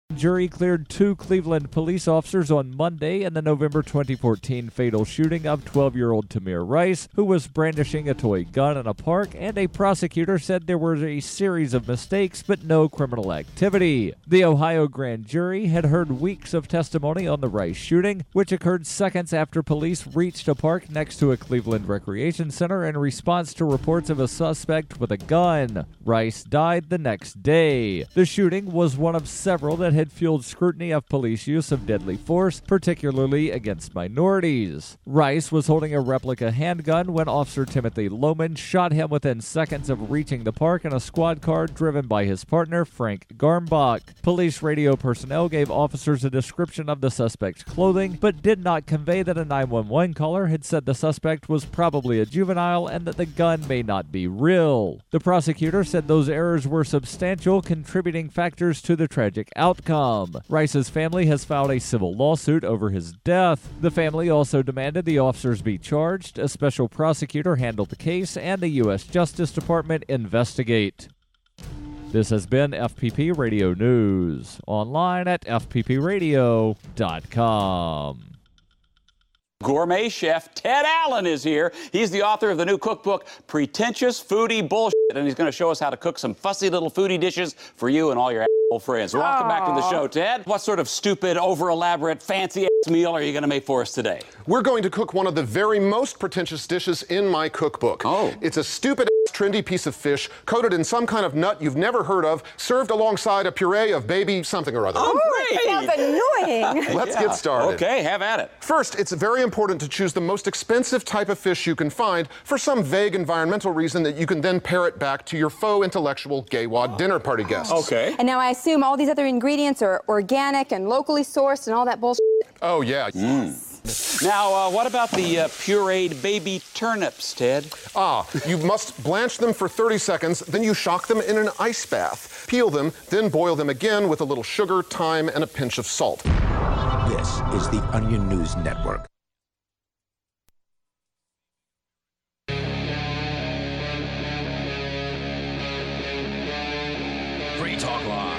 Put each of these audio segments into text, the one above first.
Jury cleared 2 Cleveland police officers on Monday in the November 2014 fatal shooting of 12-year-old Tamir Rice, who was brandishing a toy gun in a park, and a prosecutor said there were a series of mistakes but no criminal activity. The Ohio grand jury had heard weeks of testimony on the Rice shooting, which occurred seconds after police reached a park next to a Cleveland recreation center in response to reports of a suspect with a gun. Rice died the next day. The shooting was one of several that had fueled scrutiny of police use of deadly force, particularly against minorities. Rice was holding a replica handgun when Officer Timothy Lohman shot him within seconds of reaching the park in a squad car driven by his partner, Frank Garmbach. Police radio personnel gave officers a description of the suspect's clothing, but did not convey that a 911 caller had said the suspect was probably a juvenile and that the gun may not be real. The prosecutor said those errors were substantial contributing factors to the tragic outcome. Rice's family has filed a civil lawsuit over his death. The family also demanded the officers be charged, a special prosecutor handled the case, and the U.S. Justice Department investigate. This has been FPP Radio News, online at fppradio.com. Gourmet chef Ted Allen is here. He's the author of the new cookbook, Pretentious Foodie Bullshit, and he's going to show us how to cook some fussy little foodie dishes for you and all your old friends. Welcome back to the show, Ted. What sort of stupid, over-elaborate, fancy-ass meal are you going to make for us today? We're going to cook one of the very most pretentious dishes in my cookbook. Oh. It's a stupid, trendy piece of fish coated in some kind of nut you've never heard of, served alongside a puree of baby something or other. Oh, great! Sounds annoying. Let's get started. Okay, have at it. First, it's very important to choose the most expensive type of fish you can find for some vague environmental reason that you can then parrot back to your faux intellectual gay wad dinner party guests. Okay. And now I assume all these other ingredients are organic and locally sourced and all that bullshit. Oh, yeah. Now, what about the pureed baby turnips, Ted? You must blanch them for 30 seconds, then you shock them in an ice bath. Peel them, then boil them again with a little sugar, thyme, and a pinch of salt. This is the Onion News Network. Free Talk Live.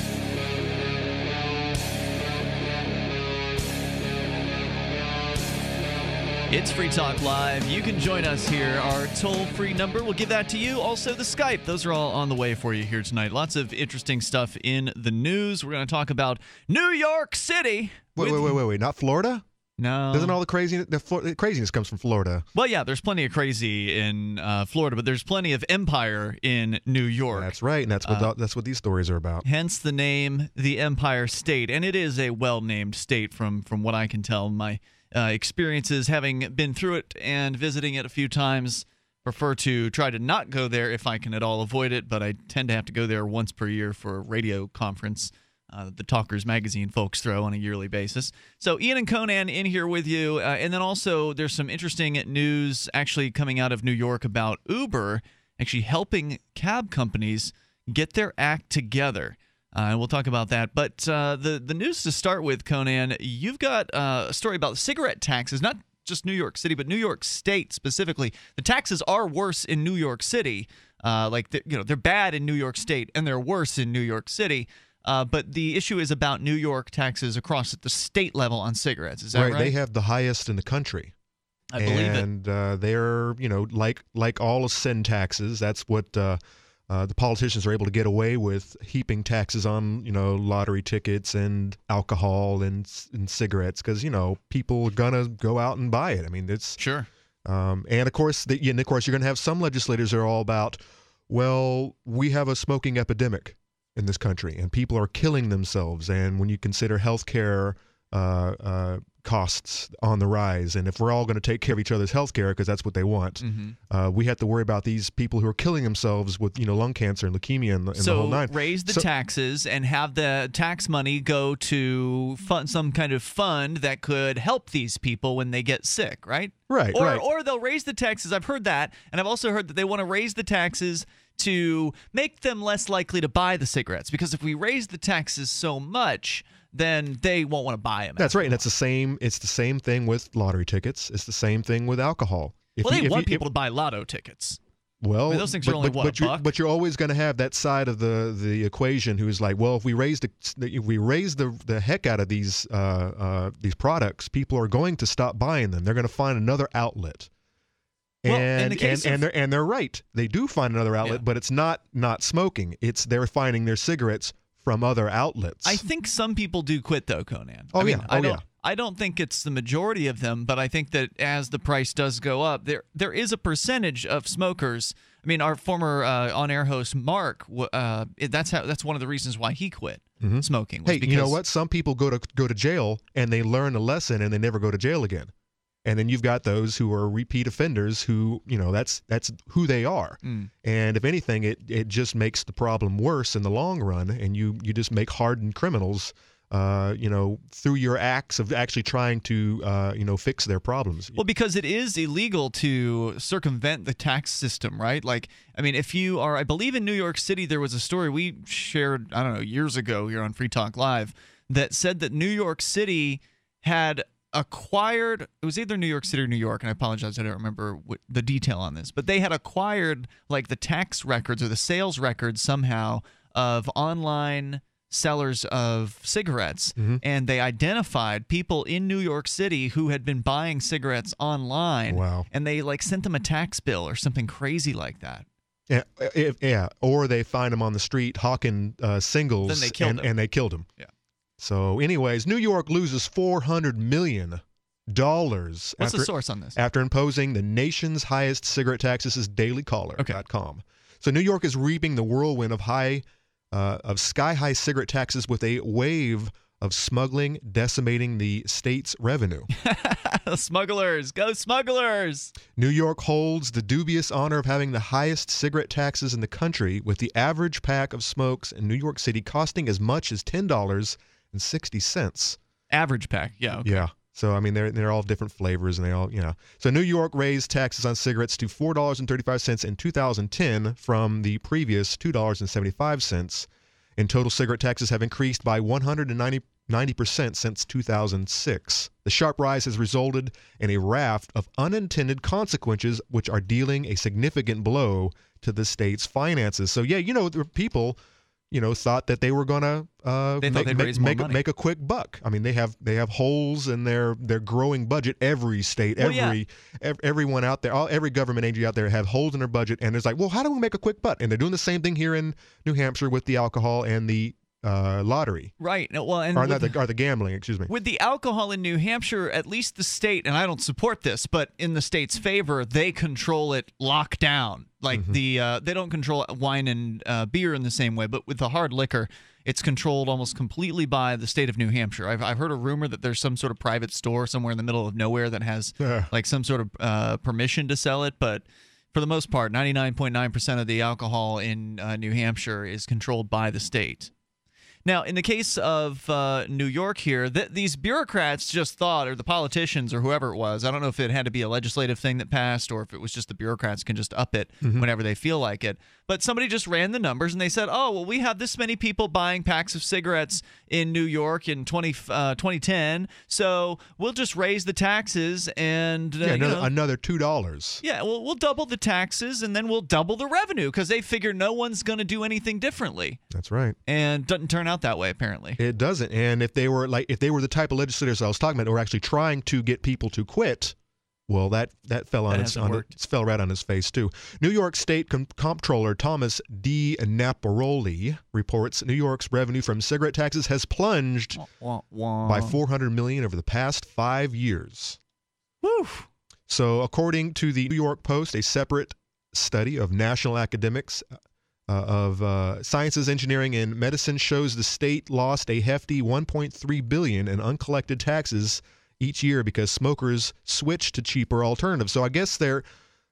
It's Free Talk Live. You can join us here. Our toll-free number, we'll give that to you. Also, the Skype. Those are all on the way for you here tonight. Lots of interesting stuff in the news. We're going to talk about New York City. Wait. Not Florida? No. Doesn't all the craziness comes from Florida? Well, yeah, there's plenty of crazy in Florida, but there's plenty of empire in New York. That's right, and that's what these stories are about. Hence the name, the Empire State. And it is a well-named state from what I can tell. My experiences having been through it and visiting it a few times. Prefer to try to not go there if I can at all avoid it, but I tend to have to go there once per year for a radio conference the Talkers Magazine folks throw on a yearly basis. So Ian and Conan in here with you, and then also there's some interesting news actually coming out of New York about Uber actually helping cab companies get their act together. And we'll talk about that. But the news to start with, Conan, you've got a story about cigarette taxes, not just New York City, but New York State specifically. The taxes are worse in New York City. They're bad in New York State, and they're worse in New York City. But the issue is about New York taxes across at the state level on cigarettes. Is that right? They have the highest in the country. I believe it. And they're, like all of sin taxes, that's what the politicians are able to get away with, heaping taxes on, lottery tickets and alcohol and cigarettes because, people are going to go out and buy it. I mean, it's... Sure. And, of course, you're going to have some legislators that are all about, well, we have a smoking epidemic in this country, and people are killing themselves. And when you consider health care costs on the rise, and if we're all going to take care of each other's health care because that's what they want, we have to worry about these people who are killing themselves with lung cancer and leukemia and the whole nine. So raise the taxes and have the tax money go to fund some kind of fund that could help these people when they get sick, right? Right. Or they'll raise the taxes. I've heard that, and I've also heard that they want to raise the taxes to make them less likely to buy the cigarettes, because if we raise the taxes so much, then they won't want to buy them. That's right, and it's the same thing with lottery tickets. It's the same thing with alcohol. They want people to buy lotto tickets. Well, I mean, those things are only what, a buck? But you're always going to have that side of the equation who's like, well, if we raise the heck out of these products, people are going to stop buying them. They're going to find another outlet. And they're right. They do find another outlet, but it's not smoking. It's they're finding their cigarettes from other outlets. I think some people do quit though, Conan. I don't think it's the majority of them, but I think that as the price does go up, there is a percentage of smokers. I mean, our former on-air host Mark, that's one of the reasons why he quit smoking. Hey, you know what? Some people go to jail and they learn a lesson and they never go to jail again. And then you've got those who are repeat offenders who, that's who they are. And if anything, it just makes the problem worse in the long run, and you just make hardened criminals through your acts of actually trying to, fix their problems. Well, because it is illegal to circumvent the tax system, right? Like, I mean, if you are, I believe in New York City, there was a story we shared, I don't know, years ago here on Free Talk Live that said that New York City had acquired, it was either New York City or New York, and I apologize, I don't remember the detail on this, but they had acquired like the tax records or the sales records somehow of online sellers of cigarettes, and they identified people in New York City who had been buying cigarettes online. Wow. And they like sent them a tax bill or something crazy like that. Yeah, or they find them on the street hawking singles, then they killed and they killed them. Yeah. So anyways, New York loses $400 million. What's the source on this? After imposing the nation's highest cigarette tax. This is dailycaller.com. So New York is reaping the whirlwind of sky-high cigarette taxes with a wave of smuggling decimating the state's revenue. Smugglers, go smugglers! New York holds the dubious honor of having the highest cigarette taxes in the country, with the average pack of smokes in New York City costing as much as $10.60. Average pack, yeah. Okay. Yeah. So, I mean, they're all different flavors, and they all, So New York raised taxes on cigarettes to $4.35 in 2010 from the previous $2.75. In total, cigarette taxes have increased by 190% since 2006. The sharp rise has resulted in a raft of unintended consequences, which are dealing a significant blow to the state's finances. So, yeah, people thought that they were going to make a quick buck. I mean, they have holes in their growing budget. Every state, everyone out there, every government agency out there have holes in their budget, and it's like, well, how do we make a quick buck? And they're doing the same thing here in New Hampshire with the alcohol and the lottery. Right. Well, and or the gambling, excuse me. With the alcohol in New Hampshire, at least the state, and I don't support this, but in the state's favor, they control it locked down. Like they don't control wine and beer in the same way, but with the hard liquor, it's controlled almost completely by the state of New Hampshire. I've heard a rumor that there's some sort of private store somewhere in the middle of nowhere that has like some sort of permission to sell it, but for the most part, 99.9% of the alcohol in New Hampshire is controlled by the state. Now, in the case of New York here, these bureaucrats just thought, or the politicians or whoever it was, I don't know if it had to be a legislative thing that passed or if it was just the bureaucrats can just up it whenever they feel like it. But somebody just ran the numbers and they said, oh, well, we have this many people buying packs of cigarettes in New York in 2010, so we'll just raise the taxes and another $2. Yeah, well, we'll double the taxes and then we'll double the revenue because they figure no one's going to do anything differently. That's right. And doesn't turn out that way, apparently. It doesn't. And if they were the type of legislators I was talking about who were actually trying to get people to quit, well, that fell fell right on his face too. New York State Comptroller Thomas D. Naparoli reports New York's revenue from cigarette taxes has plunged by $400 million over the past 5 years. Woo! So, according to the New York Post, a separate study of national academics of sciences, engineering, and medicine shows the state lost a hefty $1.3 billion in uncollected taxes each year because smokers switched to cheaper alternatives. So I guess two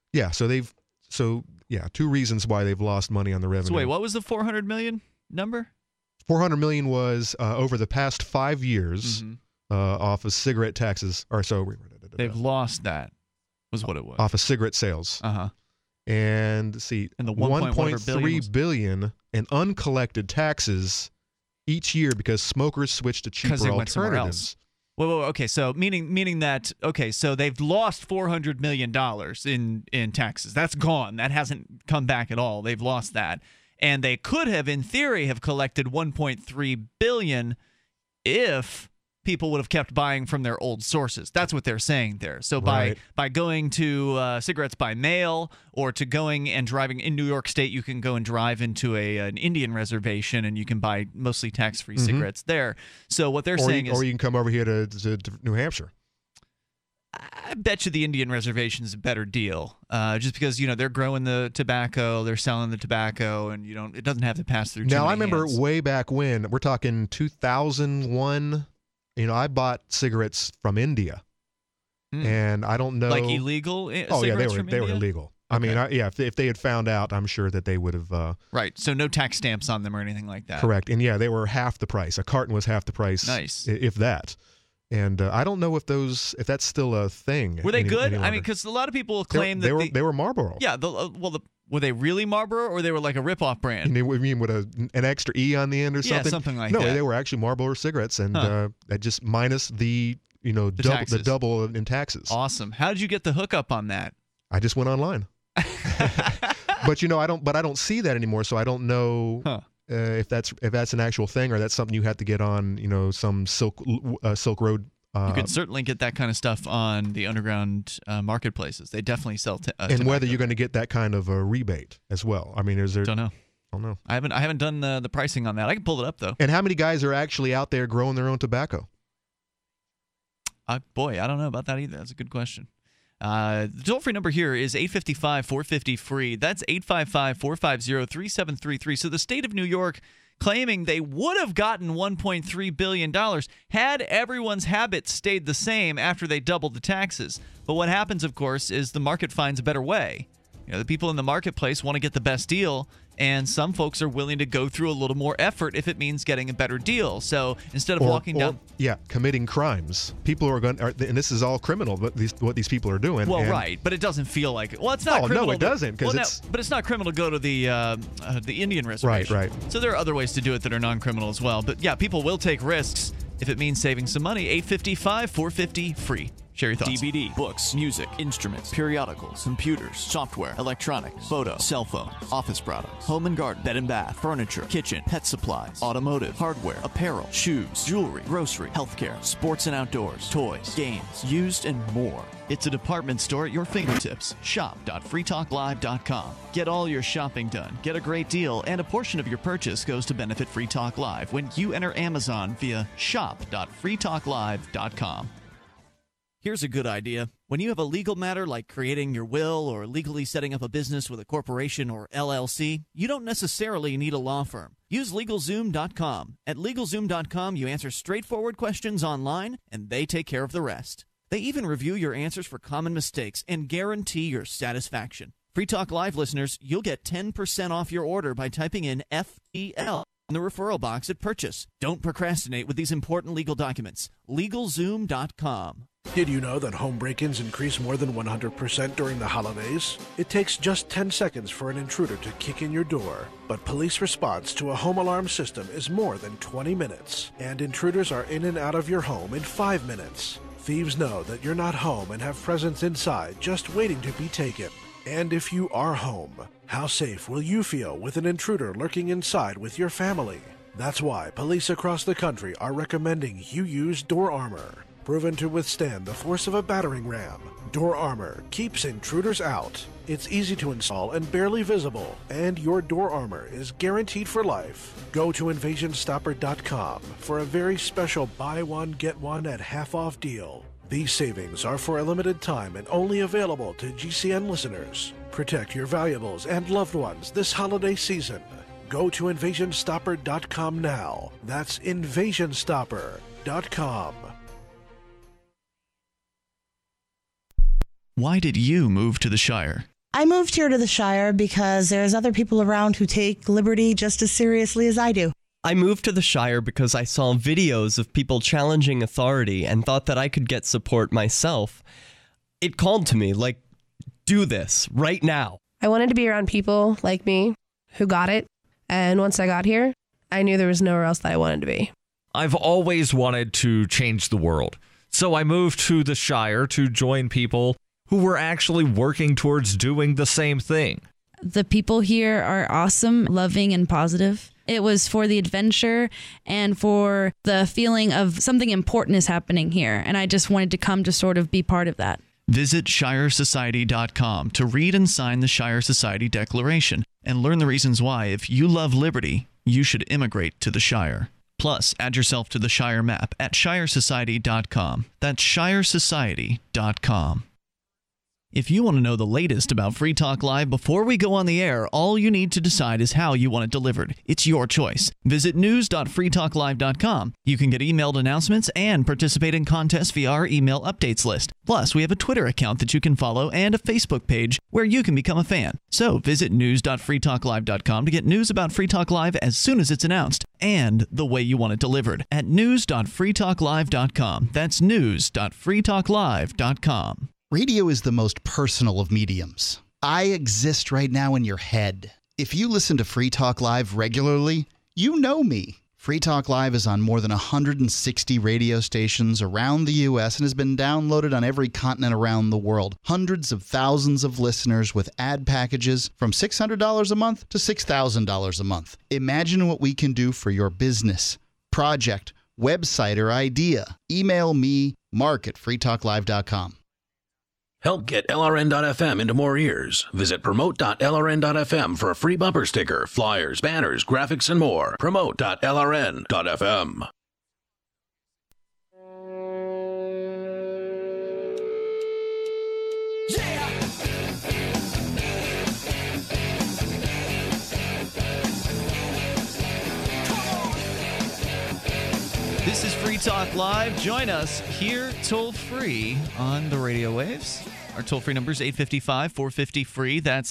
reasons why they've lost money on the revenue. So wait, what was the $400 million number? $400 million was over the past 5 years off of cigarette taxes. They've lost that, was what it was. Off of cigarette sales. And the $1.3 billion in uncollected taxes each year because smokers switched to cheaper alternatives. Whoa, okay, so meaning that, okay, so they've lost $400 million in taxes. That's gone. That hasn't come back at all. They've lost that. And they could have, in theory, have collected $1.3 billion if people would have kept buying from their old sources. That's what they're saying there. So by going to cigarettes by mail, or to going and driving in New York State, you can go and drive into an Indian reservation and you can buy mostly tax-free cigarettes there. So what they're saying is... Or you can come over here to New Hampshire. I bet you the Indian reservation is a better deal, just because they're growing the tobacco, they're selling the tobacco, and it doesn't have to pass through. Now I remember way back when, we're talking 2001. I bought cigarettes from India, and I don't know, like illegal. Oh yeah, they were illegal. Okay. I mean, if they had found out, I'm sure that they would have. Right. So no tax stamps on them or anything like that. Correct. And yeah, they were half the price. A carton was half the price. Nice, if that. And I don't know if that's still a thing. Were they good? I mean, because a lot of people claim that they were Marlboro. Yeah. Were they really Marlboro, or they were like a ripoff brand? You mean with an extra E on the end or something? Yeah, something like that. No, they were actually Marlboro cigarettes, and that just minus the double in taxes. Awesome. How did you get the hookup on that? I just went online. But I don't see that anymore, so I don't know if that's an actual thing, or that's something you have to get on some Silk Road. You could certainly get that kind of stuff on the underground marketplaces. They definitely sell and tobacco. Whether you're going to get that kind of a rebate as well. I mean, is there? Don't know. I don't know. I haven't done the pricing on that. I can pull it up though. And how many guys are actually out there growing their own tobacco? Boy, I don't know about that either. That's a good question. The toll-free number here is 855-450-FREE. That's 855-450-3733. So the state of New York claiming they would have gotten $1.3 billion had everyone's habits stayed the same after they doubled the taxes. But what happens, of course, is the market finds a better way. The people in the marketplace want to get the best deal, and some folks are willing to go through a little more effort if it means getting a better deal. So instead of walking down... Yeah, committing crimes. People are going... and this is all criminal, but what these people are doing. Well, right, but it doesn't feel like it. Well, it's not criminal. No, it doesn't, because but it's not criminal to go to the Indian reservation. Right. So there are other ways to do it that are non-criminal as well. But yeah, people will take risks if it means saving some money. 855-450-FREE. Share your thoughts. DVD, books, music, instruments, periodicals, computers, software, electronics, photo, cell phones, office products, home and garden, bed and bath, furniture, kitchen, pet supplies, automotive, hardware, apparel, shoes, jewelry, grocery, healthcare, sports and outdoors, toys, games, used, and more. It's a department store at your fingertips. Shop.freetalklive.com. Get all your shopping done, get a great deal, and a portion of your purchase goes to benefit Free Talk Live when you enter Amazon via shop.freetalklive.com. Here's a good idea. When you have a legal matter like creating your will or legally setting up a business with a corporation or LLC, you don't necessarily need a law firm. Use LegalZoom.com. At LegalZoom.com, you answer straightforward questions online, and they take care of the rest. They even review your answers for common mistakes and guarantee your satisfaction. Free Talk Live listeners, you'll get 10% off your order by typing in FEL in the referral box at purchase. Don't procrastinate with these important legal documents. LegalZoom.com. Did you know that home break-ins increase more than 100% during the holidays? It takes just 10 seconds for an intruder to kick in your door, but police response to a home alarm system is more than 20 minutes, and intruders are in and out of your home in 5 minutes. Thieves know that you're not home and have presents inside just waiting to be taken. And if you are home, how safe will you feel with an intruder lurking inside with your family? That's why police across the country are recommending you use door armor. Proven to withstand the force of a battering ram, Door Armor keeps intruders out. It's easy to install and barely visible, and your door armor is guaranteed for life. Go to InvasionStopper.com for a very special buy one, get one at half off deal. These savings are for a limited time and only available to GCN listeners. Protect your valuables and loved ones this holiday season. Go to InvasionStopper.com now. That's InvasionStopper.com. Why did you move to the Shire? I moved here to the Shire because there's other people around who take liberty just as seriously as I do. I moved to the Shire because I saw videos of people challenging authority and thought that I could get support myself. It called to me, like, do this right now. I wanted to be around people like me who got it. And once I got here, I knew there was nowhere else that I wanted to be. I've always wanted to change the world. So I moved to the Shire to join people who were actually working towards doing the same thing. The people here are awesome, loving, and positive. It was for the adventure and for the feeling of something important is happening here. And I just wanted to come to sort of be part of that. Visit ShireSociety.com to read and sign the Shire Society Declaration and learn the reasons why, if you love liberty, you should immigrate to the Shire. Plus, add yourself to the Shire map at ShireSociety.com. That's ShireSociety.com. If you want to know the latest about Free Talk Live before we go on the air, all you need to decide is how you want it delivered. It's your choice. Visit news.freetalklive.com. You can get emailed announcements and participate in contests via our email updates list. Plus, we have a Twitter account that you can follow and a Facebook page where you can become a fan. So visit news.freetalklive.com to get news about Free Talk Live as soon as it's announced and the way you want it delivered at news.freetalklive.com. That's news.freetalklive.com. Radio is the most personal of mediums. I exist right now in your head. If you listen to Free Talk Live regularly, you know me. Free Talk Live is on more than 160 radio stations around the U.S. and has been downloaded on every continent around the world. Hundreds of thousands of listeners with ad packages from $600 a month to $6,000 a month. Imagine what we can do for your business, project, website, or idea. Email me, mark@freetalklive.com. Help get LRN.FM into more ears. Visit promote.lrn.fm for a free bumper sticker, flyers, banners, graphics, and more. Promote.lrn.fm. This is Free Talk Live. Join us here toll-free on the radio waves. Our toll-free number is 855-450-FREE. That's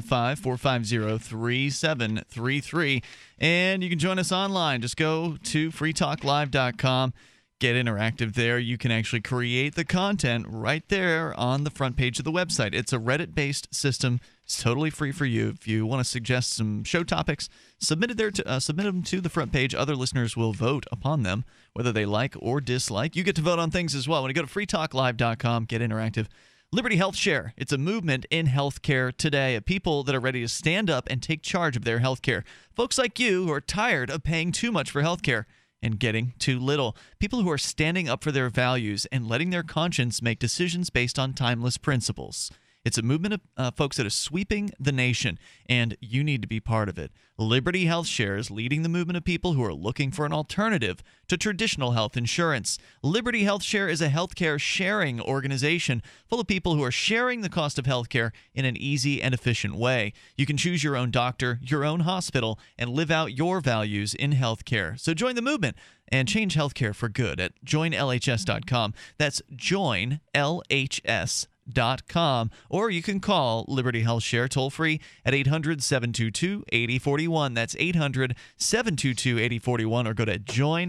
855-450-3733. And you can join us online. Just go to freetalklive.com. Get interactive there. You can actually create the content right there on the front page of the website. It's a Reddit-based system. It's totally free for you. If you want to suggest some show topics, submit them to the front page. Other listeners will vote upon them, whether they like or dislike. You get to vote on things as well. When you go to freetalklive.com, get interactive. Liberty Health Share. It's a movement in healthcare today of people that are ready to stand up and take charge of their healthcare. Folks like you who are tired of paying too much for healthcare and getting too little. People who are standing up for their values and letting their conscience make decisions based on timeless principles. It's a movement of folks that is sweeping the nation, and you need to be part of it. Liberty Health Share is leading the movement of people who are looking for an alternative to traditional health insurance. Liberty Health Share is a healthcare sharing organization full of people who are sharing the cost of healthcare in an easy and efficient way. You can choose your own doctor, your own hospital, and live out your values in healthcare. So join the movement and change healthcare for good at joinlhs.com. That's joinlhs.com. Or you can call Liberty Health Share toll free at 800-722-8041. That's 800-722-8041, or go to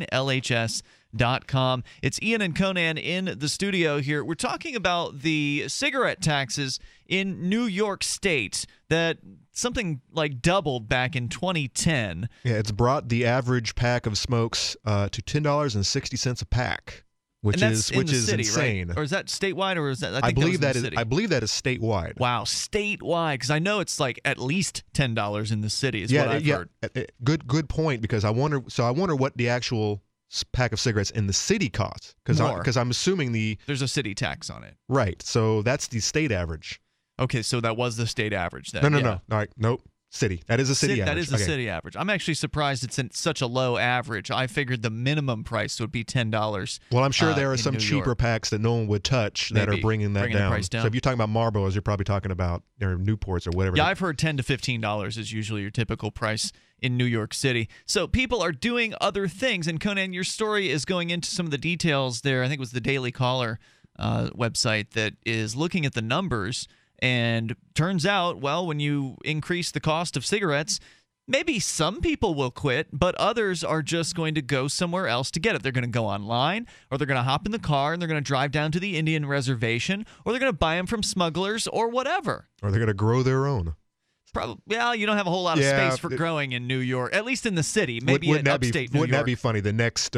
joinlhs.com. It's Ian and Conan in the studio here. We're talking about the cigarette taxes in New York State that something like doubled back in 2010. Yeah, it's brought the average pack of smokes to $10.60 a pack. Which is city, insane, right? Or is that statewide, or is that? I believe that is statewide. Wow, statewide, because I know it's like at least $10 in the city. Is what I've heard. Good point. Because I wonder what the actual pack of cigarettes in the city costs. Because I'm assuming there's a city tax on it. Right. So that's the state average. Okay, so that was the state average then. No. All right, nope. City. That is a city average. That is the city average. I'm actually surprised it's in such a low average. I figured the minimum price would be $10. Well, I'm sure there are some cheaper packs that no one would touch that are bringing that down. The price down. So if you're talking about Marlboros, you're probably talking about Newports or whatever. Yeah, I've heard $10 to $15 is usually your typical price in New York City. So people are doing other things. And Conan, your story is going into some of the details there. I think it was the Daily Caller website that is looking at the numbers. And turns out, well, when you increase the cost of cigarettes, maybe some people will quit, but others are just going to go somewhere else to get it. They're going to go online, or they're going to hop in the car and they're going to drive down to the Indian reservation, or they're going to buy them from smugglers or whatever. Or they're going to grow their own. Probably. Well, you don't have a whole lot of space for growing in New York, at least in the city. Maybe in upstate New York. Wouldn't that be funny? The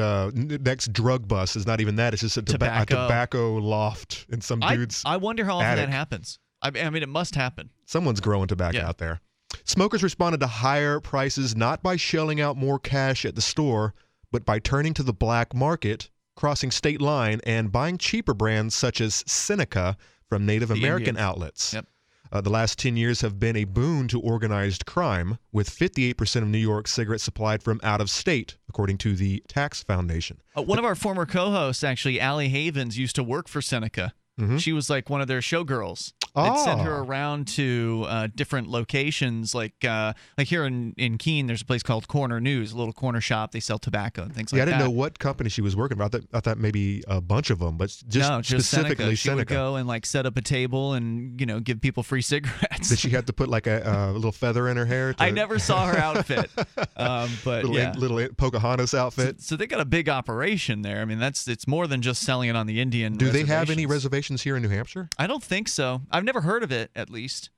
next drug bust is not even that. It's just a tobacco loft in some dude's I wonder how often attic. that happens. I mean, it must happen. Someone's growing tobacco out there. Smokers responded to higher prices not by shelling out more cash at the store, but by turning to the black market, crossing state line, and buying cheaper brands such as Seneca from Native American outlets. Yep. The last 10 years have been a boon to organized crime, with 58% of New York cigarettes supplied from out of state, according to the Tax Foundation. One of our former co-hosts, actually, Allie Havens, used to work for Seneca. She was like one of their showgirls. They'd send her around to different locations, like here in Keene, there's a place called Corner News, a little corner shop. They sell tobacco and things like that. I didn't know what company she was working for. I thought maybe a bunch of them, but just specifically Seneca. She would go and like set up a table and give people free cigarettes. Did she have to put like a little feather in her hair? I never saw her outfit, but little Pocahontas outfit. So they got a big operation there. I mean, it's more than just selling it on the Indian. Do they have any reservations here in New Hampshire? I don't think so. I've never heard of it, at least.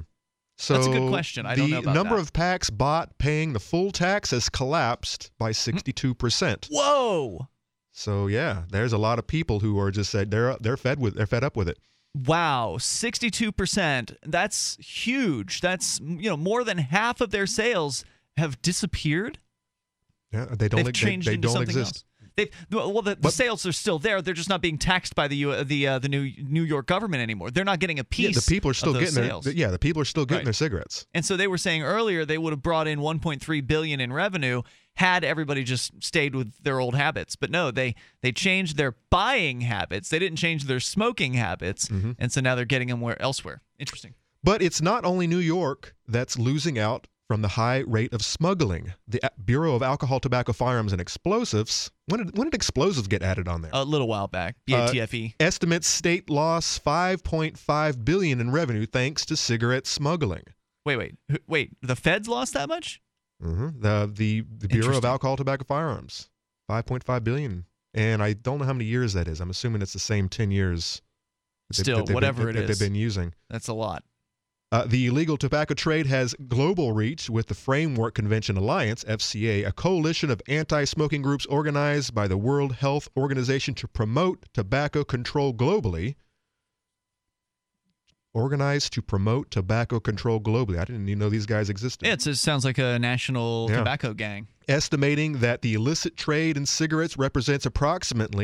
So that's a good question. I don't know about the number that. of packs bought paying the full tax has collapsed by 62%. Whoa! So yeah, there's a lot of people who are just said they're fed up with it. Wow, 62%. That's huge. That's more than half of their sales have disappeared. Yeah, they don't exist. Else. The sales are still there. They're just not being taxed by the New York government anymore. They're not getting a piece. The people are still getting sales. the people are still getting their cigarettes. And so they were saying earlier they would have brought in $1.3 billion in revenue had everybody just stayed with their old habits. But no, they changed their buying habits. They didn't change their smoking habits, and so now they're getting them elsewhere. Interesting. But it's not only New York that's losing out from the high rate of smuggling. The Bureau of Alcohol, Tobacco, Firearms, and Explosives. When did explosives get added on there? A little while back. BATFE. Estimates state lost $5.5 billion in revenue thanks to cigarette smuggling. Wait. The feds lost that much? The Bureau of Alcohol, Tobacco, Firearms. $5.5 billion. And I don't know how many years that is. I'm assuming it's the same 10 years. Whatever it is. That they've been using. That's a lot. The illegal tobacco trade has global reach with the Framework Convention Alliance, FCA, a coalition of anti-smoking groups organized by the World Health Organization to promote tobacco control globally. Organized to promote tobacco control globally. I didn't even know these guys existed. Yeah, it sounds like a national tobacco gang. Estimating that the illicit trade in cigarettes represents approximately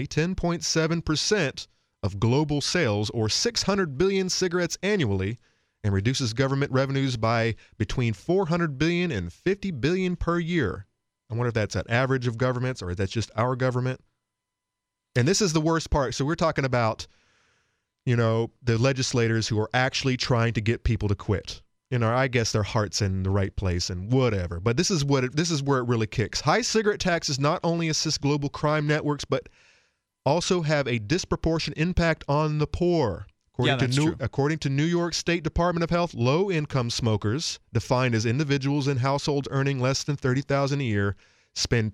10.7% of global sales, or 600 billion cigarettes annually, and reduces government revenues by between $400 billion and $50 billion per year. I wonder if that's an average of governments or if that's just our government. And this is the worst part. So we're talking about, the legislators who are actually trying to get people to quit. I guess their heart's in the right place and whatever. But this is where it really kicks. High cigarette taxes not only assist global crime networks, but also have a disproportionate impact on the poor. According to New York State Department of Health, low-income smokers, defined as individuals in households earning less than $30,000 a year, spend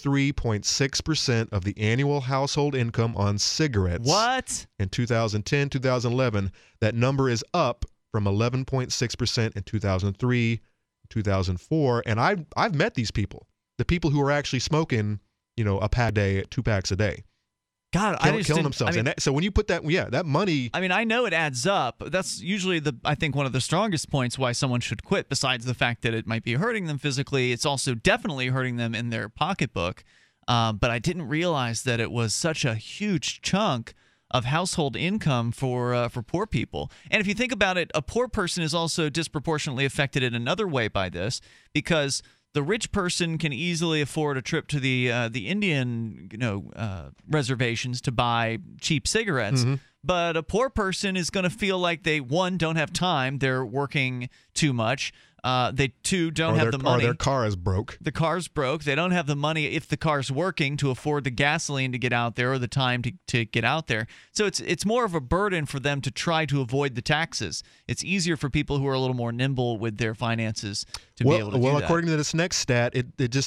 23.6% of the annual household income on cigarettes. What? In 2010, 2011, that number is up from 11.6% in 2003, 2004, and I've met these people, the people who are actually smoking, a pack a day, 2 packs a day. God, killing themselves. So when you put that money. I mean, I know it adds up. That's usually I think one of the strongest points why someone should quit, besides the fact that it might be hurting them physically. It's also definitely hurting them in their pocketbook. But I didn't realize that it was such a huge chunk of household income for poor people. And if you think about it, a poor person is also disproportionately affected in another way by this, because the rich person can easily afford a trip to the Indian reservations to buy cheap cigarettes, but a poor person is going to feel like they, one, don't have time, they're working too much, they, two, don't have the money. Or their car is broke. The car's broke. They don't have the money, if the car's working, to afford the gasoline to get out there or the time to get out there. So it's more of a burden for them to try to avoid the taxes. It's easier for people who are a little more nimble with their finances to be able to do that. Well, according to this next stat,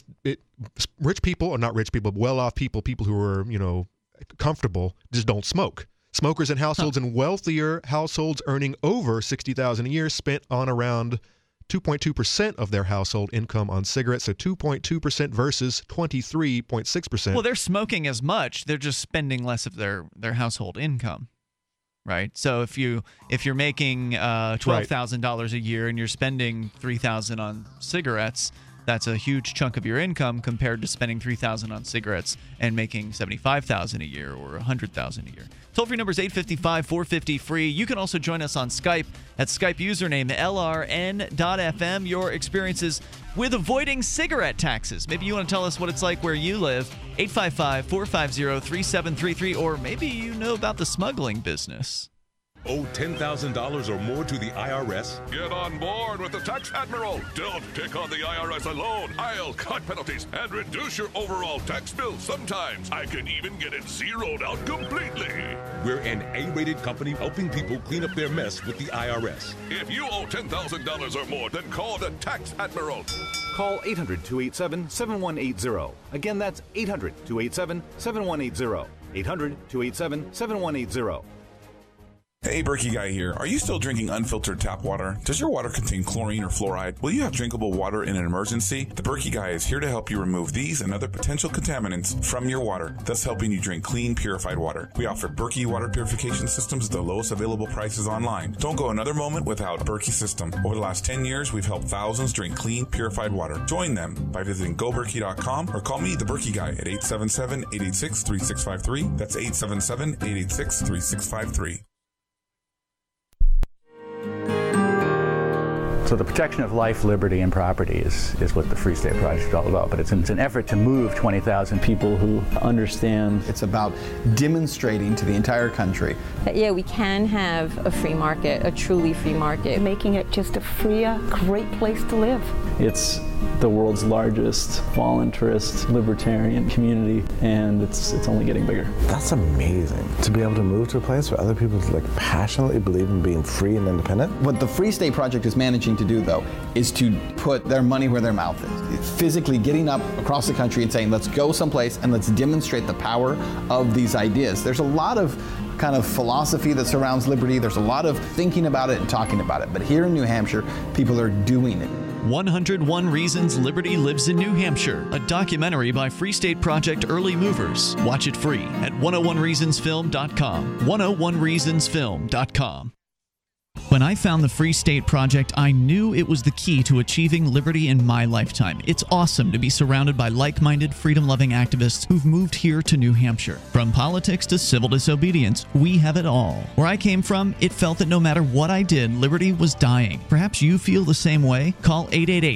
rich people, or not rich people, but well-off people who are, comfortable, just don't smoke. Smokers in households in wealthier households earning over $60,000 a year spent on around 2.2% of their household income on cigarettes, so 2.2% versus 23.6%. Well, they're smoking as much. They're just spending less of their household income, right? So if you're making $12,000 a year and you're spending $3,000 on cigarettes, that's a huge chunk of your income compared to spending $3,000 on cigarettes and making $75,000 a year or $100,000 a year. Toll-free number is 855-450-FREE. You can also join us on Skype at Skype username LRN.FM. Your experiences with avoiding cigarette taxes. Maybe you want to tell us what it's like where you live. 855-450-3733. Or maybe you know about the smuggling business. Owe $10,000 or more to the IRS? Get on board with the Tax Admiral. Don't take on the IRS alone. I'll cut penalties and reduce your overall tax bill. Sometimes I can even get it zeroed out completely. We're an A-rated company helping people clean up their mess with the IRS. If you owe $10,000 or more, then call the Tax Admiral. Call 800-287-7180. Again, that's 800-287-7180. 800-287-7180. Hey, Berkey Guy here. Are you still drinking unfiltered tap water? Does your water contain chlorine or fluoride? Will you have drinkable water in an emergency? The Berkey Guy is here to help you remove these and other potential contaminants from your water, thus helping you drink clean, purified water. We offer Berkey water purification systems at the lowest available prices online. Don't go another moment without Berkey system. Over the last 10 years, we've helped thousands drink clean, purified water. Join them by visiting goberkey.com or call me, the Berkey Guy, at 877-886-3653. That's 877-886-3653. So the protection of life, liberty, and property is what the Free State Project is all about. But it's an effort to move 20,000 people who understand. It's about demonstrating to the entire country that, yeah, we can have a free market, a truly free market. Making it just a freer, great place to live. It's the world's largest voluntarist libertarian community, and it's only getting bigger. That's amazing, to be able to move to a place where other people passionately believe in being free and independent. What the Free State Project is managing to do, though, is to put their money where their mouth is. Physically getting up across the country and saying, let's go someplace and let's demonstrate the power of these ideas. There's a lot of kind of philosophy that surrounds liberty. There's a lot of thinking about it and talking about it. But here in New Hampshire, people are doing it. 101 Reasons Liberty Lives in New Hampshire, a documentary by Free State Project Early Movers. Watch it free at 101reasonsfilm.com. 101reasonsfilm.com. When I found the Free State Project, I knew it was the key to achieving liberty in my lifetime. It's awesome to be surrounded by like-minded, freedom-loving activists who've moved here to New Hampshire. From politics to civil disobedience, we have it all. Where I came from, it felt that no matter what I did, liberty was dying. Perhaps you feel the same way? Call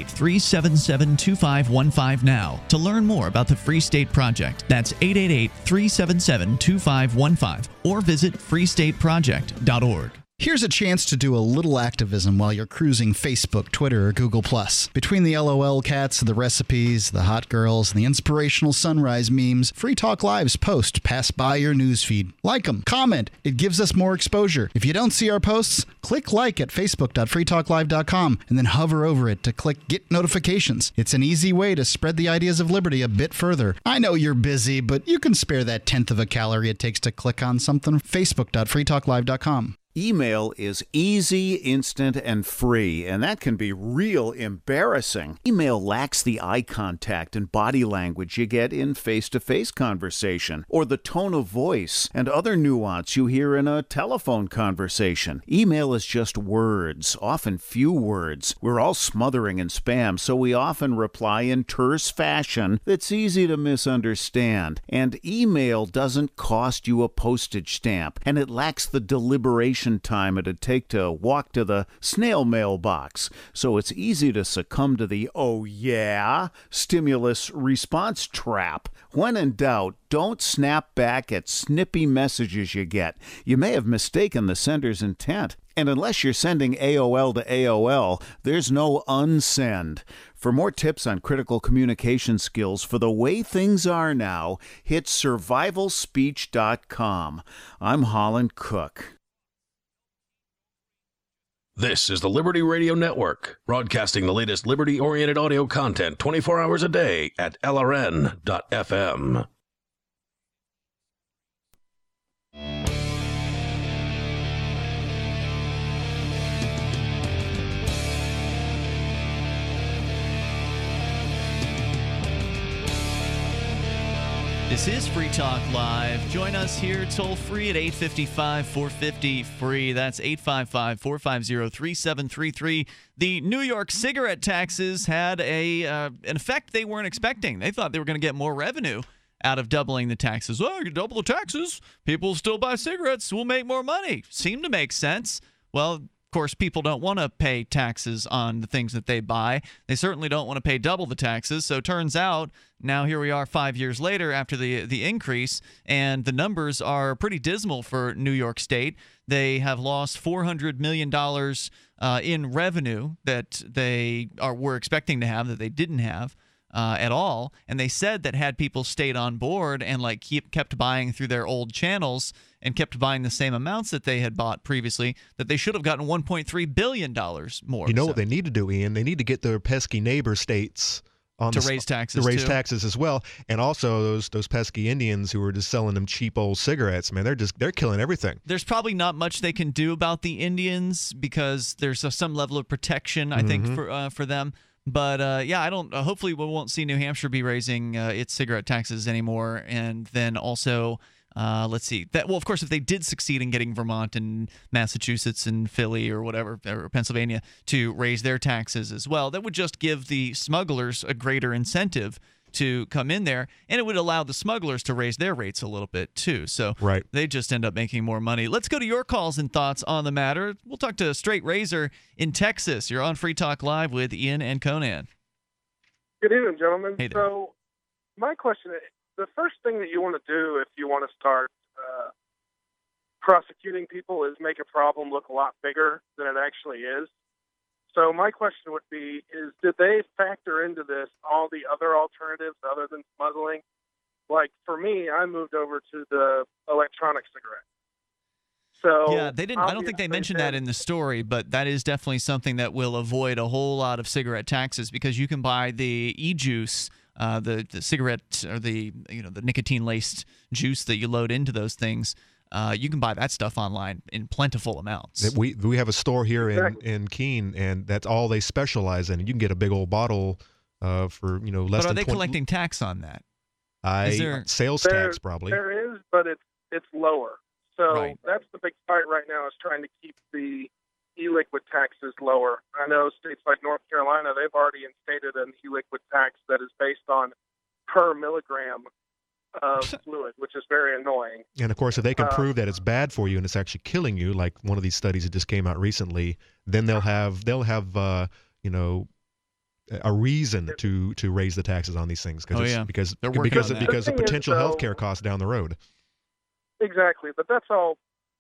888-377-2515 now to learn more about the Free State Project. That's 888-377-2515 or visit freestateproject.org. Here's a chance to do a little activism while you're cruising Facebook, Twitter, or Google+. Between the LOL cats, the recipes, the hot girls, and the inspirational sunrise memes, Free Talk Live's posts pass by your newsfeed. Like them, comment. It gives us more exposure. If you don't see our posts, click like at facebook.freetalklive.com and then hover over it to click Get Notifications. It's an easy way to spread the ideas of liberty a bit further. I know you're busy, but you can spare that 1/10 of a calorie it takes to click on something. Facebook.freetalklive.com. Email is easy, instant, and free, and that can be real embarrassing. Email lacks the eye contact and body language you get in face-to-face conversation, or the tone of voice and other nuance you hear in a telephone conversation. Email is just words, often few words. We're all smothering in spam, so we often reply in terse fashion that's easy to misunderstand. And email doesn't cost you a postage stamp, and it lacks the deliberation time it'd take to walk to the snail mail box. So it's easy to succumb to the "oh yeah" stimulus response trap. When in doubt, don't snap back at snippy messages you get. You may have mistaken the sender's intent. And unless you're sending AOL to AOL, there's no unsend. For more tips on critical communication skills for the way things are now, hit survivalspeech.com. I'm Holland Cook. This is the Liberty Radio Network, broadcasting the latest liberty-oriented audio content 24 hours a day at LRN.FM. This is Free Talk Live. Join us here toll free at 855-450-FREE. That's 855-450-3733. The New York cigarette taxes had an effect they weren't expecting. They thought they were going to get more revenue out of doubling the taxes. Well, you double the taxes, people still buy cigarettes, we'll make more money. Seemed to make sense. Well, of course, people don't want to pay taxes on the things that they buy. They certainly don't want to pay double the taxes. So it turns out now here we are 5 years later after the increase, and the numbers are pretty dismal for New York State. They have lost $400 million in revenue that they were expecting to have that they didn't have at all. And they said that had people stayed on board and kept buying through their old channels and kept buying the same amounts that they had bought previously, that they should have gotten $1.3 billion more. You know what they need to do, Ian? They need to get their pesky neighbor states to raise taxes taxes as well, and also those pesky Indians who are just selling them cheap old cigarettes. Man, they're killing everything. There's probably not much they can do about the Indians because there's some level of protection, I think, for them. But yeah, I don't. Hopefully, we won't see New Hampshire be raising its cigarette taxes anymore. And then also, let's see. Well, of course, if they did succeed in getting Vermont and Massachusetts and Philly or whatever, or Pennsylvania to raise their taxes as well, that would just give the smugglers a greater incentive to come in there, and it would allow the smugglers to raise their rates a little bit too. So they just end up making more money. Let's go to your calls and thoughts on the matter. We'll talk to Straight Razor in Texas. You're on Free Talk Live with Ian and Conan. Good evening, gentlemen. Hey there. So my question is, the first thing that you want to do if you want to start prosecuting people is make a problem look a lot bigger than it actually is. So my question would be, did they factor into this all the other alternatives other than smuggling? Like, for me, I moved over to the electronic cigarette. So yeah, they didn't. I don't think they mentioned that in the story, but that is definitely something that will avoid a whole lot of cigarette taxes because you can buy the e-juice, the cigarette or the nicotine laced juice that you load into those things. You can buy that stuff online in plentiful amounts. We have a store here in Keene, and that's all they specialize in. You can get a big old bottle for less than. But are they collecting tax on that? Sales tax probably. There is, but it's lower. So that's the big fight right now is trying to keep the e-liquid taxes lower. I know states like North Carolina, they've already instated an e-liquid tax that is based on per milligram of fluid, which is very annoying. And of course, if they can prove that it's bad for you and it's actually killing you, like one of these studies that just came out recently, then they'll have a reason to raise the taxes on these things because of potential health care costs down the road. Exactly, but that's all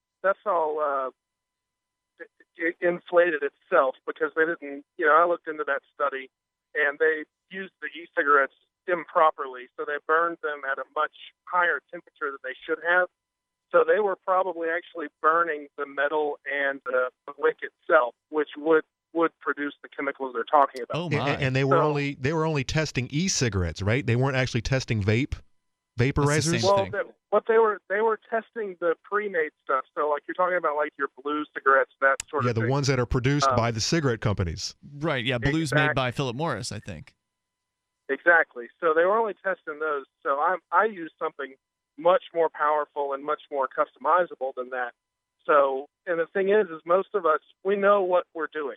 inflated itself because they didn't. I looked into that study, and they used the e-cigarettes improperly, so they burned them at a much higher temperature than they should have. So they were probably actually burning the metal and the wick itself, which would produce the chemicals they're talking about. Oh my! And they were only testing e-cigarettes, right? They weren't actually testing vaporizers. Well, what they were testing the pre-made stuff. So like you're talking about like your blue cigarettes, that sort of thing. Yeah, the ones that are produced by the cigarette companies. Right. Yeah, blue's made by Philip Morris, I think. Exactly. So they were only testing those. So I use something much more powerful and much more customizable than that. So, and the thing is most of us, we know what we're doing.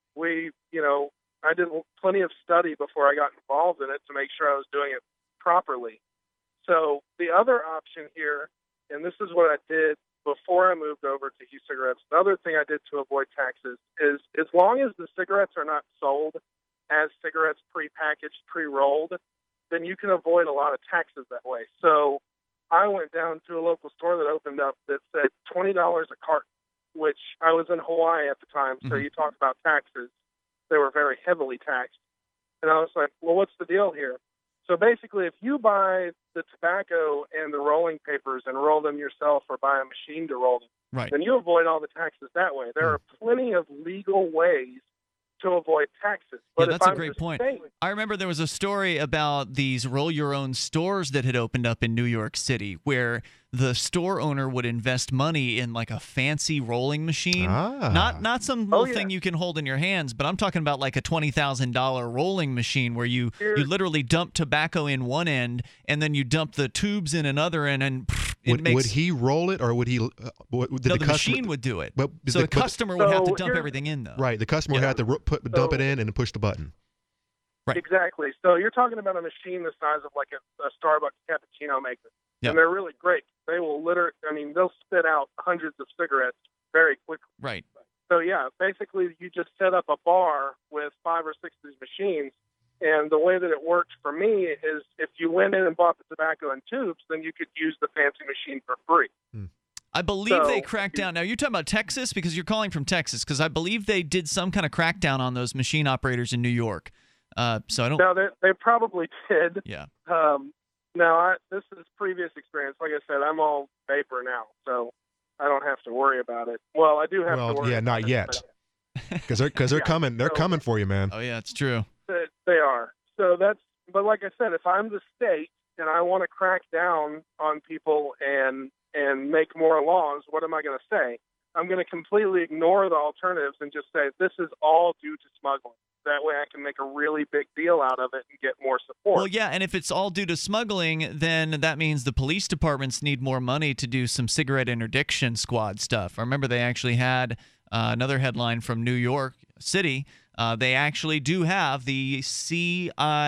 I did plenty of study before I got involved in it to make sure I was doing it properly. So the other option here, and this is what I did before I moved over to e-cigarettes, the other thing I did to avoid taxes is as long as the cigarettes are not sold as cigarettes pre-packaged, pre-rolled, then you can avoid a lot of taxes that way. So I went down to a local store that opened up that said $20 a carton, which I was in Hawaii at the time, so you talk about taxes. They were very heavily taxed. And I was like, well, what's the deal here? So basically, if you buy the tobacco and the rolling papers and roll them yourself or buy a machine to roll them, then you avoid all the taxes that way. There are plenty of legal ways to avoid taxes. But Yeah, that's if a I'm great the point. state, I remember there was a story about these roll-your-own stores that had opened up in New York City where the store owner would invest money in like a fancy rolling machine. Not some little thing you can hold in your hands, but I'm talking about like a $20,000 rolling machine where you literally dump tobacco in one end and then you dump the tubes in another end, and would he roll it, or would he? The machine would do it. So the customer would have to dump everything in, though. Right. The customer would have to dump it in and push the button. Right. Exactly. So you're talking about a machine the size of like a Starbucks cappuccino maker. Yep. And they're really great. They will they'll spit out hundreds of cigarettes very quickly. Right. So yeah, basically you just set up a bar with 5 or 6 of these machines. And the way that it worked for me is if you went in and bought the tobacco in tubes, then you could use the fancy machine for free. I believe they cracked down. Now, you're talking about Texas because you're calling from Texas, because I believe they did some kind of crackdown on those machine operators in New York. So I don't. No, they probably did. Yeah. Now, this is previous experience. Like I said, I'm all vapor now, so I don't have to worry about it. Well, I do have to worry. Well, yeah, not yet, because they're coming. They're coming for you, man. Oh yeah, it's true. They are. So but like I said, if I'm the state and I want to crack down on people and make more laws, what am I going to say? I'm going to completely ignore the alternatives and just say this is all due to smuggling. That way I can make a really big deal out of it and get more support. Well, yeah, and if it's all due to smuggling, then that means the police departments need more money to do some cigarette interdiction squad stuff. I remember they actually had another headline from New York City. They actually do have the CIS,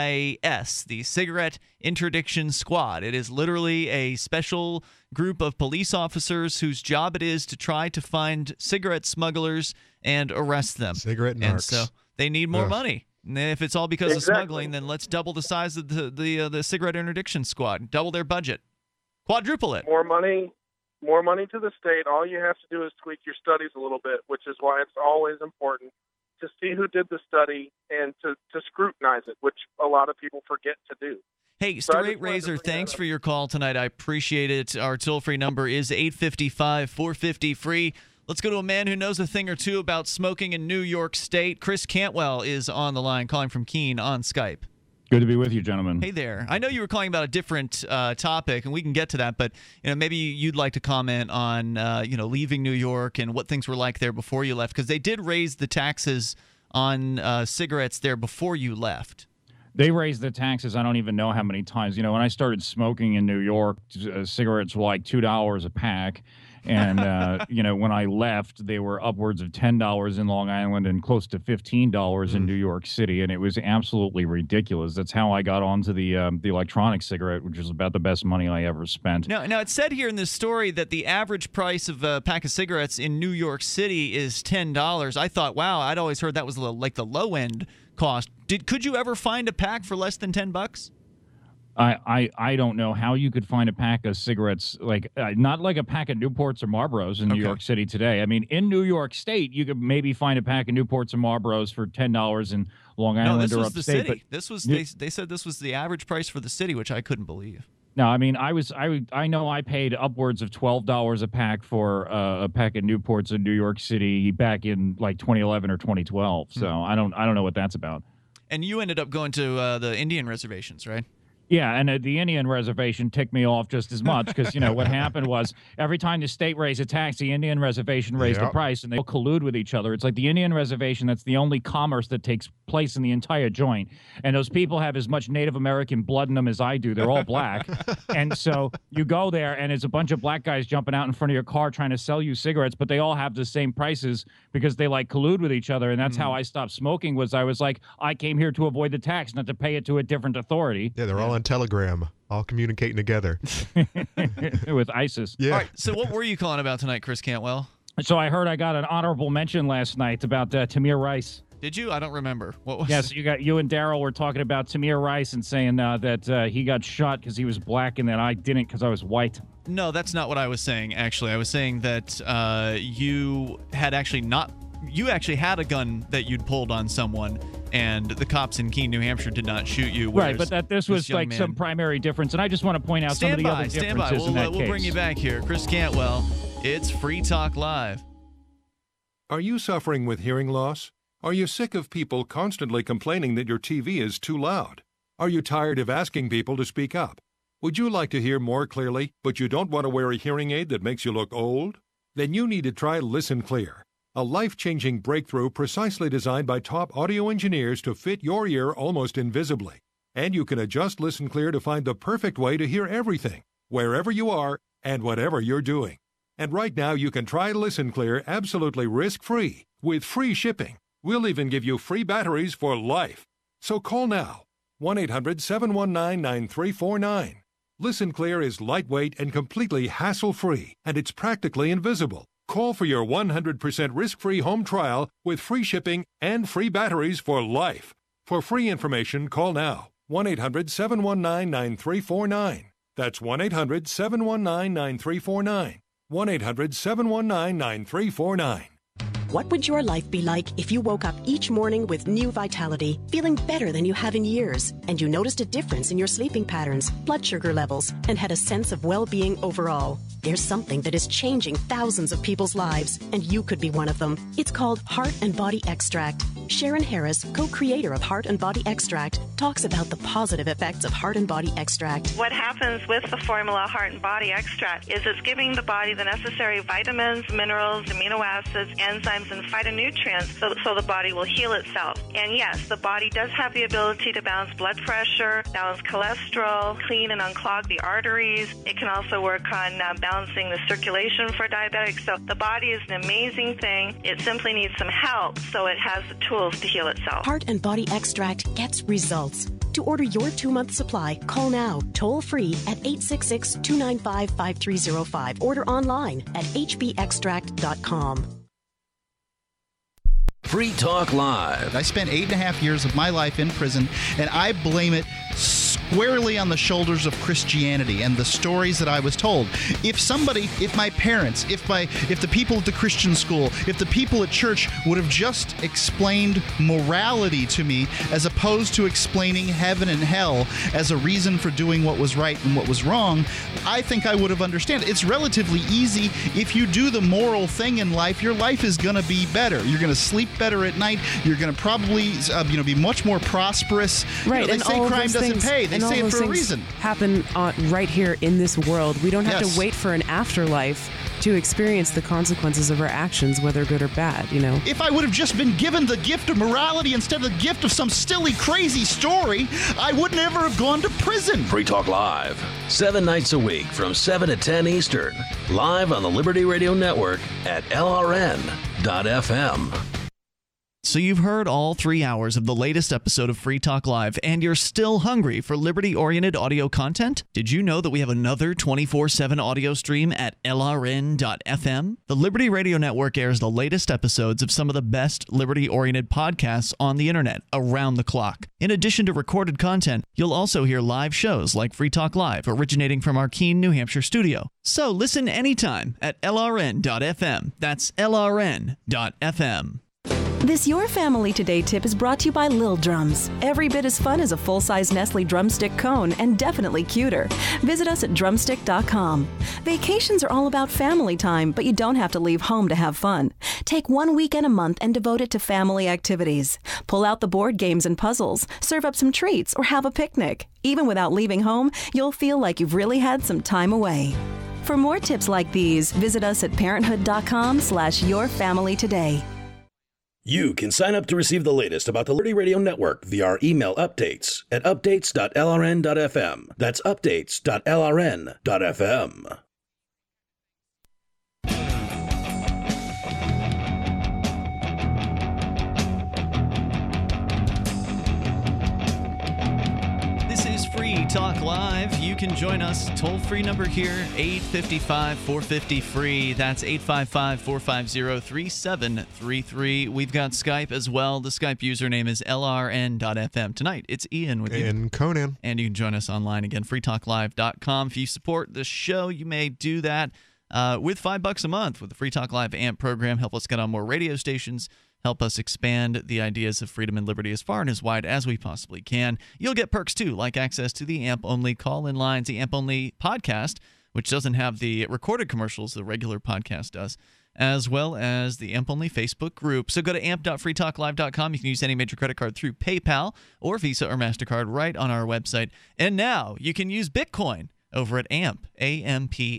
the Cigarette Interdiction Squad. It is literally a special group of police officers whose job it is to try to find cigarette smugglers and arrest them. Cigarette narcs. And so they need more money. And if it's all because of smuggling, then let's double the size of the Cigarette Interdiction Squad. Double their budget. Quadruple it. More money to the state. All you have to do is tweak your studies a little bit, which is why it's always important to see who did the study and to scrutinize it, which a lot of people forget to do. Hey, Straight Razor, thanks for your call tonight. I appreciate it. Our toll-free number is 855-450-FREE. Let's go to a man who knows a thing or two about smoking in New York State. Chris Cantwell is on the line, calling from Keene on Skype. Good to be with you, gentlemen. Hey there. I know you were calling about a different topic, and we can get to that, but maybe you'd like to comment on leaving New York and what things were like there before you left, because they did raise the taxes on cigarettes there before you left. They raised the taxes, I don't even know how many times. When I started smoking in New York, cigarettes were like $2 a pack. And, when I left, they were upwards of $10 in Long Island and close to $15 in New York City. And it was absolutely ridiculous. That's how I got onto the electronic cigarette, which is about the best money I ever spent. Now, it said here in this story that the average price of a pack of cigarettes in New York City is $10. I thought, wow, I'd always heard that was like the low-end cost. Could you ever find a pack for less than $10? I don't know how you could find a pack of cigarettes, not like a pack of Newports or Marlboros in New York City today. I mean, in New York State, you could maybe find a pack of Newports or Marlboros for $10 in Long Island or upstate. No, this was the city. This was they said this was the average price for the city, which I couldn't believe. No, I mean, I know I paid upwards of $12 a pack for a pack of Newports in New York City back in like 2011 or 2012. So I don't know what that's about. And you ended up going to the Indian reservations, right? Yeah, and the Indian reservation ticked me off just as much because, what happened was every time the state raised a tax, the Indian reservation raised the price, and they all collude with each other. It's like the Indian reservation, that's the only commerce that takes place in the entire joint. And those people have as much Native American blood in them as I do. They're all black. And so you go there, and it's a bunch of black guys jumping out in front of your car trying to sell you cigarettes, but they all have the same prices because they, collude with each other. And that's how I stopped smoking I was like, I came here to avoid the tax, not to pay it to a different authority. Yeah, they're all on Telegram, all communicating together. With ISIS. Yeah. All right, so what were you calling about tonight, Chris Cantwell? So I heard I got an honorable mention last night about Tamir Rice. Did you? I don't remember. What was Yes, you and Daryl were talking about Tamir Rice and saying that he got shot because he was black and that I didn't because I was white. No, that's not what I was saying, actually. I was saying that you had actually not... You actually had a gun that you'd pulled on someone, and the cops in Keene, New Hampshire did not shoot you. Right, but this was like some primary difference, and I just want to point out some of the other differences in that case. We'll bring you back here. Chris Cantwell, it's Free Talk Live. Are you suffering with hearing loss? Are you sick of people constantly complaining that your TV is too loud? Are you tired of asking people to speak up? Would you like to hear more clearly, but you don't want to wear a hearing aid that makes you look old? Then you need to try Listen Clear, a life-changing breakthrough precisely designed by top audio engineers to fit your ear almost invisibly. And you can adjust Listen Clear to find the perfect way to hear everything, wherever you are and whatever you're doing. And right now you can try Listen Clear absolutely risk-free with free shipping. We'll even give you free batteries for life. So call now, 1-800-719-9349. Listen Clear is lightweight and completely hassle-free, and it's practically invisible. Call for your 100% risk-free home trial with free shipping and free batteries for life. For free information, call now, 1-800-719-9349. That's 1-800-719-9349. 1-800-719-9349. What would your life be like if you woke up each morning with new vitality, feeling better than you have in years, and you noticed a difference in your sleeping patterns, blood sugar levels, and had a sense of well-being overall? There's something that is changing thousands of people's lives, and you could be one of them. It's called Heart and Body Extract. Sharon Harris, co-creator of Heart and Body Extract, talks about the positive effects of Heart and Body Extract. What happens with the formula Heart and Body Extract is it's giving the body the necessary vitamins, minerals, amino acids, enzymes, and phytonutrients so the body will heal itself. And yes, the body does have the ability to balance blood pressure, balance cholesterol, clean and unclog the arteries. It can also work on balancing the circulation for diabetics. So the body is an amazing thing. It simply needs some help so it has the tools to heal itself. Heart and Body Extract gets results. To order your 2-month supply, call now, toll free at 866-295-5305. Order online at hbextract.com. Free Talk Live. I spent 8.5 years of my life in prison, and I blame it squarely on the shoulders of Christianity and the stories that I was told. If my parents, if the people at the Christian school, if the people at church would have just explained morality to me as opposed to explaining heaven and hell as a reason for doing what was right and what was wrong, I think I would have understood. It's relatively easy. If you do the moral thing in life, your life is going to be better. You're going to sleep better at night. You're going to probably be much more prosperous. Right, they say crime doesn't pay. They say it for a reason. Happen right here in this world. We don't have to wait for an afterlife to experience the consequences of our actions, whether good or bad, If I would have just been given the gift of morality instead of the gift of some silly, crazy story, I would never have gone to prison. Free Talk Live, 7 nights a week from 7 to 10 Eastern, live on the Liberty Radio Network at LRN.FM. So you've heard all 3 hours of the latest episode of Free Talk Live, and you're still hungry for liberty-oriented audio content? Did you know that we have another 24/7 audio stream at LRN.FM? The Liberty Radio Network airs the latest episodes of some of the best liberty-oriented podcasts on the internet around the clock. In addition to recorded content, you'll also hear live shows like Free Talk Live, originating from our Keene, New Hampshire studio. So listen anytime at LRN.FM. That's LRN.FM. This Your Family Today tip is brought to you by Lil Drums. Every bit as fun as a full-size Nestle drumstick cone, and definitely cuter. Visit us at drumstick.com. Vacations are all about family time, but you don't have to leave home to have fun. Take 1 weekend a month and devote it to family activities. Pull out the board games and puzzles, serve up some treats, or have a picnic. Even without leaving home, you'll feel like you've really had some time away. For more tips like these, visit us at parenthood.com/yourfamilytoday. You can sign up to receive the latest about the Liberty Radio Network via our email updates at updates.lrn.fm. That's updates.lrn.fm. Free Talk Live. You can join us. Toll-free number here, 855-450-FREE. That's 855-450-3733. We've got Skype as well. The Skype username is LRN.FM. Tonight, it's Ian with you. And Conan. And you can join us online again, freetalklive.com. If you support the show, you may do that with $5 a month with the Free Talk Live AMP program. Help us get on more radio stations. Help us expand the ideas of freedom and liberty as far and as wide as we possibly can. You'll get perks, too, like access to the AMP-only call-in lines, the AMP-only podcast, which doesn't have the recorded commercials the regular podcast does, as well as the AMP-only Facebook group. So go to amp.freetalklive.com. You can use any major credit card through PayPal or Visa or MasterCard right on our website. And now you can use Bitcoin over at AMP, A-M-P,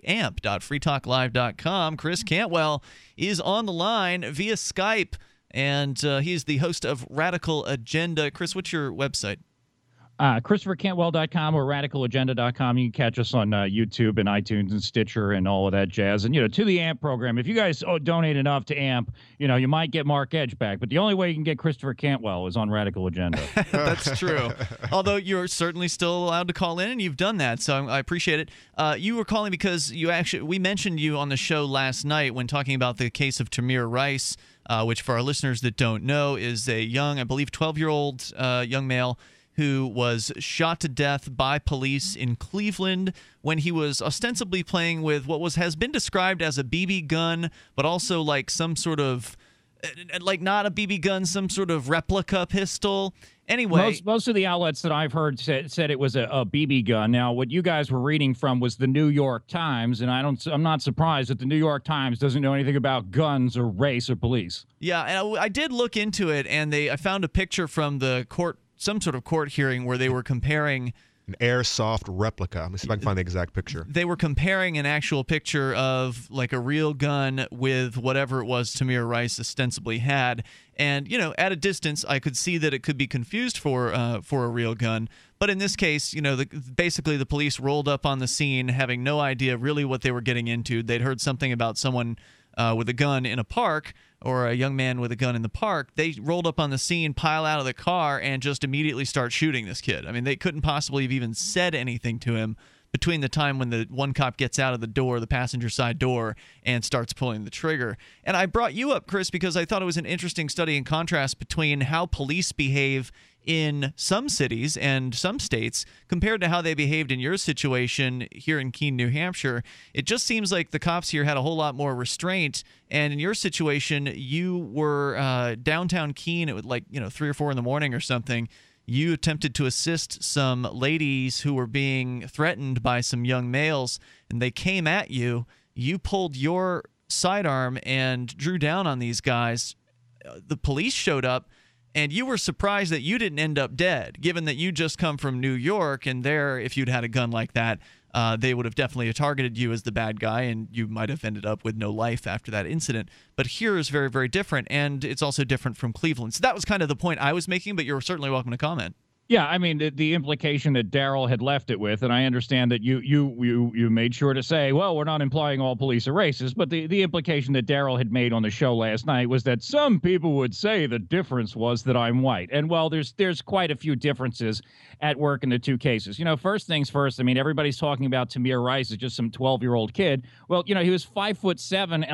amp.freetalklive.com. Chris Cantwell is on the line via Skype, and he's the host of Radical Agenda. Chris, what's your website? ChristopherCantwell.com or RadicalAgenda.com. You can catch us on YouTube and iTunes and Stitcher and all of that jazz. And, to the AMP program, if you guys donate enough to AMP, you might get Mark Edge back. But the only way you can get Christopher Cantwell is on Radical Agenda. That's true. Although you're certainly still allowed to call in, and you've done that, so I appreciate it. You were calling because we mentioned you on the show last night when talking about the case of Tamir Rice, which for our listeners that don't know is a young, I believe 12-year-old young male who was shot to death by police in Cleveland when he was ostensibly playing with what has been described as a BB gun, but also like some sort of, like not a BB gun, some sort of replica pistol. Anyway, most of the outlets that I've heard said it was a BB gun. Now, what you guys were reading from was the New York Times, and I'm not surprised that the New York Times doesn't know anything about guns or race or police. Yeah, and I did look into it, and I found a picture from the court. Some sort of court hearing where they were comparing an airsoft replica. Let me see if I can find the exact picture. They were comparing an actual picture of like a real gun with whatever it was Tamir Rice ostensibly had, and at a distance I could see that it could be confused for a real gun. But in this case, basically the police rolled up on the scene having no idea really what they were getting into. They'd heard something about someone with a gun in a park, or a young man with a gun in the park. They rolled up on the scene, pile out of the car, and just immediately start shooting this kid. I mean, they couldn't possibly have even said anything to him between the time when the one cop gets out of the door, the passenger side door, and starts pulling the trigger. And I brought you up, Chris, because I thought it was an interesting study in contrast between how police behave in some cities and some states compared to how they behaved in your situation here in Keene, New Hampshire. It just seems like the cops here had a whole lot more restraint, and in your situation, you were downtown Keene at 3 or 4 in the morning or something. You attempted to assist some ladies who were being threatened by some young males, and they came at you. You pulled your sidearm and drew down on these guys. The police showed up, and you were surprised that you didn't end up dead, given that you just come from New York, and there, if you'd had a gun like that, they would have definitely targeted you as the bad guy, and you might have ended up with no life after that incident. But here is very, very different, and it's also different from Cleveland. So that was kind of the point I was making, but you're certainly welcome to comment. Yeah, I mean, the implication that Daryl had left it with, and I understand that you made sure to say, well, we're not implying all police are racist, but the implication that Daryl had made on the show last night was that some people would say the difference was that I'm white. And, well, there's quite a few differences at work in the two cases. First things first, I mean, everybody's talking about Tamir Rice as just some 12-year-old kid. Well, he was 5'7" and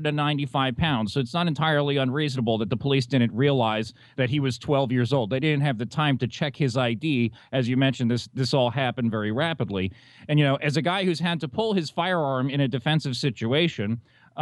195 pounds, so it's not entirely unreasonable that the police didn't realize that he was 12 years old. They didn't have the time to check his ID. As you mentioned, this all happened very rapidly. And, as a guy who's had to pull his firearm in a defensive situation,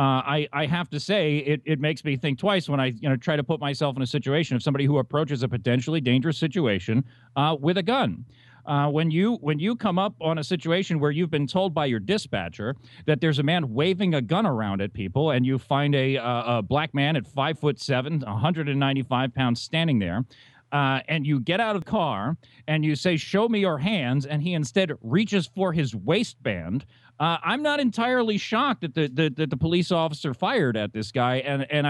I have to say it makes me think twice when I try to put myself in a situation of somebody who approaches a potentially dangerous situation with a gun. When you come up on a situation where you've been told by your dispatcher that there's a man waving a gun around at people, and you find a black man at 5'7", 195 pounds standing there, and you get out of the car and you say, "Show me your hands," and he instead reaches for his waistband. I'm not entirely shocked that the police officer fired at this guy, and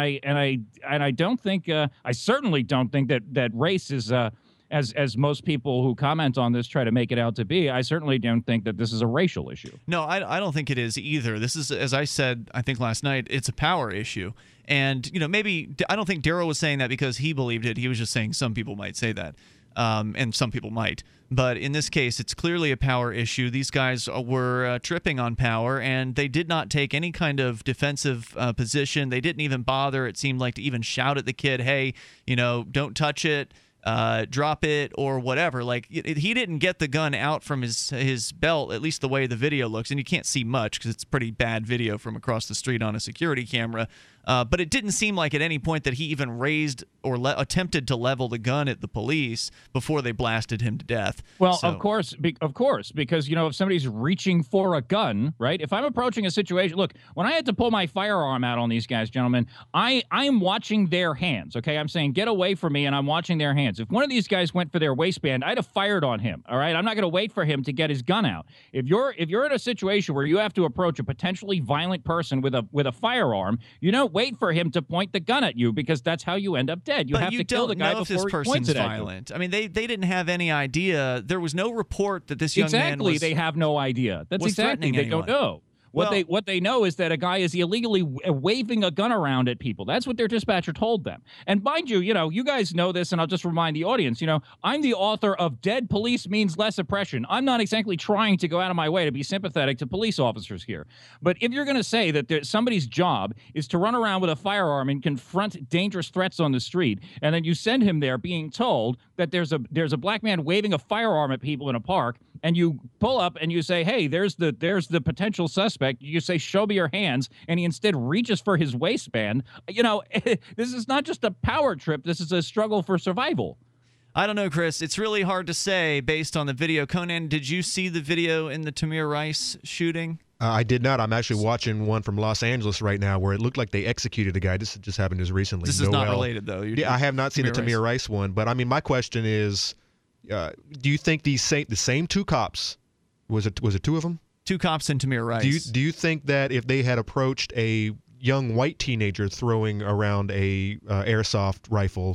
I don't think I certainly don't think that race is as most people who comment on this try to make it out to be. I certainly don't think that this is a racial issue. No, I don't think it is either. This is, as I said, I think last night, it's a power issue. And, maybe I don't think Darryl was saying that because he believed it. He was just saying some people might say that, and some people might. But in this case, it's clearly a power issue. These guys were tripping on power, and they did not take any kind of defensive position. They didn't even bother, it seemed like, to even shout at the kid, hey, don't touch it. drop it or whatever. Like he didn't get the gun out from his belt, at least the way the video looks, and you can't see much because it's pretty bad video from across the street on a security camera. But it didn't seem like at any point that he even raised or attempted to level the gun at the police before they blasted him to death. Well, of course, because, you know, if somebody's reaching for a gun, right? If I'm approaching a situation, look, when I had to pull my firearm out on these guys, gentlemen, I'm watching their hands, okay? I'm saying, get away from me, and I'm watching their hands. If one of these guys went for their waistband, I'd have fired on him, all right? I'm not going to wait for him to get his gun out. If you're in a situation where you have to approach a potentially violent person with a firearm, you don't wait for him to point the gun at you, because that's how you end up dead. You have to kill the guy before he points it at you. I mean, they didn't have any idea. There was no report that this young man was... Exactly, they have no idea. That's exactly, they don't know. What they know is that a guy is illegally waving a gun around at people. That's what their dispatcher told them. And mind you, you know, you guys know this, and I'll just remind the audience, you know, I'm the author of Dead Police Means Less Oppression. I'm not exactly trying to go out of my way to be sympathetic to police officers here. But if you're going to say that somebody's job is to run around with a firearm and confront dangerous threats on the street, and then you send him there being told that there's a black man waving a firearm at people in a park, and you pull up and you say, hey, there's the potential suspect. You say, show me your hands, and he instead reaches for his waistband. You know, this is not just a power trip. This is a struggle for survival. I don't know, Chris. It's really hard to say based on the video. Conan, did you see the video in the Tamir Rice shooting? I did not. I'm actually watching one from Los Angeles right now where it looked like they executed a guy. This just happened as recently. This is not related, though. I have not seen the Tamir Rice one. But, I mean, my question is, do you think the same two cops, was it two of them? Two cops in Tamir Rice. Do you think that if they had approached a young white teenager throwing around a airsoft rifle,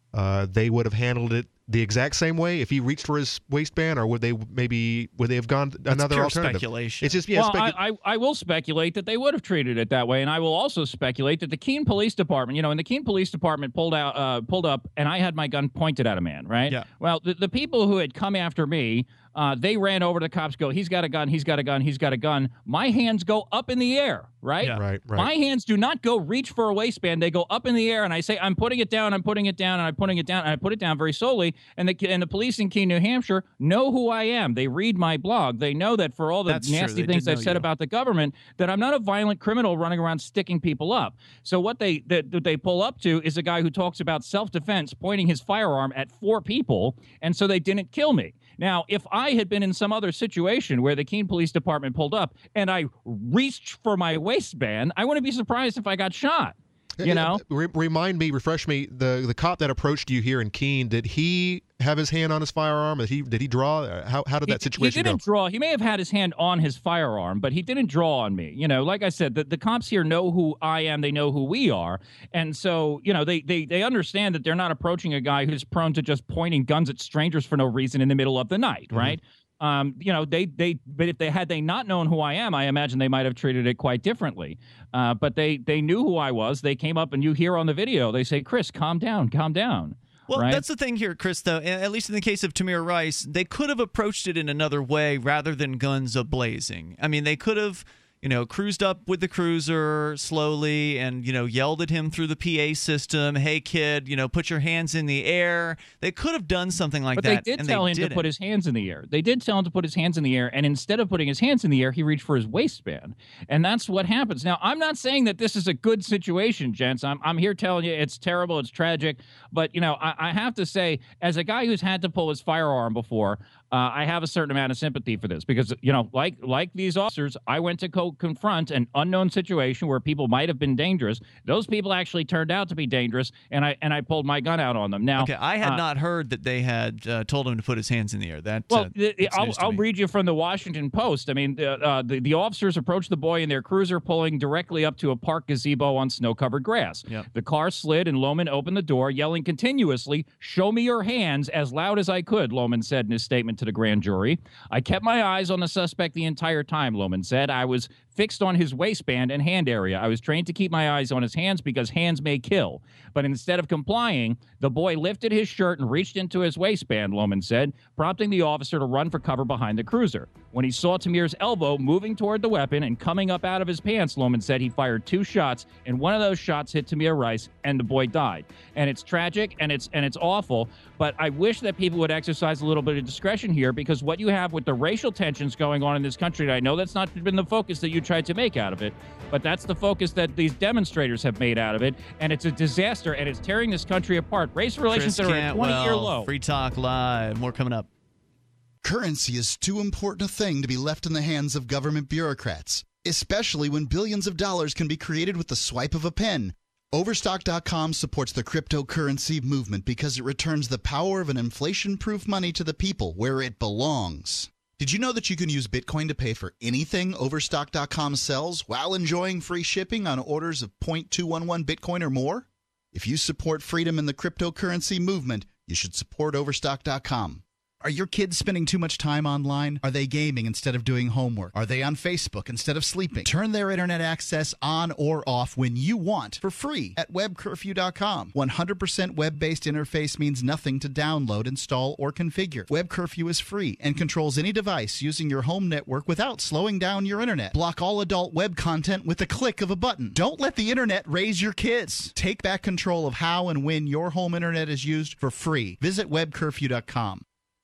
they would have handled it the exact same way if he reached for his waistband, or would they have gone another pure alternative? Speculation. It's just I will speculate that they would have treated it that way, and I will also speculate that the Keene Police Department, you know, and the Keene Police Department pulled up, and I had my gun pointed at a man, right? Yeah. Well, the people who had come after me, they ran over to the cops, go, he's got a gun, he's got a gun, he's got a gun. My hands go up in the air, right? Yeah. Right. My hands do not go reach for a waistband. They go up in the air, and I say, I'm putting it down, I'm putting it down, and I'm putting it down, and I put it down very slowly. And the police in Keene, New Hampshire know who I am. They read my blog. They know that for all the nasty things I've said about the government, that I'm not a violent criminal running around sticking people up. So what they pull up to is a guy who talks about self-defense, pointing his firearm at 4 people, and so they didn't kill me. Now, if I had been in some other situation where the Keene Police Department pulled up and I reached for my waistband, I wouldn't be surprised if I got shot. You know? Refresh me, the cop that approached you here in Keene, did he have his hand on his firearm? Did he draw? How did that situation go? He didn't draw. He may have had his hand on his firearm, but he didn't draw on me. You know, like I said, the cops here know who I am. They know who we are. And so, you know, they understand that they're not approaching a guy who's prone to just pointing guns at strangers for no reason in the middle of the night, right? You know, but if they not known who I am, I imagine they might have treated it quite differently. But they knew who I was. They came up, and you hear on the video, they say, Chris, calm down, calm down. Well, right? That's the thing here, Chris, though. At least in the case of Tamir Rice, they could have approached it in another way rather than guns a-blazing. I mean, they could have, you know, cruised up with the cruiser slowly and, you know, yelled at him through the PA system, hey, kid, you know, put your hands in the air. They could have done something like that. But they did tell him to put his hands in the air. They did tell him to put his hands in the air, and instead of putting his hands in the air, he reached for his waistband. And that's what happens. Now, I'm not saying that this is a good situation, gents. I'm here telling you it's terrible, it's tragic. But, you know, I have to say, as a guy who's had to pull his firearm before, I have a certain amount of sympathy for this because, you know, like these officers, I went to confront an unknown situation where people might have been dangerous. Those people actually turned out to be dangerous, and I pulled my gun out on them. Now, okay, I had not heard that they had told him to put his hands in the air. I'll read you from the Washington Post. I mean, the officers approached the boy in their cruiser pulling directly up to a park gazebo on snow-covered grass. Yep. The car slid, and Lohman opened the door, yelling continuously, "Show me your hands," as loud as I could, Lohman said in his statement to the grand jury. I kept my eyes on the suspect the entire time, Lohman said. I was fixed on his waistband and hand area. I was trained to keep my eyes on his hands because hands may kill. But instead of complying, the boy lifted his shirt and reached into his waistband, Lohman said, prompting the officer to run for cover behind the cruiser. When he saw Tamir's elbow moving toward the weapon and coming up out of his pants, Lohman said he fired 2 shots, and one of those shots hit Tamir Rice, and the boy died. And it's tragic, and it's awful, but I wish that people would exercise a little bit of discretion here, because what you have with the racial tensions going on in this country, and I know that's not been the focus that you tried to make out of it, but that's the focus that these demonstrators have made out of it, and it's a disaster, and it's tearing this country apart. Race relations that are at 20-year low. Free Talk Live. More coming up. Currency is too important a thing to be left in the hands of government bureaucrats, especially when billions of dollars can be created with the swipe of a pen. Overstock.com supports the cryptocurrency movement because it returns the power of an inflation-proof money to the people where it belongs. Did you know that you can use Bitcoin to pay for anything Overstock.com sells while enjoying free shipping on orders of 0.211 Bitcoin or more? If you support freedom in the cryptocurrency movement, you should support Overstock.com. Are your kids spending too much time online? Are they gaming instead of doing homework? Are they on Facebook instead of sleeping? Turn their internet access on or off when you want for free at webcurfew.com. 100% web-based interface means nothing to download, install, or configure. Web Curfew is free and controls any device using your home network without slowing down your internet. Block all adult web content with the click of a button. Don't let the internet raise your kids. Take back control of how and when your home internet is used for free. Visit webcurfew.com.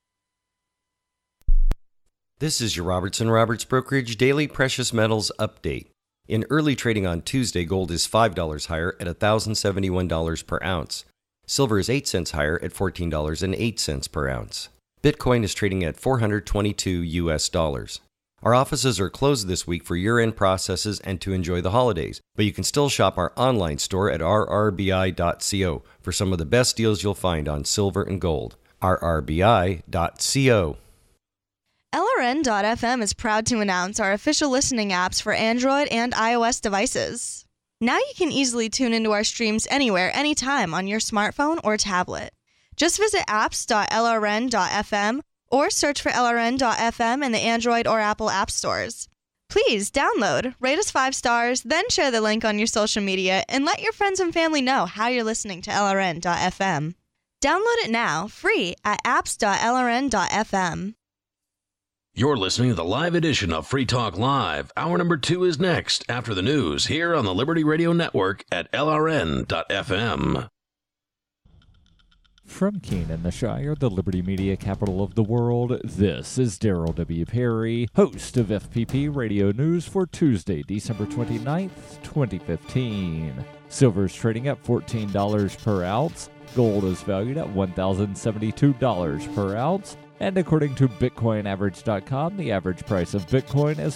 This is your Roberts Brokerage Daily Precious Metals Update. In early trading on Tuesday, gold is $5 higher at $1,071 per ounce. Silver is 8 cents higher at $14.08 per ounce. Bitcoin is trading at $422 US. Our offices are closed this week for year-end processes and to enjoy the holidays, but you can still shop our online store at rrbi.co for some of the best deals you'll find on silver and gold. rrbi.co. LRN.FM is proud to announce our official listening apps for Android and iOS devices. Now you can easily tune into our streams anywhere, anytime on your smartphone or tablet. Just visit apps.lrn.fm or search for LRN.FM in the Android or Apple app stores. Please download, rate us 5 stars, then share the link on your social media and let your friends and family know how you're listening to LRN.FM. Download it now, free at apps.lrn.fm. You're listening to the live edition of Free Talk Live. Hour number 2 is next after the news here on the Liberty Radio Network at LRN.FM. From Conan, the Shire, the Liberty Media capital of the world, this is Daryl W. Perry, host of FPP Radio News for Tuesday, December 29th, 2015. Silver is trading at $14 per ounce. Gold is valued at $1,072 per ounce. And according to BitcoinAverage.com, the average price of Bitcoin is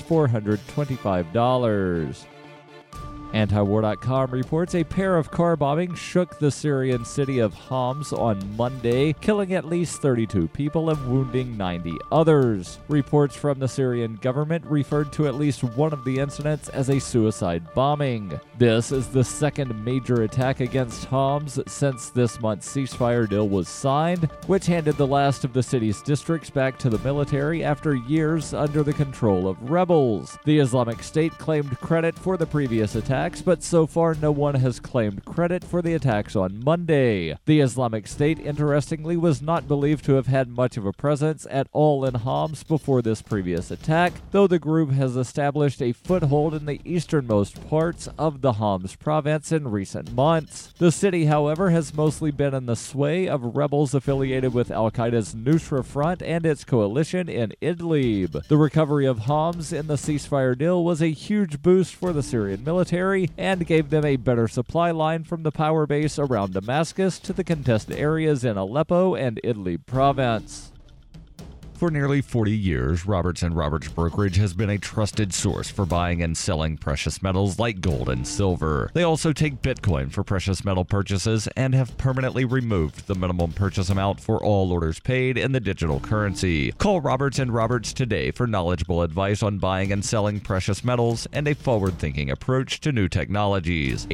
$425. Antiwar.com reports a pair of car bombings shook the Syrian city of Homs on Monday, killing at least 32 people and wounding 90 others. Reports from the Syrian government referred to at least one of the incidents as a suicide bombing. This is the second major attack against Homs since this month's ceasefire deal was signed, which handed the last of the city's districts back to the military after years under the control of rebels. The Islamic State claimed credit for the previous attack, but so far no one has claimed credit for the attacks on Monday. The Islamic State, interestingly, was not believed to have had much of a presence at all in Homs before this previous attack, though the group has established a foothold in the easternmost parts of the Homs province in recent months. The city, however, has mostly been in the sway of rebels affiliated with Al-Qaeda's Nusra Front and its coalition in Idlib. The recovery of Homs in the ceasefire deal was a huge boost for the Syrian military and gave them a better supply line from the power base around Damascus to the contested areas in Aleppo and Idlib province. For nearly 40 years, Roberts & Roberts Brokerage has been a trusted source for buying and selling precious metals like gold and silver. They also take Bitcoin for precious metal purchases and have permanently removed the minimum purchase amount for all orders paid in the digital currency. Call Roberts & Roberts today for knowledgeable advice on buying and selling precious metals and a forward-thinking approach to new technologies.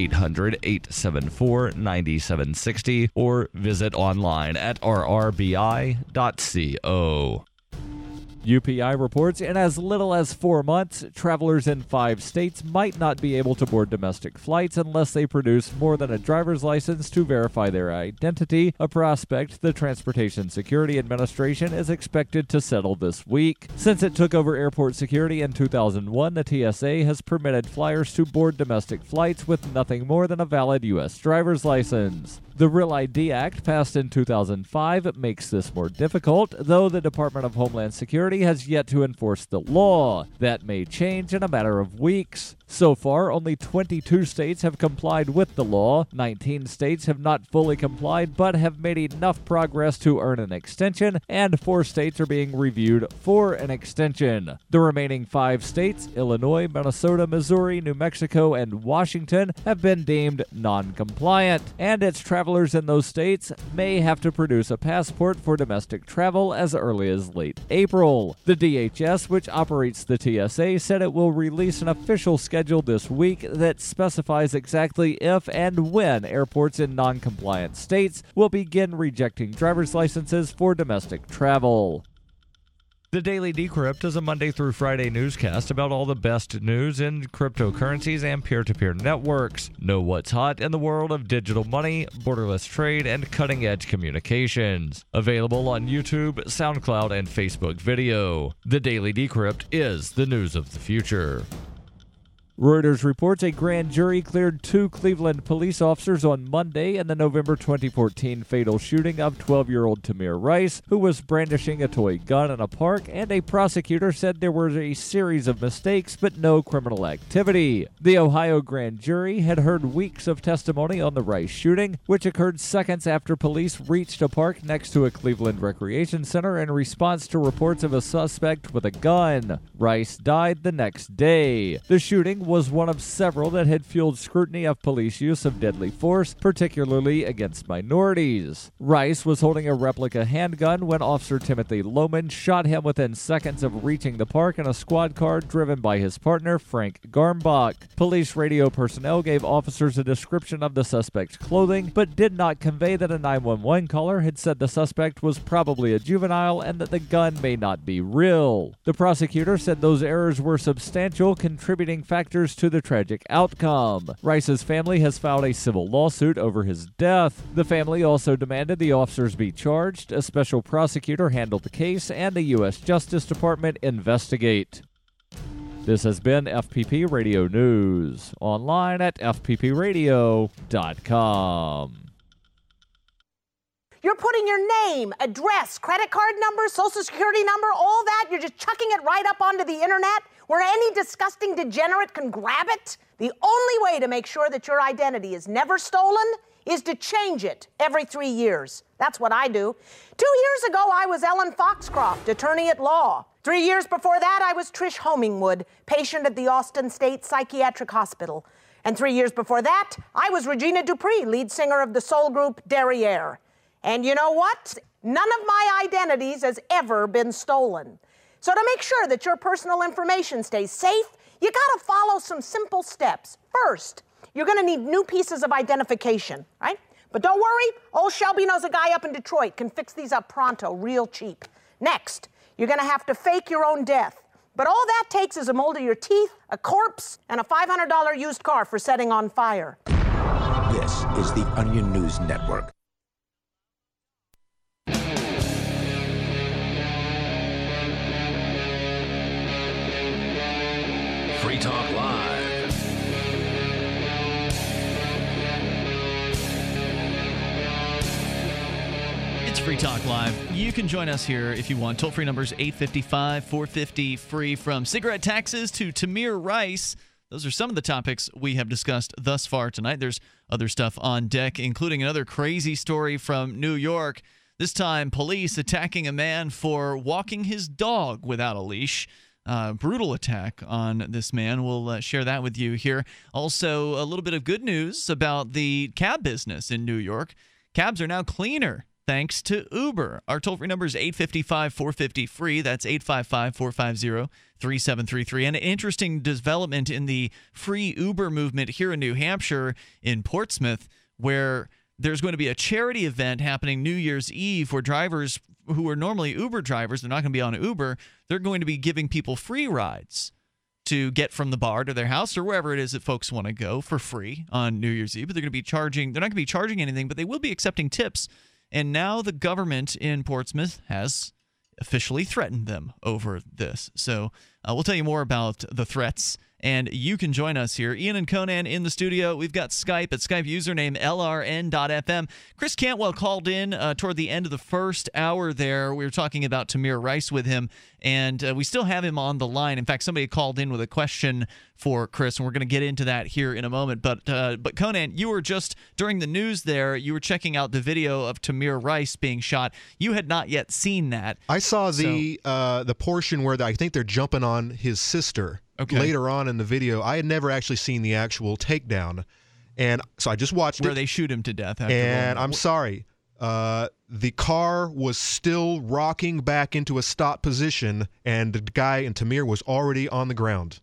800-874-9760 or visit online at rrbi.co. UPI reports in as little as 4 months, travelers in 5 states might not be able to board domestic flights unless they produce more than a driver's license to verify their identity, a prospect the Transportation Security Administration is expected to settle this week. Since it took over airport security in 2001, the TSA has permitted flyers to board domestic flights with nothing more than a valid U.S. driver's license. The Real ID Act, passed in 2005, makes this more difficult, though the Department of Homeland Security has yet to enforce the law. That may change in a matter of weeks. So far, only 22 states have complied with the law. 19 states have not fully complied but have made enough progress to earn an extension, and 4 states are being reviewed for an extension. The remaining 5 states, Illinois, Minnesota, Missouri, New Mexico, and Washington, have been deemed non-compliant, and its travelers in those states may have to produce a passport for domestic travel as early as late April. The DHS, which operates the TSA, said it will release an official schedule this week that specifies exactly if and when airports in non-compliant states will begin rejecting driver's licenses for domestic travel. The Daily Decrypt is a Monday through Friday newscast about all the best news in cryptocurrencies and peer-to-peer networks. Know what's hot in the world of digital money, borderless trade, and cutting-edge communications. Available on YouTube, SoundCloud, and Facebook video. The Daily Decrypt is the news of the future. Reuters reports a grand jury cleared 2 Cleveland police officers on Monday in the November 2014 fatal shooting of 12-year-old Tamir Rice, who was brandishing a toy gun in a park, and a prosecutor said there were a series of mistakes but no criminal activity. The Ohio grand jury had heard weeks of testimony on the Rice shooting, which occurred seconds after police reached a park next to a Cleveland recreation center in response to reports of a suspect with a gun. Rice died the next day. The shooting was one of several that had fueled scrutiny of police use of deadly force, particularly against minorities. Rice was holding a replica handgun when Officer Timothy Lohman shot him within seconds of reaching the park in a squad car driven by his partner, Frank Garmbach. Police radio personnel gave officers a description of the suspect's clothing, but did not convey that a 911 caller had said the suspect was probably a juvenile and that the gun may not be real. The prosecutor said those errors were substantial contributing factors to the tragic outcome. Rice's family has filed a civil lawsuit over his death. The family also demanded the officers be charged, a special prosecutor handled the case, and the U.S. Justice Department investigate. This has been FPP Radio News, online at fppradio.com. You're putting your name, address, credit card number, social security number, all that, you're just chucking it right up onto the internet where any disgusting degenerate can grab it? The only way to make sure that your identity is never stolen is to change it every 3 years. That's what I do. 2 years ago, I was Ellen Foxcroft, attorney at law. 3 years before that, I was Trish Homingwood, patient at the Austin State Psychiatric Hospital. And 3 years before that, I was Regina Dupree, lead singer of the soul group Derriere. And you know what? None of my identities has ever been stolen. So to make sure that your personal information stays safe, you gotta follow some simple steps. First, you're gonna need new pieces of identification, right? But don't worry, old Shelby knows a guy up in Detroit, can fix these up pronto, real cheap. Next, you're gonna have to fake your own death. But all that takes is a mold of your teeth, a corpse, and a $500 used car for setting on fire. This is the Onion News Network. Free Talk Live. It's Free Talk Live. You can join us here if you want. Toll-free numbers 855-450-FREE. From cigarette taxes to Tamir Rice. Those are some of the topics we have discussed thus far tonight. There's other stuff on deck, including another crazy story from New York. This time, police attacking a man for walking his dog without a leash. Brutal attack on this man. We'll share that with you here. Also, a little bit of good news about the cab business in New York. Cabs are now cleaner thanks to Uber. Our toll-free number is 855-450-FREE. That's 855-450-3733. And an interesting development in the free Uber movement here in New Hampshire, in Portsmouth, where there's going to be a charity event happening New Year's Eve where drivers who are normally Uber drivers, they're not going to be on Uber, they're going to be giving people free rides to get from the bar to their house or wherever it is that folks want to go for free on New Year's Eve. But they're not going to be charging anything, but they will be accepting tips. And now the government in Portsmouth has officially threatened them over this. So we'll tell you more about the threats. And you can join us here. Ian and Conan in the studio. We've got Skype at Skype username LRN.FM. Chris Cantwell called in toward the end of the first hour there. We were talking about Tamir Rice with him, and we still have him on the line. In fact, somebody called in with a question for Chris, and we're going to get into that here in a moment. But Conan, you were just, during the news there, you were checking out the video of Tamir Rice being shot. You had not yet seen that. I saw the portion where I think they're jumping on his sister. Okay. Later on in the video. I had never actually seen the actual takedown, and so I just watched where they shoot him to death. And I'm sorry, the car was still rocking back into a stop position, and the guy in Tamir was already on the ground.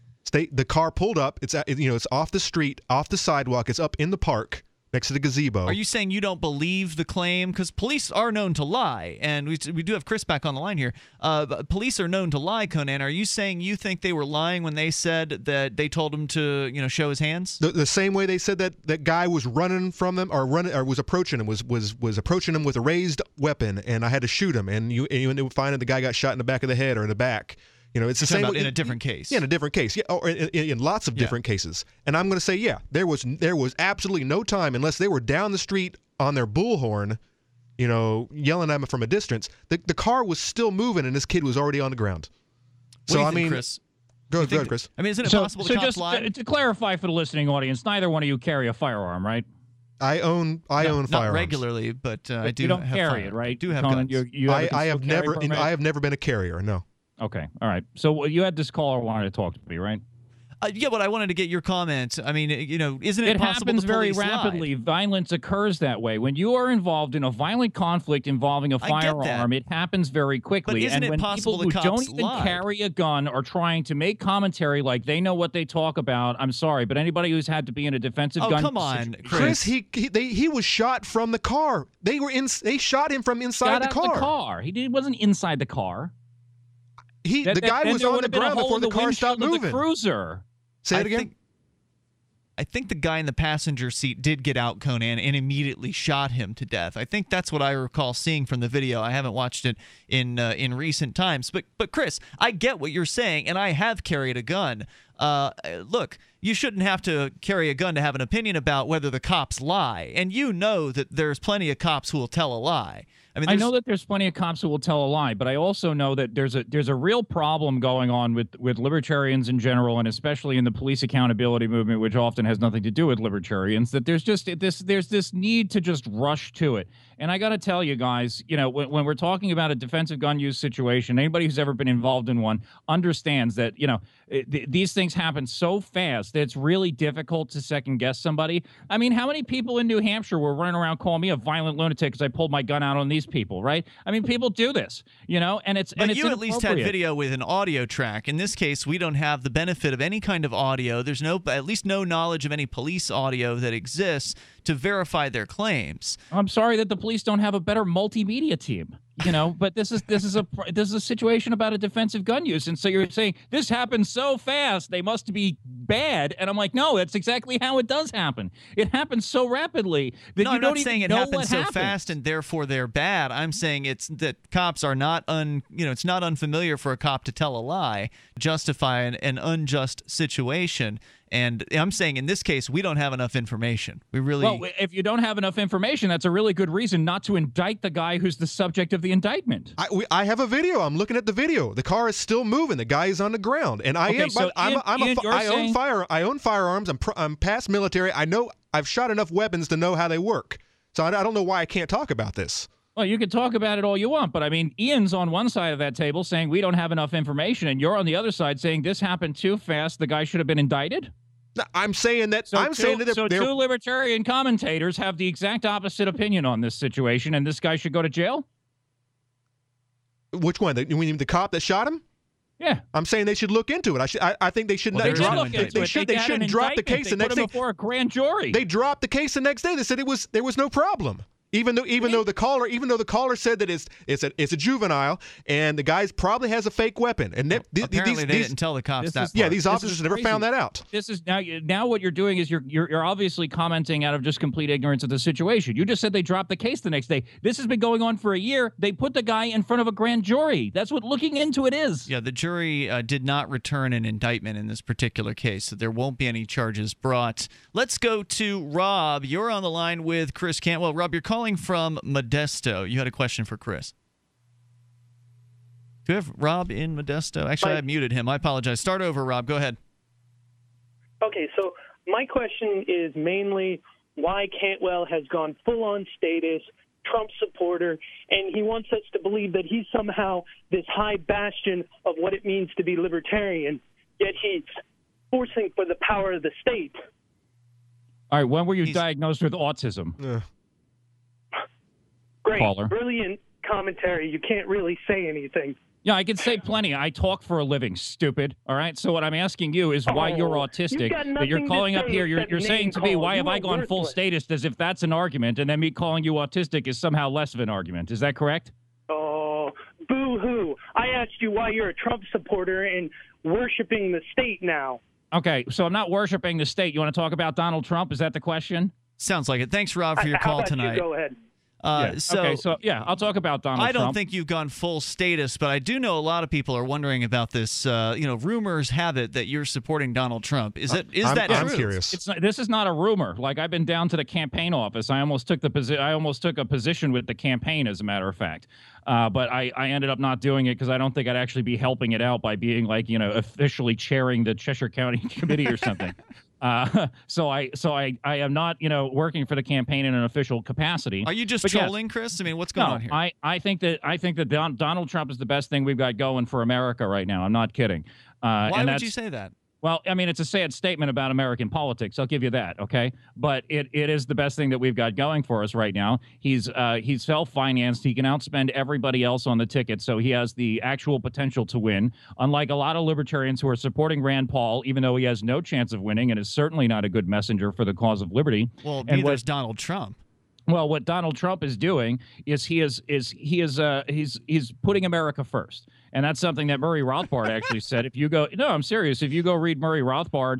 The car pulled up. It's off the street, off the sidewalk. It's up in the park next to the gazebo. Are you saying you don't believe the claim? Because police are known to lie, and we do have Chris back on the line here. Police are known to lie, Conan. Are you saying you think they were lying when they said that they told him to, show his hands? The same way they said that guy was running from them or was approaching him, was approaching him with a raised weapon, and I had to shoot him, and you would find that the guy got shot in the back of the head or in the back. It's the same in a different case. Yeah, in a different case. Yeah, or in lots of different cases. And I'm going to say, yeah, there was absolutely no time unless they were down the street on their bullhorn, yelling at him from a distance. The car was still moving, and this kid was already on the ground. What do you think, Chris? Go ahead, Chris. I mean, isn't it possible the cops just lied? To clarify for the listening audience, neither one of you carry a firearm, right? I own firearms. Not regularly, but I do. You don't have carry it, right? I do have Conan, guns. I have never been a carrier. No. Okay. All right. So you had this caller wanted to talk to me, right? Yeah, but I wanted to get your comment. I mean, isn't it possible happens the very police rapidly. lied? Violence occurs that way. When you are involved in a violent conflict involving a firearm, it happens very quickly. But isn't and when it possible people who the cops don't even lied? carry a gun are trying to make commentary like they know what they talk about, I'm sorry, but anybody who's had to be in a defensive gun come on, Chris, he was shot from the car. They shot him from inside the car. He wasn't inside the car. The guy was on the ground before the car stopped moving. The cruiser. Say it again. I think the guy in the passenger seat did get out, Conan, and immediately shot him to death. I think that's what I recall seeing from the video. I haven't watched it in recent times. But Chris, I get what you're saying, and I have carried a gun. Look, you shouldn't have to carry a gun to have an opinion about whether the cops lie. And you know that there's plenty of cops who will tell a lie. I know that there's plenty of cops who will tell a lie, but I also know that there's a real problem going on with libertarians in general, and especially in the police accountability movement, which often has nothing to do with libertarians. That there's this need to just rush to it. And I got to tell you guys, when we're talking about a defensive gun use situation, anybody who's ever been involved in one understands that these things happen so fast that it's really difficult to second guess somebody. I mean, how many people in New Hampshire were running around calling me a violent lunatic because I pulled my gun out on these people, right? I mean, people do this, and it's But and you it's at least had video with an audio track. In this case, we don't have the benefit of any kind of audio. There's at least no knowledge of any police audio that exists to verify their claims. I'm sorry that the police don't have a better multimedia team. But this is a situation about a defensive gun use, and so you're saying this happens so fast they must be bad, and I'm like, no, that's exactly how it does happen. It happens so rapidly that I'm not saying it happens so happens. fast and therefore they're bad. I'm saying it's that cops are not it's not unfamiliar for a cop to tell a lie, justify an unjust situation. And I'm saying in this case, we don't have enough information. Well, if you don't have enough information, that's a really good reason not to indict the guy who's the subject of the indictment. I have a video. I'm looking at the video. The car is still moving. The guy is on the ground, and I own firearms. I'm past military. I know I've shot enough weapons to know how they work. So I don't know why I can't talk about this. Well, you can talk about it all you want, but I mean, Ian's on one side of that table saying we don't have enough information, and you're on the other side saying this happened too fast. The guy should have been indicted. I'm saying that. Two libertarian commentators have the exact opposite opinion on this situation, and this guy should go to jail. Which one? You mean the cop that shot him? Yeah, I'm saying they should look into it. I think they should not drop. They shouldn't drop the case the next day. Before a grand jury. They dropped the case the next day. They said there was no problem. Even though the caller said that it's a juvenile and the guy probably has a fake weapon, and apparently they didn't tell the cops that. Yeah, these officers never found that out. This is now what you're doing is you're obviously commenting out of just complete ignorance of the situation. You just said they dropped the case the next day. This has been going on for a year. They put the guy in front of a grand jury. That's what looking into it is. Yeah, the jury did not return an indictment in this particular case, so there won't be any charges brought. Let's go to Rob. You're on the line with Chris Cantwell. Rob, you're calling from Modesto. You had a question for Chris. Do you have Rob in Modesto? Actually, I muted him. I apologize. Start over, Rob. Go ahead. Okay, so my question is mainly why Cantwell has gone full-on status, Trump supporter, and he wants us to believe that he's somehow this high bastion of what it means to be libertarian, yet he's forcing for the power of the state. All right, when were you diagnosed with autism? Great, caller. Brilliant commentary. You can't really say anything. Yeah, I can say plenty. I talk for a living, stupid. All right? So what I'm asking you is why you're autistic. That you're calling up here. You're saying to me, why have I gone full status as if that's an argument, and then me calling you autistic is somehow less of an argument. Is that correct? Oh, boo-hoo. I asked you why you're a Trump supporter and worshiping the state now. Okay, so I'm not worshiping the state. You want to talk about Donald Trump? Is that the question? Sounds like it. Thanks, Rob, for your How call about tonight. You go ahead. Okay, so I'll talk about Donald Trump. I don't think you've gone full status, but I do know a lot of people are wondering about this. Rumors have it that you're supporting Donald Trump. Is that true? I'm curious. This is not a rumor. Like, I've been down to the campaign office. I almost took a position with the campaign, as a matter of fact. But I ended up not doing it because I don't think I'd actually be helping it out by being officially chairing the Cheshire County Committee or something. So I am not, working for the campaign in an official capacity. Are you just trolling, Chris? I mean, what's going on here? I think that Donald Trump is the best thing we've got going for America right now. I'm not kidding. Why would you say that? Well, I mean, it's a sad statement about American politics. I'll give you that, okay? But it is the best thing that we've got going for us right now. He's self-financed. He can outspend everybody else on the ticket, so he has the actual potential to win. Unlike a lot of libertarians who are supporting Rand Paul, even though he has no chance of winning and is certainly not a good messenger for the cause of liberty. Well, neither is Donald Trump. Well, what Donald Trump is doing is he's putting America first. And that's something that Murray Rothbard actually said. I'm serious. If you go read Murray Rothbard,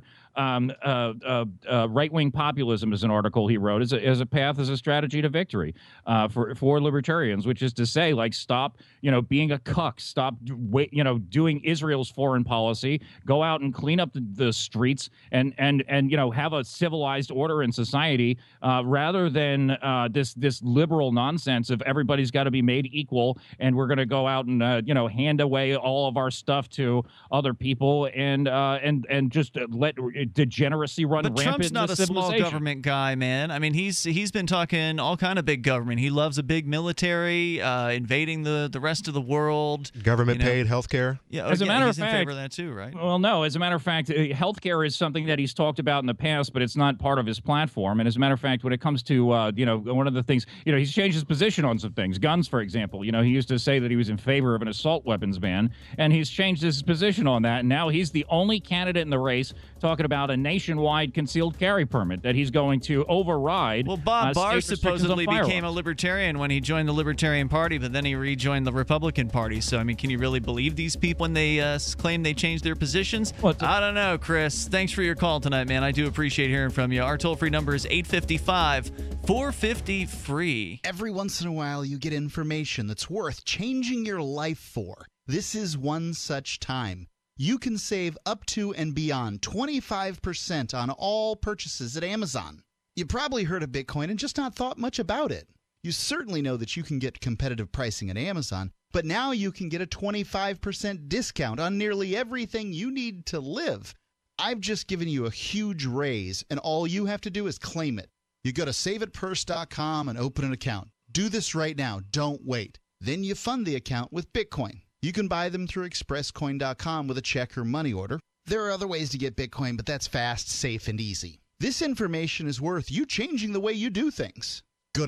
right-wing populism is an article he wrote as a path, as a strategy to victory for libertarians, which is to say, stop, being a cuck, stop, doing Israel's foreign policy, go out and clean up the streets and have a civilized order in society rather than this liberal nonsense of everybody's got to be made equal and we're going to go out and hand away all of our stuff to other people and just let degeneracy run rampant. But Trump's not a small government guy, man. I mean, he's been talking all kind of big government. He loves a big military, invading the rest of the world. Government paid healthcare. Yeah, as a matter of he's fact, in favor of that too, right? Well, no. As a matter of fact, healthcare is something that he's talked about in the past, but it's not part of his platform. And as a matter of fact, when it comes to one of the things, he's changed his position on some things. Guns, for example. He used to say that he was in favor of an assault weapons ban, and he's changed his position on that. And now he's the only candidate in the race talking about a nationwide concealed carry permit that he's going to override. Well, Bob Barr supposedly became a libertarian when he joined the Libertarian Party, but then he rejoined the Republican Party. So, I mean, can you really believe these people when they claim they changed their positions? I don't know, Chris. Thanks for your call tonight, man. I do appreciate hearing from you. Our toll-free number is 855-450-FREE. Every once in a while, you get information that's worth changing your life for. This is one such time. You can save up to and beyond 25% on all purchases at Amazon. You probably heard of Bitcoin and just not thought much about it. You certainly know that you can get competitive pricing at Amazon, but now you can get a 25% discount on nearly everything you need to live. I've just given you a huge raise, and all you have to do is claim it. You go to saveitpurse.com and open an account. Do this right now. Don't wait. Then you fund the account with Bitcoin. You can buy them through expresscoin.com with a check or money order. There are other ways to get Bitcoin, but that's fast, safe, and easy. This information is worth you changing the way you do things. Go to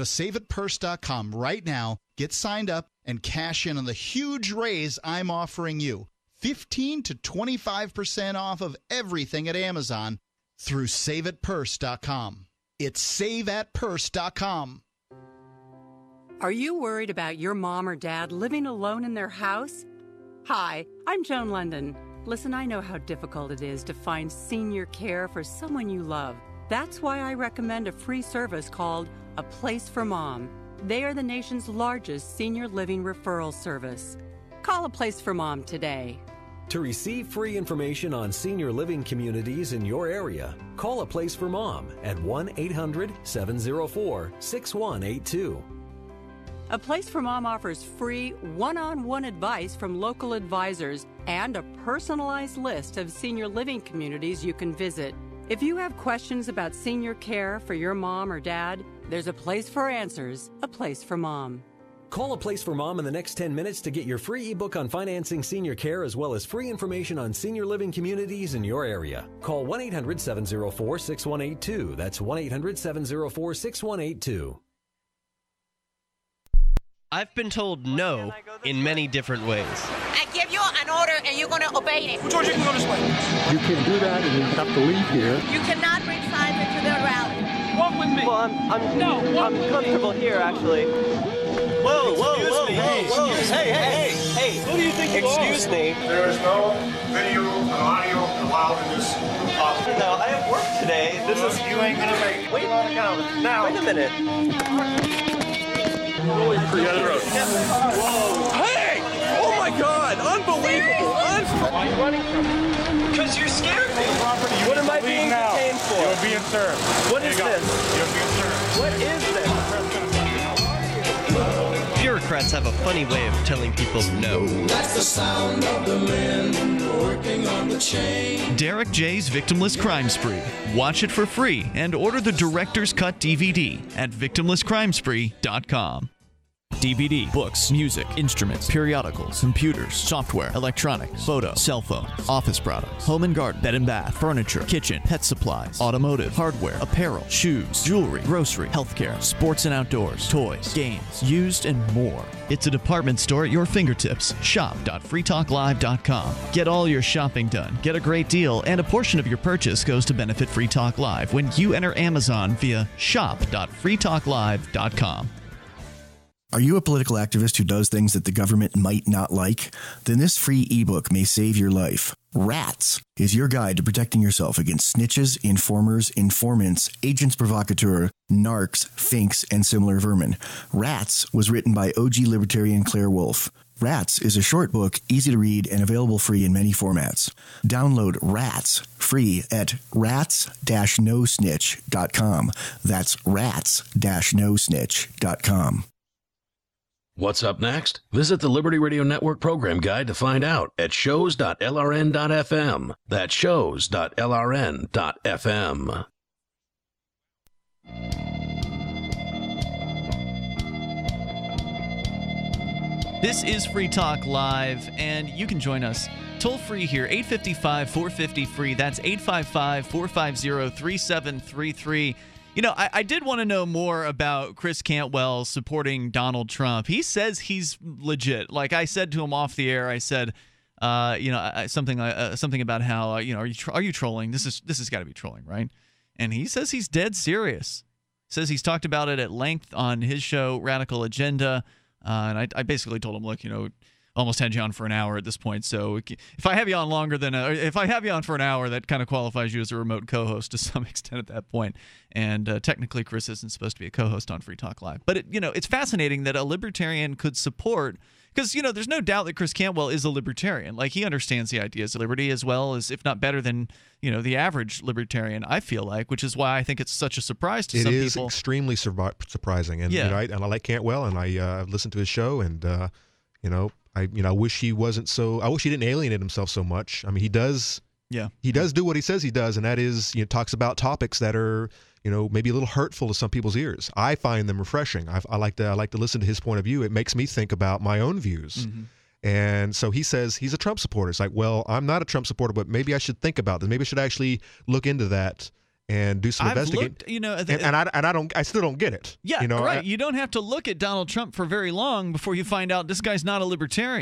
saveitpurse.com right now, get signed up, and cash in on the huge raise I'm offering you. 15 to 25% off of everything at Amazon through saveatpurse.com. It's saveatpurse.com. Are you worried about your mom or dad living alone in their house? Hi, I'm Joan London. Listen, I know how difficult it is to find senior care for someone you love. That's why I recommend a free service called A Place for Mom. They are the nation's largest senior living referral service. Call A Place for Mom today. To receive free information on senior living communities in your area, call A Place for Mom at 1-800-704-6182. A Place for Mom offers free one-on-one advice from local advisors and a personalized list of senior living communities you can visit. If you have questions about senior care for your mom or dad, there's a place for answers, A Place for Mom. Call A Place for Mom in the next 10 minutes to get your free ebook on financing senior care as well as free information on senior living communities in your area. Call 1-800-704-6182. That's 1-800-704-6182. I've been told no in many different ways. I give you an order and you're going to obey it. George, you can go this way. You can't do that and you have to leave here. You cannot bring signs into the rally. Walk with me. Well, I'm comfortable here, actually. Whoa. Hey. Who do you think you are? Excuse me. There is no video and audio allowed in this office. No, I have work today. You ain't going to make it. Wait on account. Now. Wait a minute. Forget it. Whoa. Hey! Oh my God! Unbelievable! Why are you running from me? Because you scared me. What am I being detained for? You're being served. What is this? You're being served. What is this? Bureaucrats have a funny way of telling people no. That's the sound of the men working on the chain. Derek J's Victimless Crime Spree. Watch it for free and order the Director's Cut DVD at victimlesscrimespree.com. DVD, books, music, instruments, periodicals, computers, software, electronics, photo, cell phones, office products, home and garden, bed and bath, furniture, kitchen, pet supplies, automotive, hardware, apparel, shoes, jewelry, grocery, healthcare, sports and outdoors, toys, games, used, and more. It's a department store at your fingertips. Shop.freetalklive.com. Get all your shopping done, get a great deal, and a portion of your purchase goes to benefit Free Talk Live when you enter Amazon via shop.freetalklive.com. Are you a political activist who does things that the government might not like? Then this free ebook may save your life. Rats is your guide to protecting yourself against snitches, informers, informants, agents provocateur, narcs, finks, and similar vermin. Rats was written by OG libertarian Claire Wolfe. Rats is a short book, easy to read, and available free in many formats. Download Rats free at rats-nosnitch.com. That's rats-nosnitch.com. What's up next? Visit the Liberty Radio Network program guide to find out at shows.lrn.fm. That's shows.lrn.fm. This is Free Talk Live, and you can join us toll free here, 855-450-FREE. That's 855-450-3733. You know, I did want to know more about Chris Cantwell supporting Donald Trump. He says he's legit. Like I said to him off the air, I said, something about how are you trolling? This has got to be trolling, right? And he says he's dead serious. Says he's talked about it at length on his show Radical Agenda, and I basically told him, look, almost had you on for an hour at this point. So if I have you on if I have you on for an hour, that kind of qualifies you as a remote co-host to some extent at that point. And technically, Chris isn't supposed to be a co-host on Free Talk Live. But it's fascinating that a libertarian could support, because there's no doubt that Chris Cantwell is a libertarian. Like, he understands the ideas of liberty as well as, if not better than, the average libertarian, I feel like, which is why I think it's such a surprise to some people. It is extremely surprising. And and I like Cantwell, and I've listened to his show, and I wish he wasn't so. I wish he didn't alienate himself so much. I mean, he does. Yeah. He does do what he says he does, and that is, talks about topics that are, maybe a little hurtful to some people's ears. I find them refreshing. I like to listen to his point of view. It makes me think about my own views. Mm-hmm. And so he says he's a Trump supporter. It's like, well, I'm not a Trump supporter, but maybe I should think about this. Maybe I should actually look into that and do some investigating. I still don't get it. Yeah, right. You don't have to look at Donald Trump for very long before you find out this guy's not a libertarian.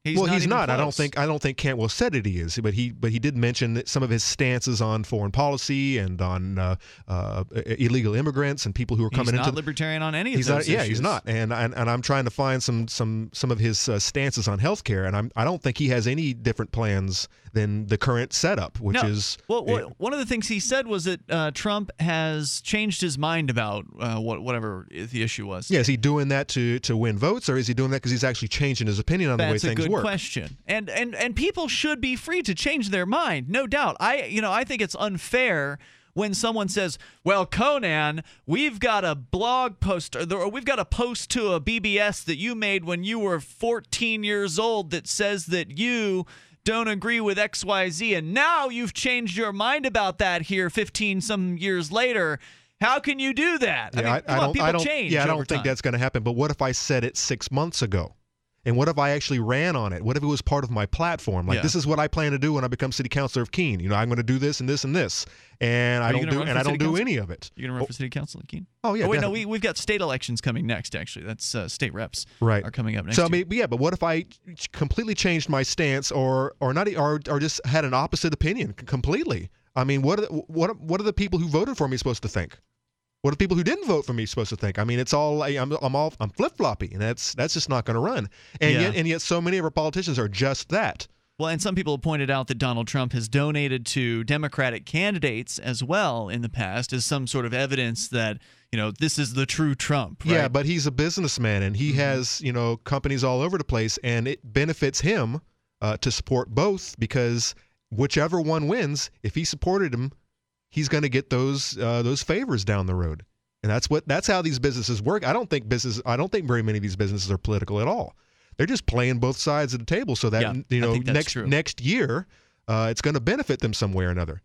He's not. I don't think Cantwell said it. He is, but he did mention that some of his stances on foreign policy and on illegal immigrants and people who are coming into. He's not libertarian on any of those issues. Yeah, he's not. And I'm trying to find some of his stances on healthcare, and I don't think he has any different plans than the current setup, which is. Well, one of the things he said was that Trump has changed his mind about whatever the issue was. Yeah, is he doing that to win votes, or is he doing that because he's actually changing his opinion on the way things work? That's a good question. And people should be free to change their mind, no doubt. I think it's unfair when someone says, well, Conan, we've got a blog post, or we've got a post to a BBS that you made when you were 14 years old that says that you don't agree with XYZ, and now you've changed your mind about that here 15 some years later. How can you do that? Yeah, people change. Yeah, I don't over think time. that's going to happen. But what if I said it 6 months ago? And what if I actually ran on it? What if it was part of my platform? Like, this is what I plan to do when I become city councilor of Keene. You know, I'm going to do this and this and this, and I don't do any of it. You're going to run for city council in Keene? Oh yeah. Oh wait, definitely. no, we've got state elections coming next. Actually, that's state reps are coming up next. So year. I mean, yeah, but what if I completely changed my stance, or just had an opposite opinion completely? I mean, what are the people who voted for me supposed to think? What are people who didn't vote for me supposed to think? I mean, it's all I'm flip-floppy, and that's just not going to run. And yet so many of our politicians are just that. Well, and some people have pointed out that Donald Trump has donated to Democratic candidates as well in the past as some sort of evidence that, this is the true Trump. Right? Yeah, but he's a businessman, and he has, companies all over the place, and it benefits him to support both, because whichever one wins, if he supported him, he's going to get those favors down the road. And that's how these businesses work. I don't think very many of these businesses are political at all. They're just playing both sides of the table so that next year it's going to benefit them some way or another.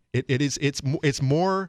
It's more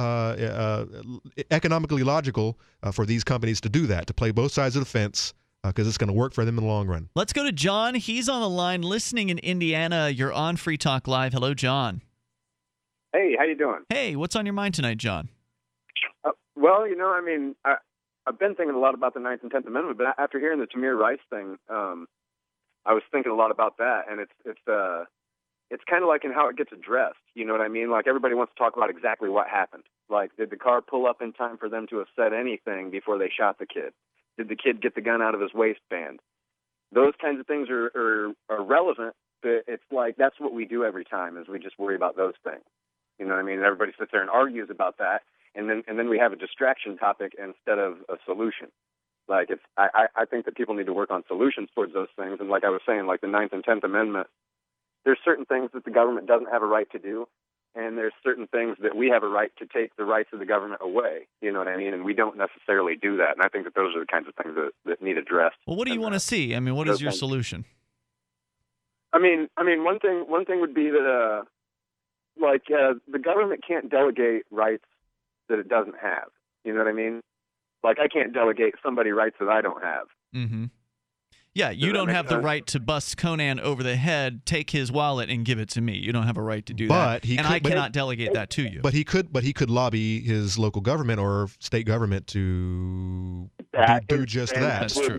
economically logical for these companies to do that, to play both sides of the fence, because it's going to work for them in the long run. Let's go to John. He's on the line listening in Indiana. You're on Free Talk Live. Hello, John. Hey, how you doing? Hey, what's on your mind tonight, John? Well, I've been thinking a lot about the 9th and 10th Amendment, but after hearing the Tamir Rice thing, I was thinking a lot about that, and it's kind of like in how it gets addressed. You know what I mean? Like, everybody wants to talk about exactly what happened. Like, did the car pull up in time for them to have said anything before they shot the kid? Did the kid get the gun out of his waistband? Those kinds of things are relevant, but it's like that's what we do every time, is we just worry about those things. You know what I mean? Everybody sits there and argues about that, and then we have a distraction topic instead of a solution. Like, I think that people need to work on solutions towards those things. And like I was saying, like the 9th and 10th Amendment, there's certain things that the government doesn't have a right to do, and there's certain things that we have a right to take the rights of the government away. You know what I mean? And we don't necessarily do that. And I think that those are the kinds of things that need addressed. Well, what do you want to see? I mean, what is your solution? I mean, one thing would be that the government can't delegate rights that it doesn't have. You know what I mean? Like, I can't delegate somebody rights that I don't have. Mm-hmm. Yeah, you don't have the right to bust Conan over the head, take his wallet, and give it to me. You don't have a right to do that. I cannot delegate that to you. But he could lobby his local government or state government to do just that. That's true.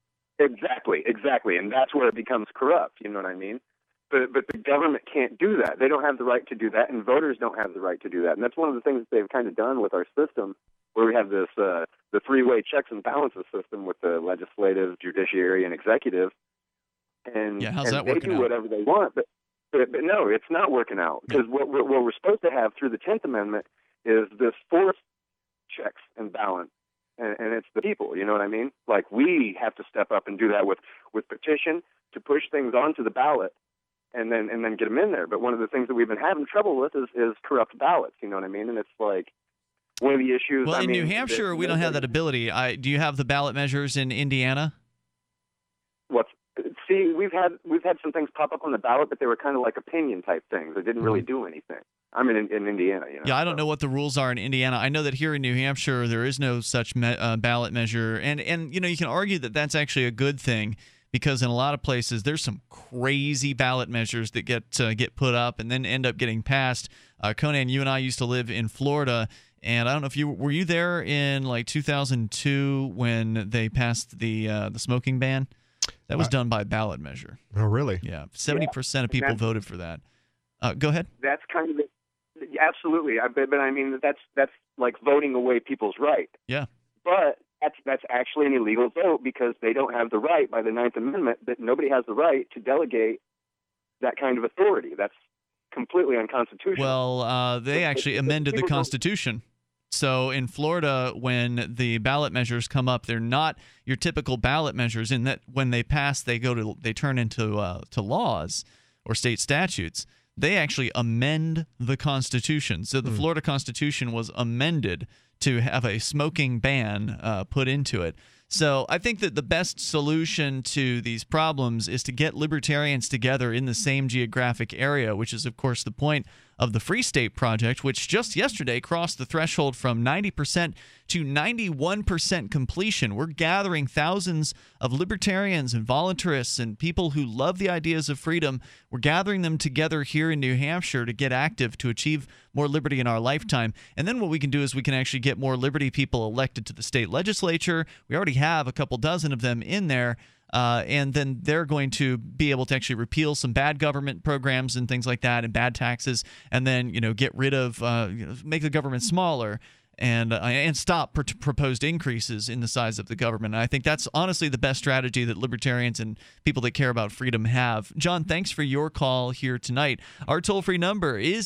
Exactly. And that's where it becomes corrupt. You know what I mean? But the government can't do that. They don't have the right to do that, and voters don't have the right to do that. And that's one of the things that they've kind of done with our system, where we have this the three-way checks and balances system with the legislative, judiciary, and executive. And, how's that they working do out? whatever they want. But no, it's not working out. Because what we're supposed to have through the 10th Amendment is this forced checks and balance. And it's the people, you know what I mean? Like, we have to step up and do that with petition to push things onto the ballot. And then get them in there. But one of the things that we've been having trouble with is corrupt ballots. You know what I mean? And it's like one of the issues. Well, in New Hampshire, we don't have that ability. Do you have the ballot measures in Indiana? See, we've had some things pop up on the ballot, but they were kind of like opinion type things. They didn't really do anything. I'm in Indiana. You know, yeah, I don't know what the rules are in Indiana. I know that here in New Hampshire, there is no such ballot measure, and you can argue that that's actually a good thing. Because in a lot of places, there's some crazy ballot measures that get put up and then end up getting passed. Conan, you and I used to live in Florida, and I don't know if were you there in like 2002 when they passed the smoking ban? That was done by ballot measure. Oh, really? Yeah, 70% of people voted for that. Go ahead. That's kind of absolutely. But I mean, that's like voting away people's right. Yeah. But that's actually an illegal vote because they don't have the right by the 9th Amendment. That nobody has the right to delegate that kind of authority. That's completely unconstitutional. Well, they actually amended the Constitution. So in Florida, when the ballot measures come up, they're not your typical ballot measures. In that, when they pass, they turn into to laws or state statutes. They actually amend the Constitution. So the Florida Constitution was amended to have a smoking ban put into it. So I think that the best solution to these problems is to get libertarians together in the same geographic area, which is, of course, the point of the Free State Project, which just yesterday crossed the threshold from 90% to 91% completion. We're gathering thousands of libertarians and voluntarists and people who love the ideas of freedom. We're gathering them together here in New Hampshire to get active, to achieve more liberty in our lifetime. And then what we can do is we can actually get more liberty people elected to the state legislature. We already have a couple dozen of them in there. And then they're going to be able to actually repeal some bad government programs and things like that, and bad taxes, and then get rid of, make the government smaller, and stop proposed increases in the size of the government. And I think that's honestly the best strategy that libertarians and people that care about freedom have. John, thanks for your call here tonight. Our toll-free number is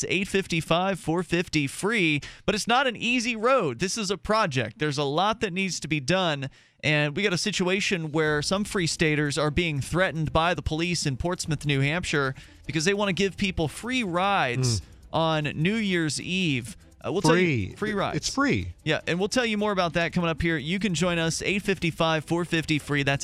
855-450-FREE, but it's not an easy road. This is a project. There's a lot that needs to be done. And we got a situation where some free staters are being threatened by the police in Portsmouth, New Hampshire, because they want to give people free rides on New Year's Eve. We'll tell you, free rides. It's free. Yeah, and we'll tell you more about that coming up here. You can join us, 855-450-FREE. That's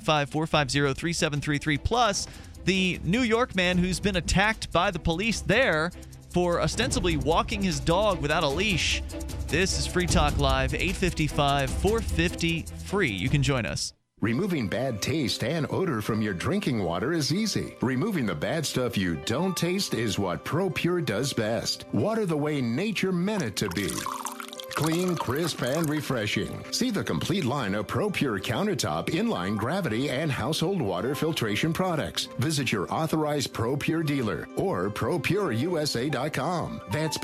855-450-3733. Plus, the New York man who's been attacked by the police there for ostensibly walking his dog without a leash. This is Free Talk Live, 855-450-FREE. You can join us. Removing bad taste and odor from your drinking water is easy. Removing the bad stuff you don't taste is what ProPure does best. Water the way nature meant it to be. Clean, crisp, and refreshing. See the complete line of ProPure countertop, inline, gravity, and household water filtration products. Visit your authorized ProPure dealer or ProPureUSA.com. That's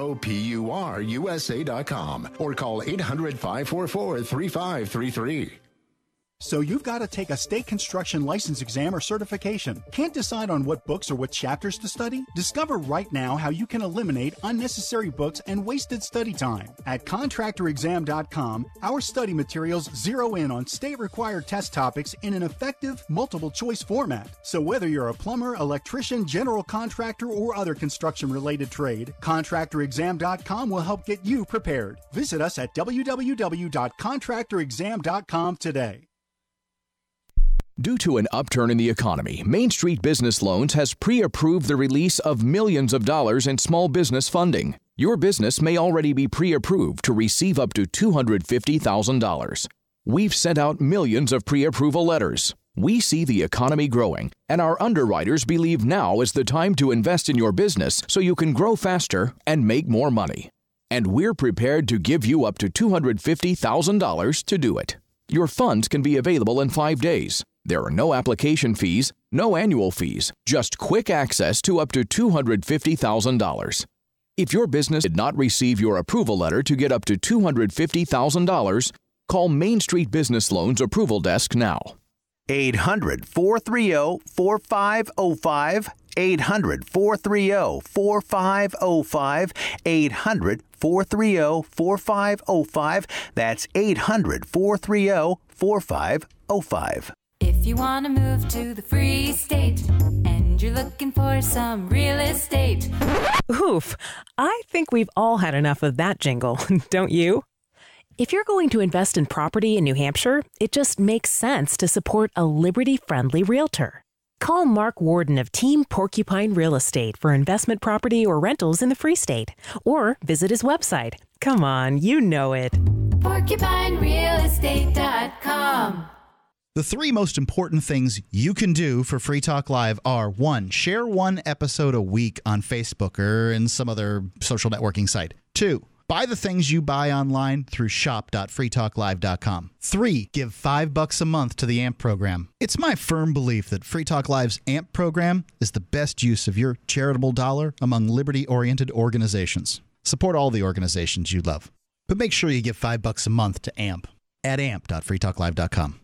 ProPureUSA.com. Or call 800-544-3533. So you've got to take a state construction license exam or certification. Can't decide on what books or what chapters to study? Discover right now how you can eliminate unnecessary books and wasted study time. At contractorexam.com, our study materials zero in on state-required test topics in an effective, multiple-choice format. So whether you're a plumber, electrician, general contractor, or other construction-related trade, contractorexam.com will help get you prepared. Visit us at www.contractorexam.com today. Due to an upturn in the economy, Main Street Business Loans has pre-approved the release of millions of dollars in small business funding. Your business may already be pre-approved to receive up to $250,000. We've sent out millions of pre-approval letters. We see the economy growing, and our underwriters believe now is the time to invest in your business so you can grow faster and make more money. And we're prepared to give you up to $250,000 to do it. Your funds can be available in 5 days. There are no application fees, no annual fees, just quick access to up to $250,000. If your business did not receive your approval letter to get up to $250,000, call Main Street Business Loans Approval Desk now. 800-430-4505. 800-430-4505. 800-430-4505. That's 800-430-4505. If you want to move to the Free State and you're looking for some real estate. Oof, I think we've all had enough of that jingle, don't you? If you're going to invest in property in New Hampshire, it just makes sense to support a liberty-friendly realtor. Call Mark Warden of Team Porcupine Real Estate for investment property or rentals in the Free State, or visit his website. Come on, you know it. PorcupineRealEstate.com. The three most important things you can do for Free Talk Live are: 1, share one episode a week on Facebook or in some other social networking site. 2, Buy the things you buy online through shop.freetalklive.com. 3. Give $5 a month to the AMP program. It's my firm belief that Free Talk Live's AMP program is the best use of your charitable dollar among liberty-oriented organizations. Support all the organizations you love. But make sure you give $5 a month to AMP at amp.freetalklive.com.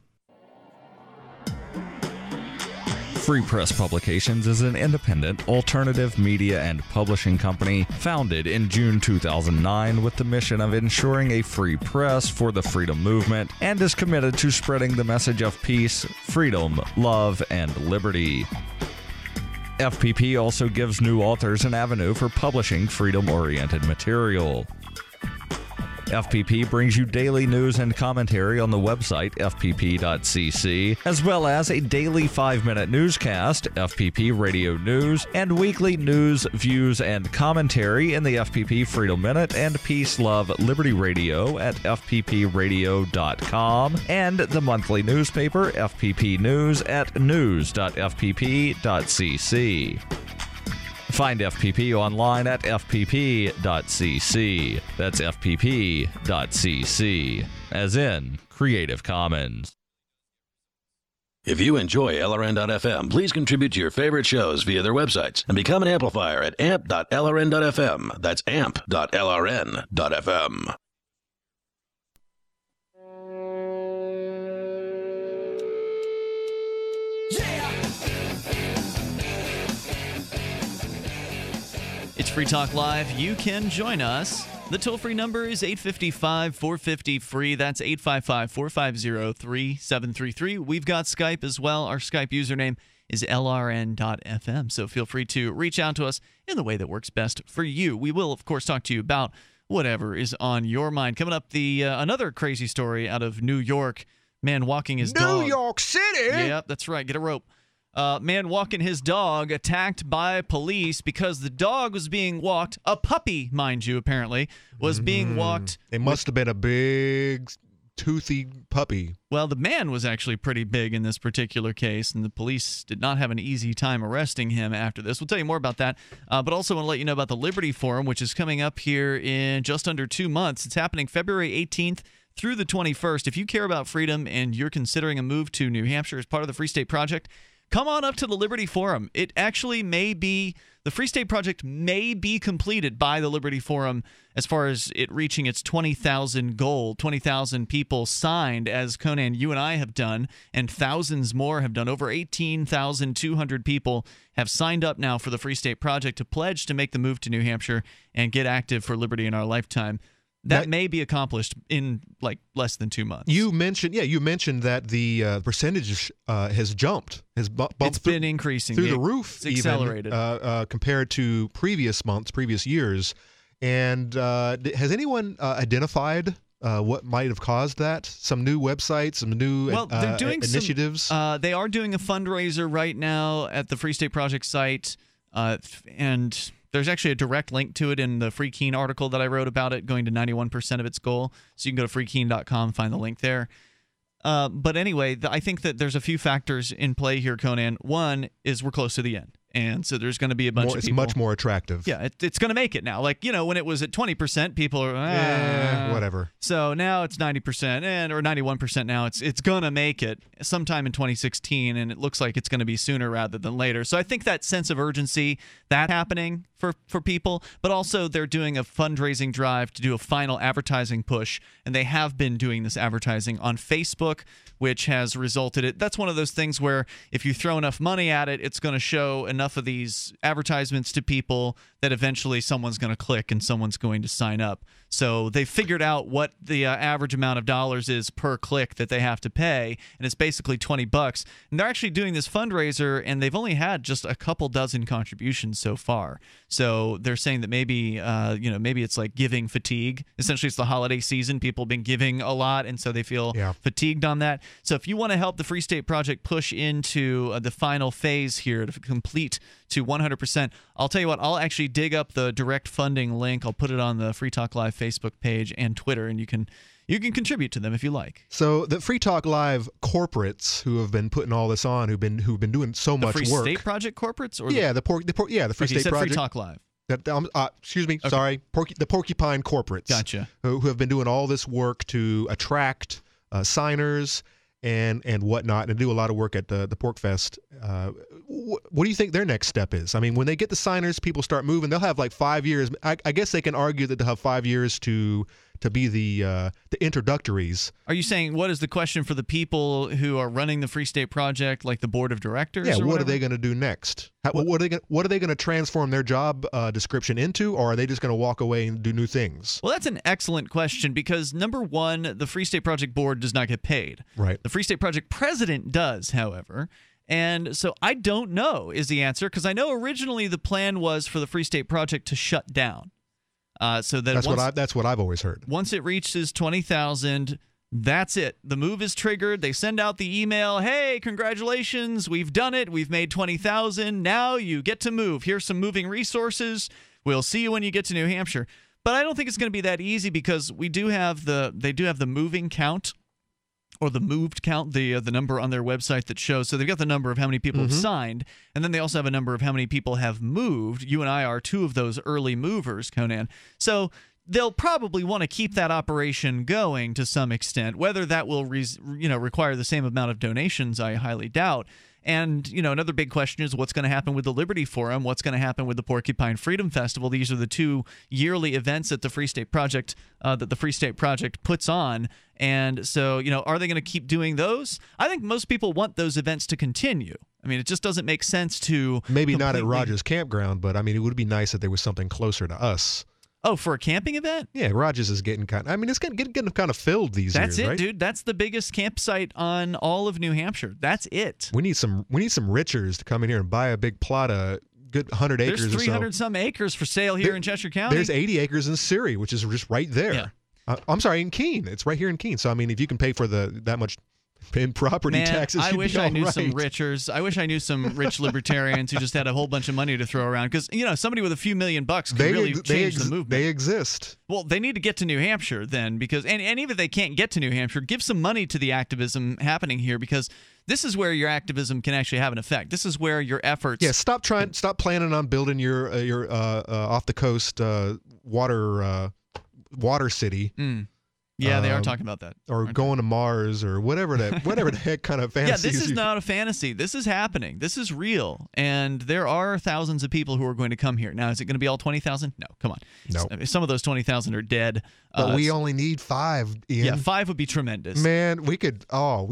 Free Press Publications is an independent, alternative media and publishing company founded in June 2009 with the mission of ensuring a free press for the freedom movement and is committed to spreading the message of peace, freedom, love, and liberty. FPP also gives new authors an avenue for publishing freedom-oriented material. FPP brings you daily news and commentary on the website fpp.cc, as well as a daily 5-minute newscast, FPP Radio News, and weekly news, views, and commentary in the FPP Freedom Minute and Peace, Love, Liberty Radio at fppradio.com, and the monthly newspaper FPP News at news.fpp.cc. Find FPP online at fpp.cc. That's fpp.cc, as in Creative Commons. If you enjoy LRN.FM, please contribute to your favorite shows via their websites and become an amplifier at amp.lrn.fm. That's amp.lrn.fm. It's Free Talk Live. You can join us. The toll-free number is 855-450-FREE. That's 855-450-3733. We've got Skype as well. Our Skype username is lrn.fm. So feel free to reach out to us in the way that works best for you. We will, of course, talk to you about whatever is on your mind. Coming up, another crazy story out of New York. Man walking his dog. New York City? Yep, that's right. Get a rope. Man walking his dog attacked by police because the dog was being walked. A puppy, mind you, apparently, was being walked. It must have been a big, toothy puppy. Well, the man was actually pretty big in this particular case, and the police did not have an easy time arresting him after this. We'll tell you more about that, but also want to let you know about the Liberty Forum, which is coming up here in just under 2 months. It's happening February 18th through the 21st. If you care about freedom and you're considering a move to New Hampshire as part of the Free State Project, come on up to the Liberty Forum. It actually may be, the Free State Project may be completed by the Liberty Forum as far as it reaching its 20,000 goal. 20,000 people signed, as Conan, you and I have done, and thousands more have done. Over 18,200 people have signed up now for the Free State Project to pledge to make the move to New Hampshire and get active for liberty in our lifetime. That may be accomplished in like less than 2 months. You mentioned that the percentage has jumped, it's been increasing through the roof, it's accelerated compared to previous months, previous years. And has anyone identified what might have caused that? Some new websites, some new they're doing initiatives. They are doing a fundraiser right now at the Free State Project site, and there's actually a direct link to it in the Free Keene article that I wrote about it, going to 91% of its goal. So you can go to freekeene.com and find the link there. But anyway, I think that there's a few factors in play here, Conan. One is we're close to the end. And so there's going to be a bunch of people. It's much more attractive. Yeah, it's going to make it now. Like, when it was at 20%, people are, whatever. So now it's 90% or 91% now. It's going to make it sometime in 2016, and it looks like it's going to be sooner rather than later. So I think that sense of urgency, that's happening for people, but also they're doing a fundraising drive to do a final advertising push, and they have been doing this advertising on Facebook, which has resulted that's one of those things where if you throw enough money at it, it's going to show enough of these advertisements to people that eventually someone's going to click and someone's going to sign up. So they figured out what the average amount of dollars is per click that they have to pay, and it's basically $20. And they're actually doing this fundraiser, and they've only had just a couple dozen contributions so far. So they're saying that maybe it's like giving fatigue. Essentially, it's the holiday season. People have been giving a lot, and so they feel fatigued on that. So if you want to help the Free State Project push into the final phase here to complete to 100%, I'll tell you what, I'll actually dig up the direct funding link. I'll put it on the Free Talk Live Facebook page and Twitter, and you can contribute to them if you like. So the Free Talk Live corporates who have been putting all this on, who've been doing so much work. The Free State Project corporates, or the Free State Project. Free Talk Live. Sorry, the porcupine corporates. Gotcha. Who have been doing all this work to attract signers and whatnot, and do a lot of work at the Pork Fest. What do you think their next step is? I mean, when they get the signers, people start moving. They'll have like 5 years. I guess they can argue that they'll have 5 years to be the introductories. Are you saying, what is the question for the people who are running the Free State Project, like the board of directors? Yeah, or what whatever? are they going to do next? What are they going to transform their job description into, or are they just going to walk away and do new things? Well, that's an excellent question because, number one, the Free State Project board does not get paid. Right. The Free State Project president does, however. And so I don't know is the answer, because I know originally the plan was for the Free State Project to shut down. So that that's what I've always heard. Once it reaches 20,000, that's it. The move is triggered. They send out the email, hey, congratulations, we've done it. We've made 20,000. Now you get to move. Here's some moving resources. We'll see you when you get to New Hampshire. But I don't think it's going to be that easy because they do have the moving count, or the moved count, the number on their website that shows. So they've got the number of how many people have signed, and then they also have a number of how many people have moved. You and I are two of those early movers, Conan. So they'll probably want to keep that operation going to some extent. Whether that will require the same amount of donations, I highly doubt. And, another big question is what's going to happen with the Liberty Forum? What's going to happen with the Porcupine Freedom Festival? These are the two yearly events that the Free State Project puts on. And so, are they going to keep doing those? I think most people want those events to continue. I mean, it just doesn't make sense to maybe not at Rogers Campground, but I mean, it would be nice if there was something closer to us. Oh, for a camping event? Yeah, Rogers is getting it's getting kind of filled these years, right? That's it, dude. That's the biggest campsite on all of New Hampshire. That's it. We need some richers to come in here and buy a big plot of good 100 acres or so. There's 300 some acres for sale here in Cheshire County. There's 80 acres in Surrey, which is just right there. Yeah. I'm sorry, in Keene. It's right here in Keene. So, I mean, if you can pay for that much in property taxes, I wish I knew some right. richers. I wish I knew some rich libertarians who just had a whole bunch of money to throw around. Because, somebody with a few $1 million could really change the movement. They exist. Well, they need to get to New Hampshire then, because and even if they can't get to New Hampshire, give some money to the activism happening here, because this is where your activism can actually have an effect. This is where your efforts. Yeah, stop planning on building your off the coast water city. Yeah, they are talking about that. Or going to Mars or whatever the heck kind of fantasy. Yeah, this is not a fantasy. This is happening. This is real. And there are thousands of people who are going to come here. Now, is it going to be all 20,000? No, come on. No. Some of those 20,000 are dead. But we only need 5, Ian. Yeah, 5 would be tremendous. Man, we could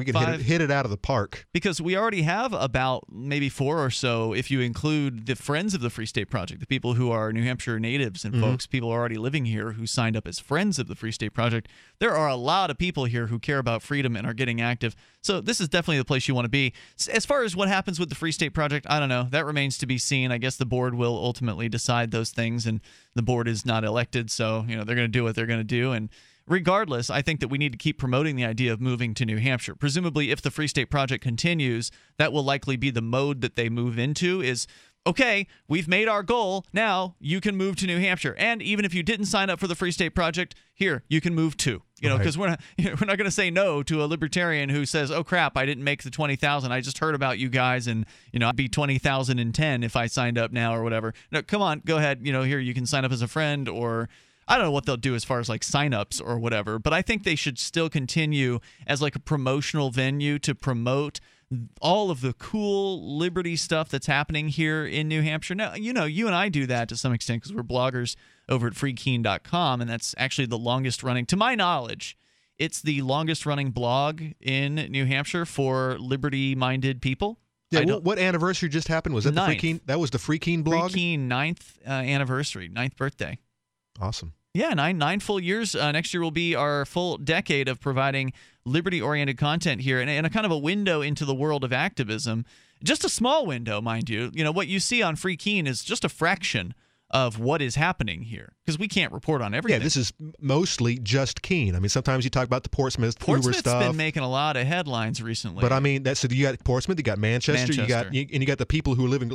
hit it out of the park. Because we already have about maybe 4 or so, if you include the friends of the Free State Project, the people who are New Hampshire natives and folks, people already living here who signed up as friends of the Free State Project. There are a lot of people here who care about freedom and are getting active. So this is definitely the place you want to be. As far as what happens with the Free State Project, I don't know. That remains to be seen. I guess the board will ultimately decide those things, and the board is not elected, so they're going to do what they're going to do. And regardless, I think that we need to keep promoting the idea of moving to New Hampshire. Presumably, if the Free State Project continues, that will likely be the mode that they move into is, okay, we've made our goal. Now you can move to New Hampshire. And even if you didn't sign up for the Free State Project, here, you can move too. Because we're not going to say no to a libertarian who says, oh, crap, I didn't make the 20,000. I just heard about you guys, and, I'd be 20,010 if I signed up now or whatever. No, come on, go ahead. Here, you can sign up as a friend, or I don't know what they'll do as far as like signups or whatever, but I think they should still continue as like a promotional venue to promote all of the cool liberty stuff that's happening here in New Hampshire. Now, you and I do that to some extent because we're bloggers over at freekeen.com, and that's actually the longest running, to my knowledge, it's the longest running blog in New Hampshire for liberty-minded people. Yeah, what anniversary just happened? Was that the Free Keen? That was the Free Keen blog? Free Keen 9th anniversary, 9th birthday. Awesome. Yeah, nine full years. Next year will be our full decade of providing liberty-oriented content here, and a kind of a window into the world of activism. Just a small window, mind you. What you see on Free Keen is just a fraction of what is happening here, because we can't report on everything. Yeah, this is mostly just Keene. I mean, sometimes you talk about the Portsmouth Uber stuff. Portsmouth's been making a lot of headlines recently. But I mean, so you got Portsmouth, you got Manchester. You got the people who are living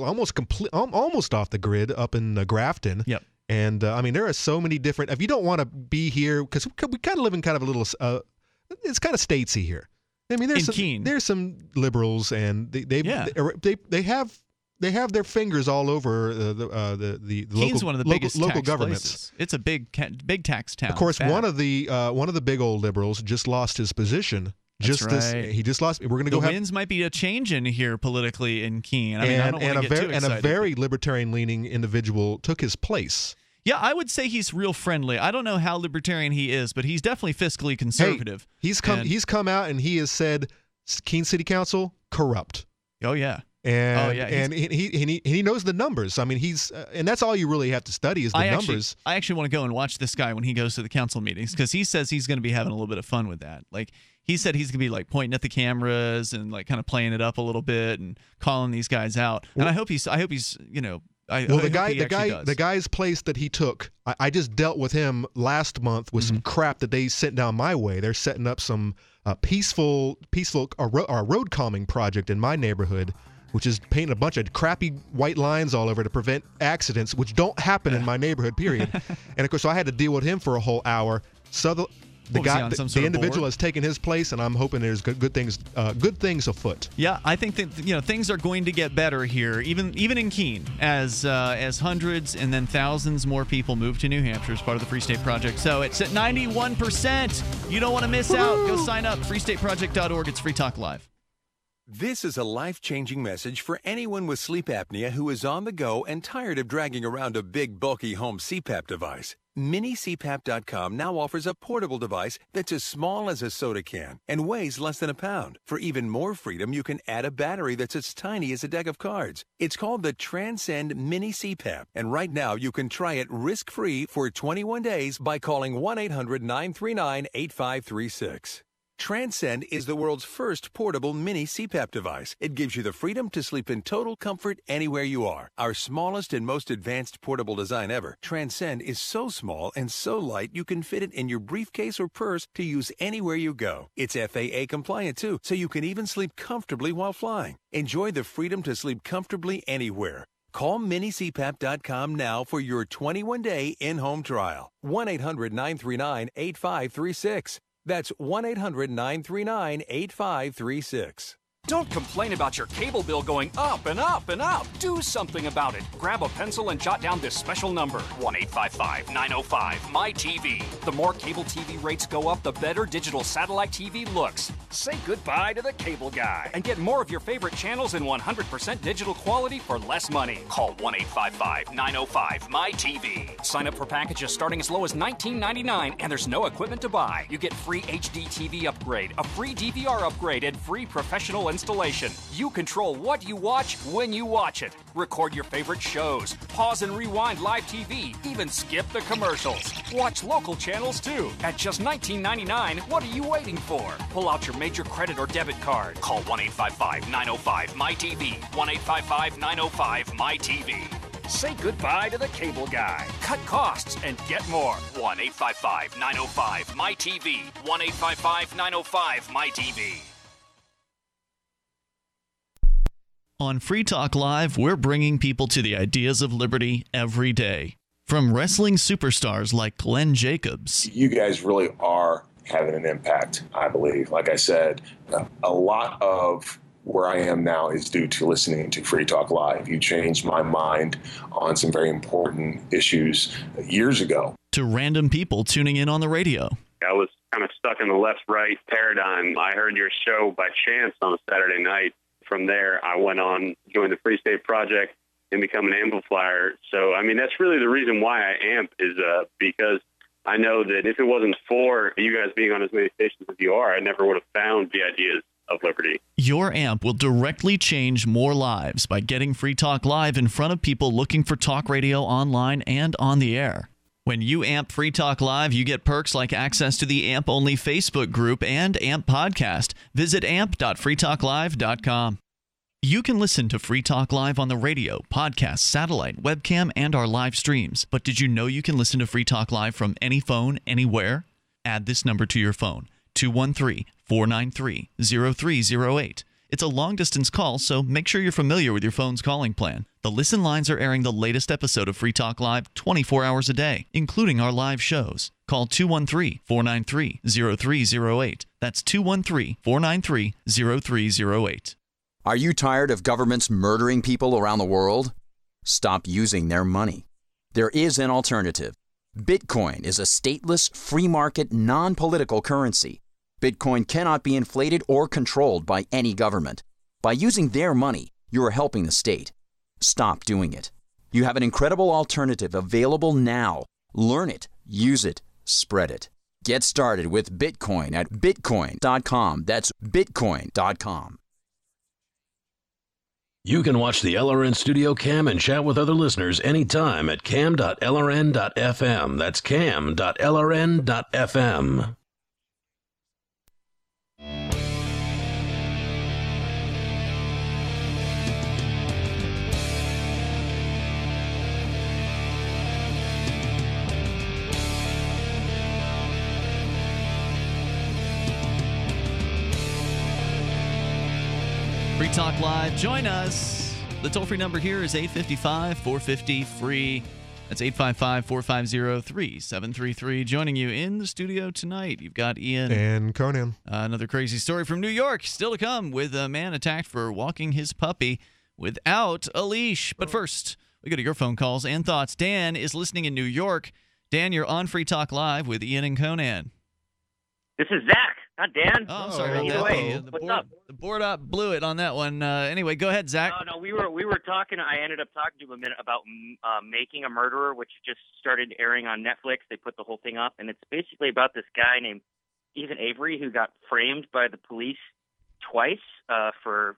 almost off the grid up in Grafton. Yep. And I mean, there are so many different. If you don't want to be here, because we kind of live in kind of a little, it's kind of statesy here. I mean, there's some liberals, and they have they have their fingers all over the Keene's local, one of the biggest local tax governments. places. It's a big tax town. Of course, Bad. one of the big old liberals just lost his position. He just lost. We're going to go. The winds might be a change in here politically in Keene. I mean, I don't want to get too excited. And a very libertarian-leaning individual took his place. Yeah, I would say he's real friendly. I don't know how libertarian he is, but he's definitely fiscally conservative. Hey, he's come out and he has said Keene City Council corrupt. Oh yeah. And he knows the numbers. I mean, and that's all you really have to study is the numbers. I actually want to go and watch this guy when he goes to the council meetings because he says he's going to be having a little bit of fun with that. Like he said, he's going to be like pointing at the cameras and like kind of playing it up a little bit and calling these guys out. And I hope he's the guy's place that he took. I just dealt with him last month with some crap that they sent down my way. They're setting up some peaceful road calming project in my neighborhood, which is painting a bunch of crappy white lines all over to prevent accidents, which don't happen in my neighborhood, period. And, of course, so I had to deal with him for a whole hour. So the individual has taken his place, and I'm hoping there's good things afoot. Yeah, I think that things are going to get better here, even in Keene, as hundreds and then thousands more people move to New Hampshire as part of the Free State Project. So it's at 91%. You don't want to miss out. Go sign up, freestateproject.org. It's Free Talk Live. This is a life-changing message for anyone with sleep apnea who is on the go and tired of dragging around a big, bulky home CPAP device. MiniCPAP.com now offers a portable device that's as small as a soda can and weighs less than a pound. For even more freedom, you can add a battery that's as tiny as a deck of cards. It's called the Transcend Mini CPAP, and right now you can try it risk-free for 21 days by calling 1-800-939-8536. Transcend is the world's first portable mini CPAP device. It gives you the freedom to sleep in total comfort anywhere you are. Our smallest and most advanced portable design ever, Transcend is so small and so light you can fit it in your briefcase or purse to use anywhere you go. It's FAA compliant too, so you can even sleep comfortably while flying. Enjoy the freedom to sleep comfortably anywhere. Call minicpap.com now for your 21-day in-home trial. 1-800-939-8536. That's 1-800-939-8536. Don't complain about your cable bill going up and up and up. Do something about it. Grab a pencil and jot down this special number, 1-855-905-MY-TV. The more cable TV rates go up, the better digital satellite TV looks. Say goodbye to the cable guy and get more of your favorite channels in 100% digital quality for less money. Call 1-855-905-MY-TV. Sign up for packages starting as low as $19.99, and there's no equipment to buy. You get free HD TV upgrade, a free DVR upgrade, and free professional installation. You control what you watch when you watch it. Record your favorite shows, pause and rewind live TV, even skip the commercials. Watch local channels too. At just $19.99, what are you waiting for? Pull out your major credit or debit card. Call 1-855-905-MY-TV. 1-855-905-MY-TV. Say goodbye to the cable guy. Cut costs and get more. 1-855-905-MY-TV. 1-855-905-MY-TV. On Free Talk Live, we're bringing people to the ideas of liberty every day. From wrestling superstars like Glenn Jacobs. You guys really are having an impact, I believe. Like I said, a lot of where I am now is due to listening to Free Talk Live. You changed my mind on some very important issues years ago. To random people tuning in on the radio. I was kind of stuck in the left-right paradigm. I heard your show by chance on a Saturday night. From there, I went on, joined the Free State Project, and become an amplifier. So, I mean, that's really the reason why I amp is because I know that if it wasn't for you guys being on as many stations as you are, I never would have found the ideas of liberty. Your amp will directly change more lives by getting Free Talk Live in front of people looking for talk radio online and on the air. When you amp Free Talk Live, you get perks like access to the AMP-only Facebook group and AMP podcast. Visit amp.freetalklive.com. You can listen to Free Talk Live on the radio, podcast, satellite, webcam, and our live streams. But did you know you can listen to Free Talk Live from any phone, anywhere? Add this number to your phone, 213-493-0308. It's a long-distance call, so make sure you're familiar with your phone's calling plan. The listen lines are airing the latest episode of Free Talk Live 24 hours a day, including our live shows. Call 213-493-0308. That's 213-493-0308. Are you tired of governments murdering people around the world? Stop using their money. There is an alternative. Bitcoin is a stateless, free market, non-political currency. Bitcoin cannot be inflated or controlled by any government. By using their money, you are helping the state. Stop doing it. You have an incredible alternative available now. Learn it, use it, spread it. Get started with Bitcoin at bitcoin.com. That's bitcoin.com. You can watch the LRN Studio Cam and chat with other listeners anytime at cam.lrn.fm. That's cam.lrn.fm. Free Talk Live. Join us. The toll-free number here is 855-450-FREE. That's 855-450-3733. Joining you in the studio tonight, you've got Ian. And Conan. Another crazy story from New York. Still to come with a man attacked for walking his puppy without a leash. But first, we go to your phone calls and thoughts. Dan is listening in New York. Dan, you're on Free Talk Live with Ian and Conan. This is Zach, not Dan. Oh, I'm sorry about that. What's up? The board up blew it on that one. Anyway, go ahead, Zach. No, we were talking. I ended up talking to him a minute about Making a Murderer, which just started airing on Netflix. They put the whole thing up, and it's basically about this guy named Stephen Avery who got framed by the police twice for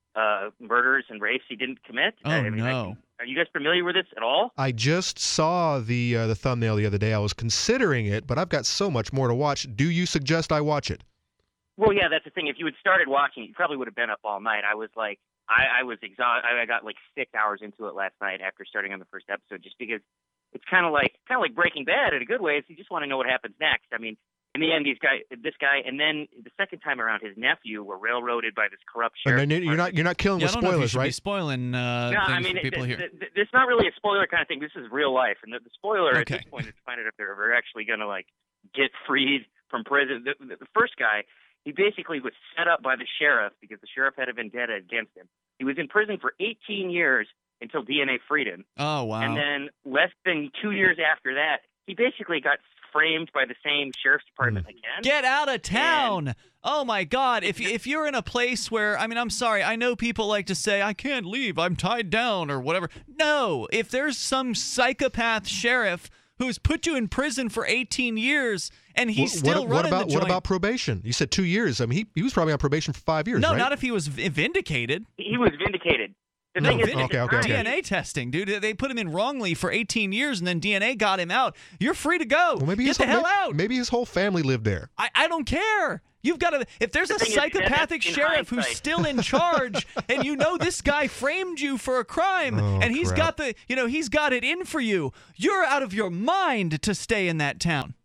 murders and rapes he didn't commit. No. Are you guys familiar with this at all? I just saw the thumbnail the other day. I was considering it, but I've got so much more to watch. Do you suggest I watch it? Well, yeah, that's the thing. If you had started watching it, you probably would have been up all night. I was like, I was exhausted. I got like 6 hours into it last night after starting on the first episode, just because it's kind of like Breaking Bad in a good way. So you just want to know what happens next. I mean, in the end, this guy, and then the second time around, his nephew were railroaded by this corrupt sheriff. And then you're not killing with spoilers, right? Be spoiling things for people here. It's not really a spoiler kind of thing. This is real life, and the spoiler at this point is to find out if they're ever actually going to like get freed from prison. The first guy, he basically was set up by the sheriff because the sheriff had a vendetta against him. He was in prison for 18 years until DNA freed him. Oh wow! And then less than 2 years after that, he basically got framed by the same sheriff's department again. Get out of town! Oh my God! If you're in a place where, I mean, I'm sorry, I know people like to say I can't leave, I'm tied down or whatever. No, if there's some psychopath sheriff who's put you in prison for 18 years and he's still running the joint. What about probation? You said 2 years. I mean, he was probably on probation for 5 years. No, right? not if he was vindicated. He was vindicated. The thing is, DNA testing, dude. They put him in wrongly for 18 years, and then DNA got him out. You're free to go. Well, Get the hell out. Maybe his whole family lived there. I don't care. You've got to. If there's a psychopathic sheriff who's still in charge, and you know this guy framed you for a crime, and he's got he's got it in for you. You're out of your mind to stay in that town.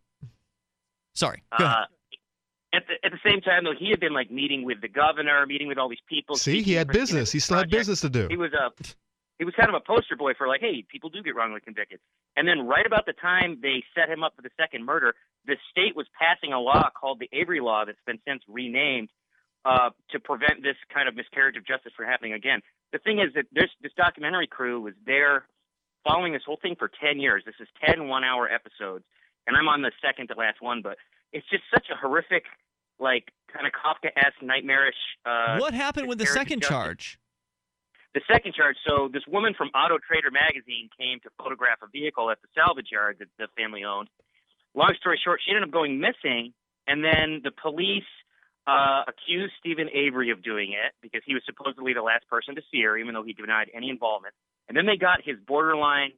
Sorry. Go ahead. At the same time, though, he had been like meeting with the governor, meeting with all these people. See, he had business. He still had business to do. He was kind of a poster boy for like, hey, people do get wrongly convicted. And then right about the time they set him up for the second murder, the state was passing a law called the Avery Law that's been since renamed to prevent this kind of miscarriage of justice from happening again. The thing is that this documentary crew was there following this whole thing for 10 years. This is 10 one-hour episodes, and I'm on the second to last one, but it's just such a horrific, like, kind of Kafka-esque, nightmarish... what happened with the second charge? The second charge, so this woman from Auto Trader magazine came to photograph a vehicle at the salvage yard that the family owned. Long story short, she ended up going missing, and then the police accused Stephen Avery of doing it because he was supposedly the last person to see her, even though he denied any involvement. And then they got his borderline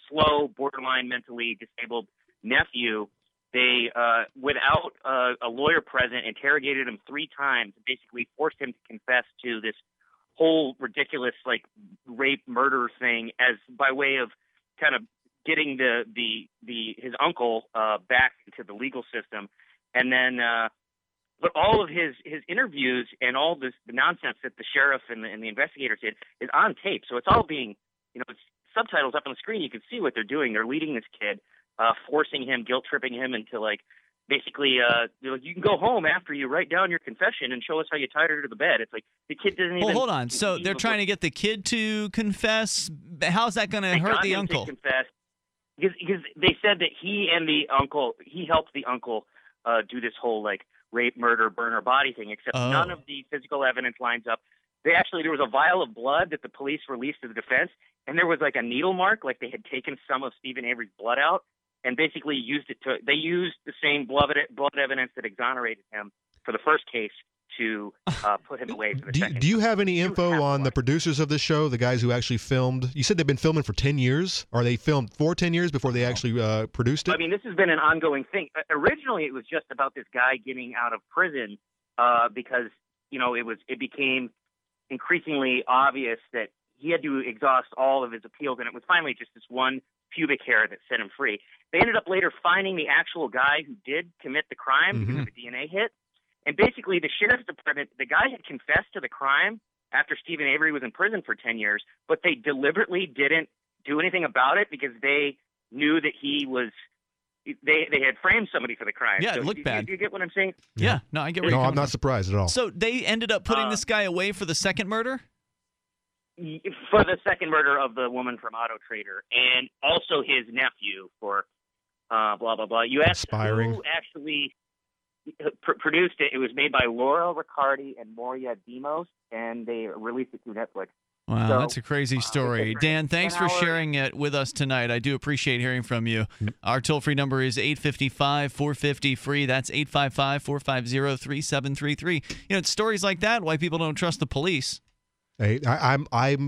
mentally disabled nephew. They, without a lawyer present, interrogated him 3 times, and basically forced him to confess to this whole ridiculous, like, rape murder thing as by way of kind of getting his uncle back into the legal system. And then, but all of his interviews and all the nonsense that the sheriff and the investigators did is on tape. So it's all being, it's subtitles up on the screen. You can see what they're doing. They're leading this kid. Forcing him, guilt tripping him into like basically, you can go home after you write down your confession and show us how you tied her to the bed. It's like the kid doesn't even. Well, hold on. So they're trying to get the kid to confess. How's that going to hurt the uncle? Confess because they said that he helped the uncle do this whole like rape, murder, burn her body thing. Except none of the physical evidence lines up. There was a vial of blood that the police released to the defense, and there was like a needle mark, like they had taken some of Stephen Avery's blood out. And basically they used the same blood evidence that exonerated him for the first case to put him away for the second. Do you have any info on the producers of this show, the guys who actually filmed? You said they've been filming for 10 years? Or they filmed for 10 years before they actually produced it? I mean, this has been an ongoing thing. Originally, it was just about this guy getting out of prison because, it became increasingly obvious that he had to exhaust all of his appeals, and it was finally just this one pubic hair that set him free. They ended up later finding the actual guy who did commit the crime because of a DNA hit. And basically, the sheriff's department, the guy had confessed to the crime after Stephen Avery was in prison for 10 years, but they deliberately didn't do anything about it because they knew that he was they had framed somebody for the crime. Yeah, so it looked bad. Do you get what I'm saying? Yeah, no, I get what No, you're I'm not surprised at all. So they ended up putting this guy away for the second murder? For the second murder of the woman from Auto Trader, and also his nephew for blah, blah, blah. You asked who actually produced it. It was made by Laura Riccardi and Moria Demos, and they released it through Netflix. Wow, So, that's a crazy story. Dan, thanks for sharing it with us tonight. I do appreciate hearing from you. Our toll-free number is 855-450-FREE. That's 855-450-3733. It's stories like that why people don't trust the police. Hey, I'm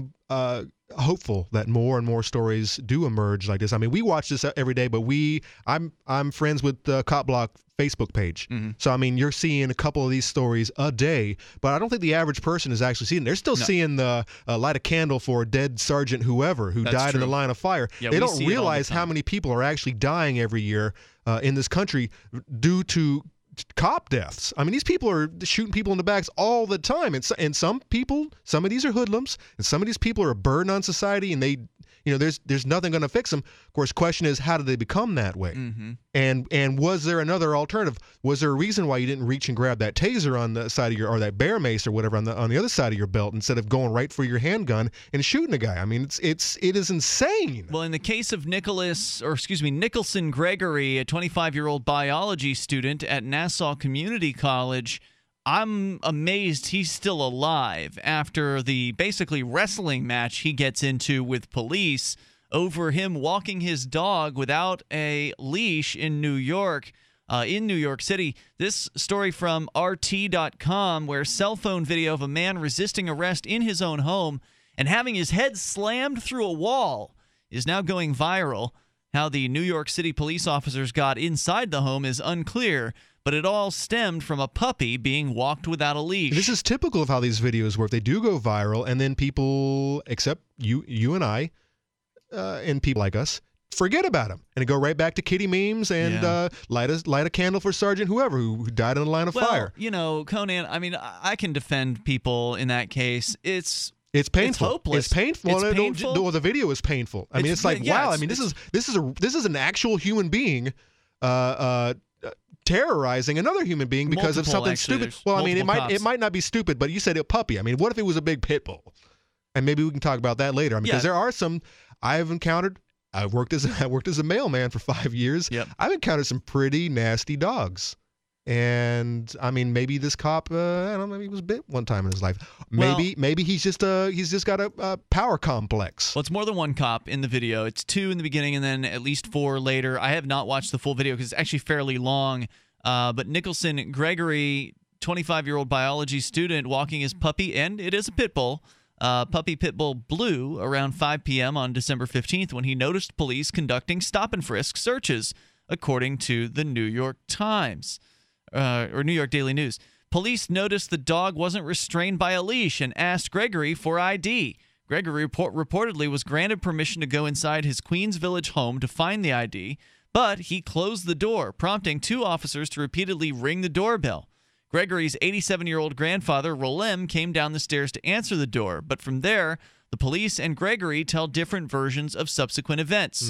hopeful that more and more stories do emerge like this. I mean, we watch this every day, but I'm friends with the Cop Block Facebook page. So, I mean, you're seeing a couple of these stories a day, but I don't think the average person is actually seeing. They're still seeing the light a candle for a dead sergeant whoever who died in the line of fire. Yeah, they don't realize how many people are actually dying every year in this country due to cop deaths. I mean, these people are shooting people in the backs all the time, and some of these are hoodlums, and some of these people are a burden on society, and they, there's nothing going to fix them. Of course, question is, how did they become that way? And was there another alternative? Was there a reason why you didn't reach and grab that taser on the side of or that bear mace or whatever on the other side of your belt instead of going right for your handgun and shooting a guy? I mean, it is insane. Well, in the case of Nicholson Gregory, a 25-year-old biology student at Nassau Community College, I'm amazed he's still alive after the basically wrestling match he gets into with police over him walking his dog without a leash in New York City. This story from RT.com, where cell phone video of a man resisting arrest in his own home and having his head slammed through a wall is now going viral. How the New York City police officers got inside the home is unclear, but it all stemmed from a puppy being walked without a leash. This is typical of how these videos work. They do go viral, and then people, except you and I, and people like us, forget about them, and go right back to kitty memes and light a candle for Sergeant whoever who died in the line of fire. Conan, I mean, I can defend people in that case. It's painful. It's hopeless. It's painful. It's painful. The video is painful. I mean, it's like, wow. I mean, this is an actual human being terrorizing another human being because of something stupid. Well, I mean, it might not be stupid, but you said a puppy. I mean, what if it was a big pit bull? And maybe we can talk about that later. I mean, because there are some I've encountered. I worked as a mailman for 5 years. Yep. I've encountered some pretty nasty dogs. And I mean, maybe this cop, I don't know, maybe he was bit one time in his life. Maybe he's just got a power complex. Well, it's more than one cop in the video. It's 2 in the beginning and then at least 4 later. I have not watched the full video because it's actually fairly long. But Nicholson Gregory, 25-year-old biology student, walking his puppy, and it is a pit bull. Puppy pit bull Blue around 5 p.m. on December 15th when he noticed police conducting stop and frisk searches, according to the New York Times. Or New York Daily News. Police noticed the dog wasn't restrained by a leash and asked Gregory for ID. Gregory reportedly was granted permission to go inside his Queens Village home to find the ID, but he closed the door, prompting 2 officers to repeatedly ring the doorbell. Gregory's 87-year-old grandfather, Rolem, came down the stairs to answer the door, but from there, the police and Gregory tell different versions of subsequent events.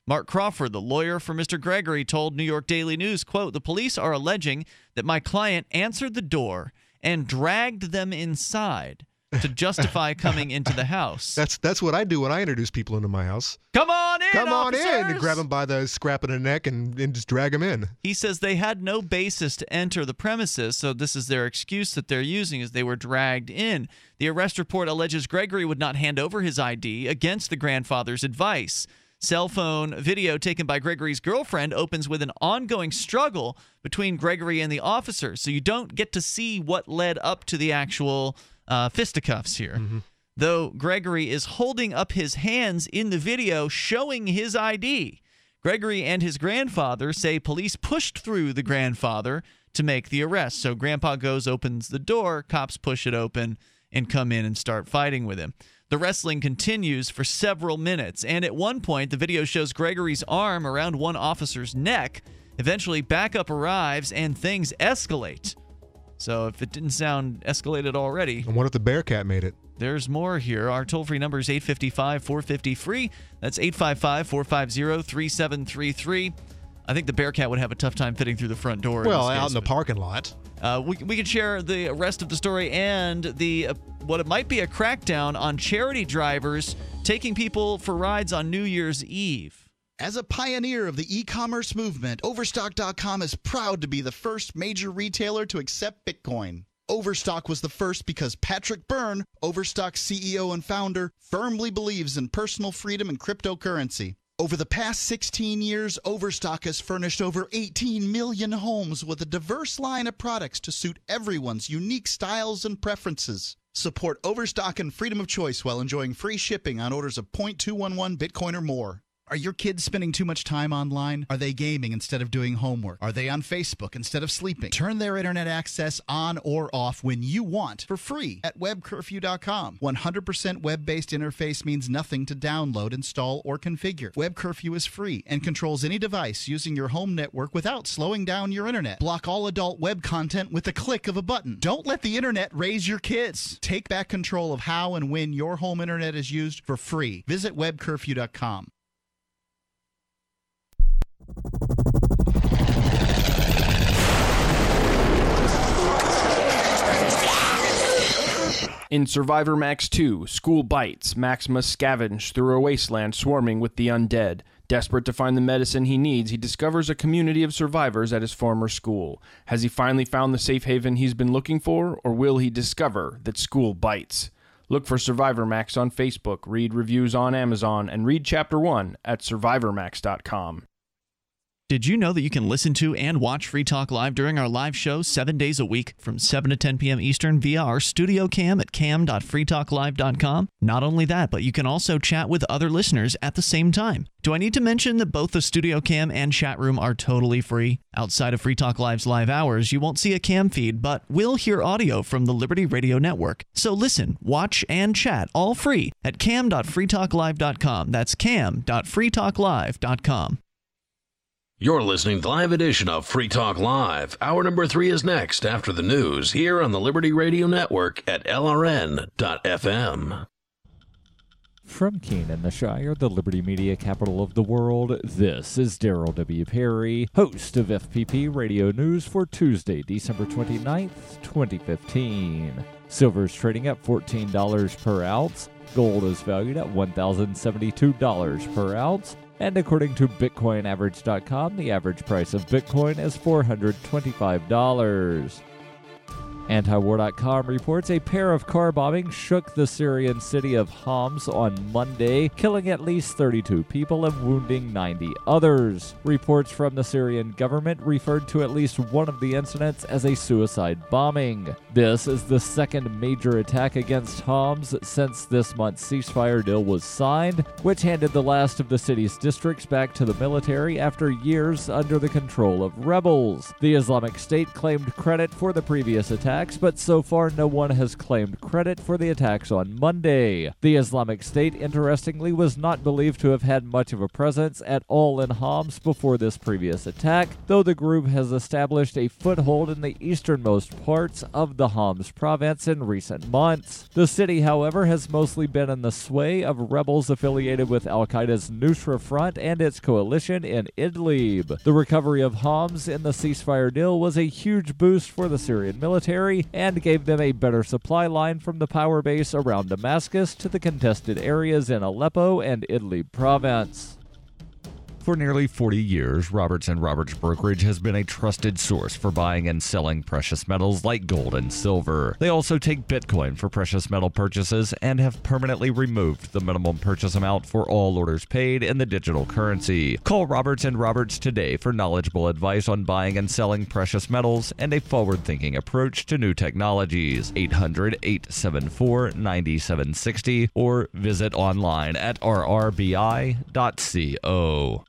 Mark Crawford, the lawyer for Mr. Gregory, told New York Daily News, quote, "The police are alleging that my client answered the door and dragged them inside to justify coming into the house." That's what I do when I introduce people into my house. Come on in, Come on in, officers! and grab them by the scrap of the neck and just drag them in. He says they had no basis to enter the premises, so this is their excuse that they're using, is they were dragged in. The arrest report alleges Gregory would not hand over his ID against the grandfather's advice. Cell phone video taken by Gregory's girlfriend opens with an ongoing struggle between Gregory and the officers, so you don't get to see what led up to the actual fisticuffs here. Though Gregory is holding up his hands in the video showing his ID. Gregory and his grandfather say police pushed through the grandfather to make the arrest. So Grandpa goes, opens the door, cops push it open and come in and start fighting with him. The wrestling continues for several minutes, and at one point the video shows Gregory's arm around one officer's neck. Eventually backup arrives and things escalate. So if it didn't sound escalated already... And what if the Bearcat made it? There's more here. Our toll-free number is 855-450-FREE. That's 855-450-3733. I think the Bearcat would have a tough time fitting through the front door. Well, out in the parking lot. We can share the rest of the story and the what it might be a crackdown on charity drivers taking people for rides on New Year's Eve. As a pioneer of the e-commerce movement, Overstock.com is proud to be the first major retailer to accept Bitcoin. Overstock was the first because Patrick Byrne, Overstock's CEO and founder, firmly believes in personal freedom and cryptocurrency. Over the past 16 years, Overstock has furnished over 18 million homes with a diverse line of products to suit everyone's unique styles and preferences. Support Overstock and freedom of choice while enjoying free shipping on orders of 0.211 Bitcoin or more. Are your kids spending too much time online? Are they gaming instead of doing homework? Are they on Facebook instead of sleeping? Turn their internet access on or off when you want for free at webcurfew.com. 100% web-based interface means nothing to download, install, or configure. Web Curfew is free and controls any device using your home network without slowing down your internet. Block all adult web content with the click of a button. Don't let the internet raise your kids. Take back control of how and when your home internet is used for free. Visit webcurfew.com. In Survivor Max 2, School Bites, Max must scavenge through a wasteland swarming with the undead. Desperate to find the medicine he needs, he discovers a community of survivors at his former school. Has he finally found the safe haven he's been looking for, or will he discover that school bites? Look for Survivor Max on Facebook, read reviews on Amazon, and read Chapter 1 at survivormax.com. Did you know that you can listen to and watch Free Talk Live during our live show 7 days a week from 7 to 10 p.m. Eastern via our studio cam at cam.freetalklive.com? Not only that, but you can also chat with other listeners at the same time. Do I need to mention that both the studio cam and chat room are totally free? Outside of Free Talk Live's live hours, you won't see a cam feed, but will hear audio from the Liberty Radio Network. So listen, watch, and chat all free at cam.freetalklive.com. That's cam.freetalklive.com. You're listening to the live edition of Free Talk Live. Hour number 3 is next after the news here on the Liberty Radio Network at LRN.FM. From Keene in the Shire, the Liberty Media capital of the world, this is Daryl W. Perry, host of FPP Radio News for Tuesday, December 29th, 2015. Silver is trading at $14 per ounce. Gold is valued at $1,072 per ounce. And according to BitcoinAverage.com, the average price of Bitcoin is $425. Antiwar.com reports a pair of car bombings shook the Syrian city of Homs on Monday, killing at least 32 people and wounding 90 others. Reports from the Syrian government referred to at least one of the incidents as a suicide bombing. This is the second major attack against Homs since this month's ceasefire deal was signed, which handed the last of the city's districts back to the military after years under the control of rebels. The Islamic State claimed credit for the previous attack, attacks, but so far no one has claimed credit for the attacks on Monday. The Islamic State, interestingly, was not believed to have had much of a presence at all in Homs before this previous attack, though the group has established a foothold in the easternmost parts of the Homs province in recent months. The city, however, has mostly been in the sway of rebels affiliated with Al-Qaeda's Nusra Front and its coalition in Idlib. The recovery of Homs in the ceasefire deal was a huge boost for the Syrian military and gave them a better supply line from the power base around Damascus to the contested areas in Aleppo and Idlib province. For nearly 40 years, Roberts & Roberts Brokerage has been a trusted source for buying and selling precious metals like gold and silver. They also take Bitcoin for precious metal purchases and have permanently removed the minimum purchase amount for all orders paid in the digital currency. Call Roberts & Roberts today for knowledgeable advice on buying and selling precious metals and a forward-thinking approach to new technologies. 800-874-9760 or visit online at rrbi.co.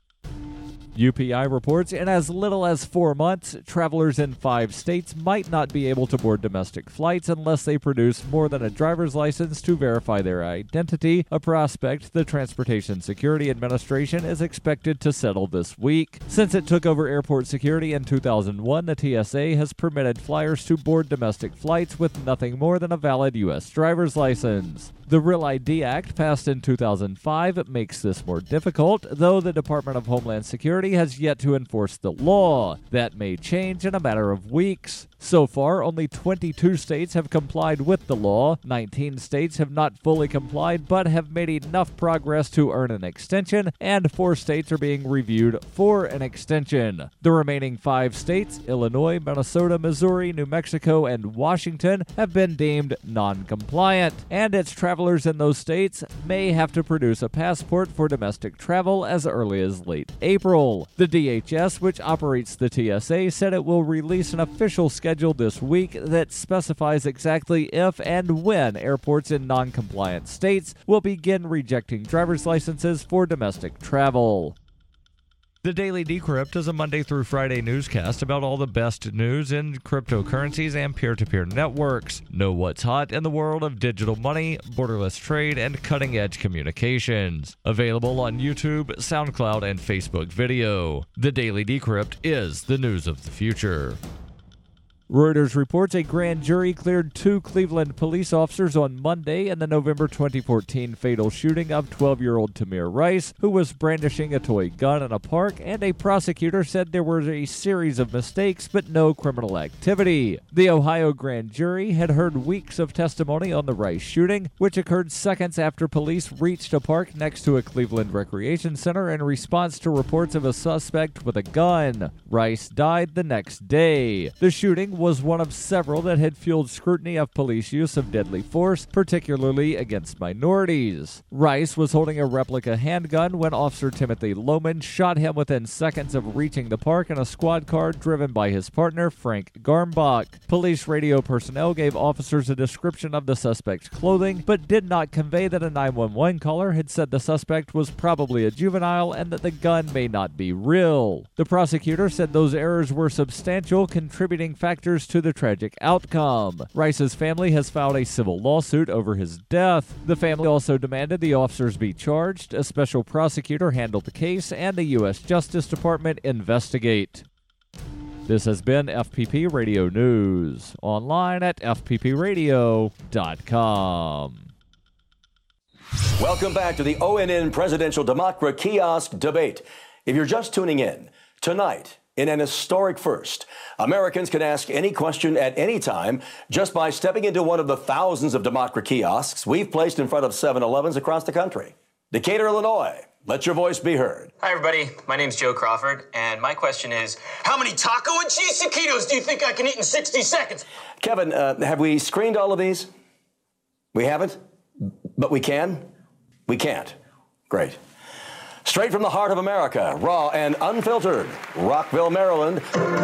UPI reports in as little as 4 months, travelers in 5 states might not be able to board domestic flights unless they produce more than a driver's license to verify their identity, a prospect the Transportation Security Administration is expected to settle this week. Since it took over airport security in 2001, the TSA has permitted flyers to board domestic flights with nothing more than a valid U.S. driver's license. The Real ID Act, passed in 2005, makes this more difficult, though the Department of Homeland Security has yet to enforce the law. That may change in a matter of weeks. So far, only 22 states have complied with the law. 19 states have not fully complied but have made enough progress to earn an extension, and 4 states are being reviewed for an extension. The remaining 5 states, Illinois, Minnesota, Missouri, New Mexico, and Washington, have been deemed non-compliant, and its travelers in those states may have to produce a passport for domestic travel as early as late April. The DHS, which operates the TSA, said it will release an official schedule this week that specifies exactly if and when airports in non-compliant states will begin rejecting driver's licenses for domestic travel. The Daily Decrypt is a Monday through Friday newscast about all the best news in cryptocurrencies and peer-to-peer networks. Know what's hot in the world of digital money, borderless trade, and cutting-edge communications. Available on YouTube, SoundCloud, and Facebook video. The Daily Decrypt is the news of the future. Reuters reports a grand jury cleared 2 Cleveland police officers on Monday in the November 2014 fatal shooting of 12-year-old Tamir Rice, who was brandishing a toy gun in a park, and a prosecutor said there were a series of mistakes but no criminal activity. The Ohio grand jury had heard weeks of testimony on the Rice shooting, which occurred seconds after police reached a park next to a Cleveland recreation center in response to reports of a suspect with a gun. Rice died the next day. The shooting was one of several that had fueled scrutiny of police use of deadly force, particularly against minorities. Rice was holding a replica handgun when Officer Timothy Lohman shot him within seconds of reaching the park in a squad car driven by his partner, Frank Garmbach. Police radio personnel gave officers a description of the suspect's clothing, but did not convey that a 911 caller had said the suspect was probably a juvenile and that the gun may not be real. The prosecutor said those errors were substantial contributing factors to the tragic outcome. Rice's family has filed a civil lawsuit over his death. The family also demanded the officers be charged, a special prosecutor handle the case, and the U.S. Justice Department investigate. This has been FPP Radio News, online at fppradio.com. Welcome back to the ONN Presidential Democrat Kiosk Debate. If you're just tuning in, tonight, in an historic first, Americans can ask any question at any time just by stepping into one of the thousands of Democrat kiosks we've placed in front of 7-Elevens across the country. Decatur, Illinois, let your voice be heard. Hi, everybody. My name's Joe Crawford, and my question is, how many taco and cheese taquitos do you think I can eat in 60 seconds? Kevin, have we screened all of these? We haven't? But we can? We can't. Great. Straight from the heart of America, raw and unfiltered, Rockville, Maryland,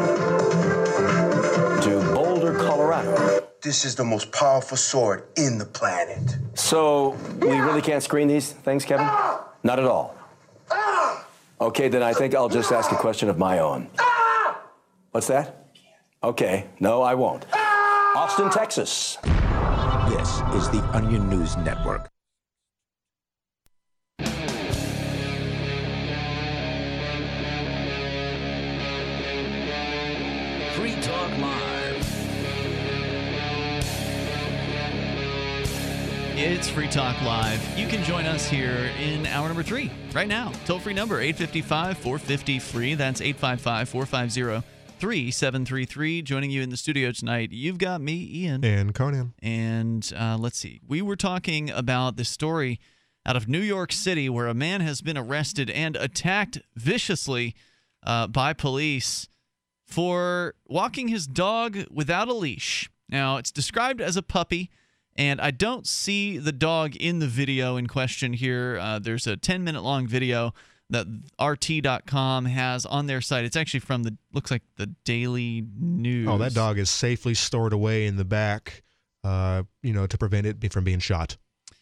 to Boulder, Colorado. This is the most powerful sword in the planet. So, we really can't screen these things, Kevin? Not at all. Okay, then I think I'll just ask a question of my own. What's that? Okay, no, I won't. Austin, Texas. This is the Onion News Network. Free Talk Live. It's Free Talk Live. You can join us here in hour number 3 right now. Toll-free number, 855-450-FREE. That's 855-450-3733. Joining you in the studio tonight, you've got me, Ian. And Conan. And let's see. We were talking about this story out of New York City where a man has been arrested and attacked viciously by police for walking his dog without a leash. Now, it's described as a puppy, and I don't see the dog in the video in question here. There's a 10-minute long video that RT.com has on their site. It's actually from looks like the Daily News. Oh, that dog is safely stored away in the back, to prevent it from being shot.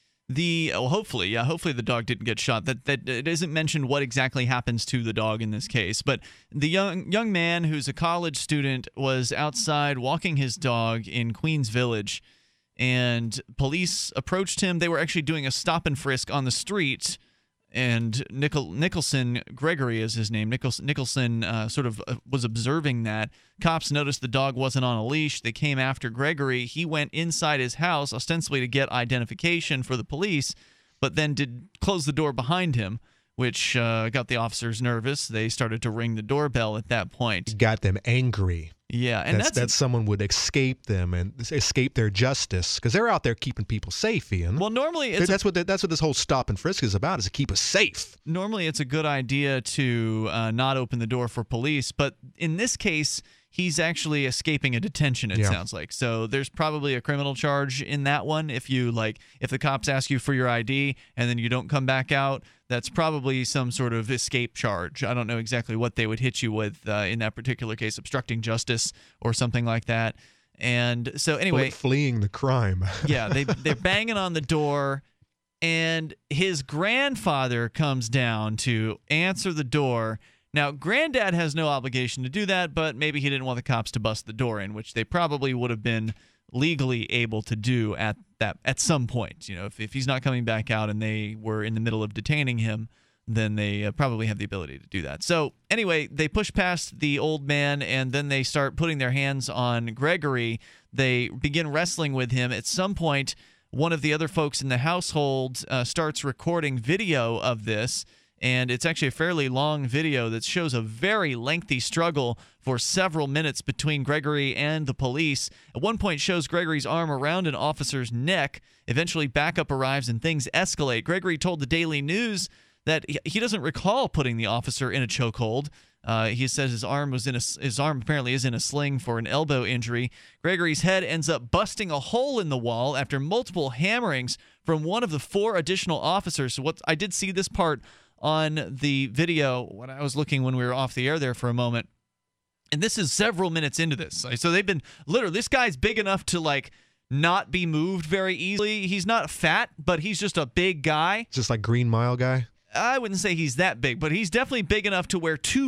Hopefully the dog didn't get shot. That it isn't mentioned what exactly happens to the dog in this case. But the young man who's a college student was outside walking his dog in Queens Village, and police approached him. They were actually doing a stop and frisk on the street, and Nicholson Gregory is his name. Nicholson was observing that. Cops noticed the dog wasn't on a leash. They came after Gregory. He went inside his house, ostensibly to get identification for the police, but then did close the door behind him, which got the officers nervous. They started to ring the doorbell at that point. It got them angry. Yeah, and that someone would escape them and escape their justice, because they're out there keeping people safe, Ian. Well, normally that's what this whole stop and frisk is about, is to keep us safe. Normally it's a good idea to not open the door for police, but in this case, he's actually escaping a detention, it sounds like. So there's probably a criminal charge in that one. If the cops ask you for your ID and then you don't come back out, that's probably some sort of escape charge. I don't know exactly what they would hit you with in that particular case, obstructing justice or something like that. And so anyway, fleeing the crime. Yeah, they're banging on the door, and his grandfather comes down to answer the door. Now, Granddad has no obligation to do that, but maybe he didn't want the cops to bust the door in, which they probably would have been legally able to do at some point. If he's not coming back out and they were in the middle of detaining him, then they probably have the ability to do that. So anyway, they push past the old man, and then they start putting their hands on Gregory. They begin wrestling with him. At some point, one of the other folks in the household starts recording video of this. And it's actually a fairly long video that shows a very lengthy struggle for several minutes between Gregory and the police. At one point, shows Gregory's arm around an officer's neck. Eventually, backup arrives and things escalate. Gregory told the Daily News that he doesn't recall putting the officer in a chokehold. He says his arm apparently is in a sling for an elbow injury. Gregory's head ends up busting a hole in the wall after multiple hammerings from one of the 4 additional officers. So I did see this part on the video when I was looking when we were off the air there for a moment. And this is several minutes into this. So they've been this guy's big enough to not be moved very easily. He's not fat, but he's just a big guy. Just like Green Mile guy? I wouldn't say he's that big, but he's definitely big enough to where 2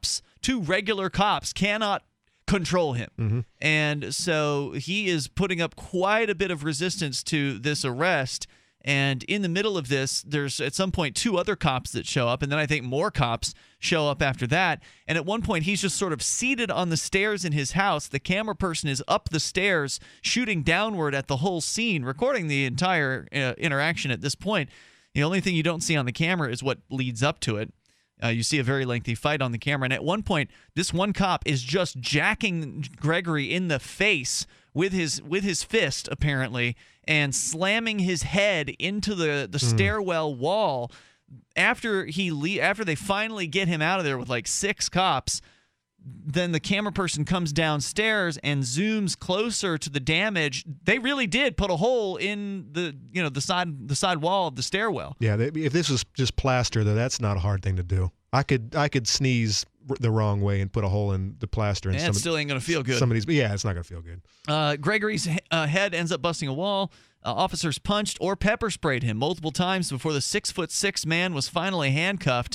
regular cops cannot control him. Mm-hmm. And so he is putting up quite a bit of resistance to this arrest. And in the middle of this, there's at some point 2 other cops that show up, and then I think more cops show up after that. And at one point, he's just sort of seated on the stairs in his house. The camera person is up the stairs, shooting downward at the whole scene, recording the entire interaction at this point. The only thing you don't see on the camera is what leads up to it. You see a very lengthy fight on the camera. And at one point, this one cop is just jacking Gregory in the face with his fist, apparently, and slamming his head into the stairwell wall. After they finally get him out of there with 6 cops, then the camera person comes downstairs and zooms closer to the damage. They really did put a hole in the side wall of the stairwell. Yeah, if this was just plaster, though, that's not a hard thing to do. I could sneeze the wrong way and put a hole in the plaster. And it still ain't going to feel good. It's not going to feel good. Gregory's head ends up busting a wall. Officers punched or pepper sprayed him multiple times before the 6'6" man was finally handcuffed.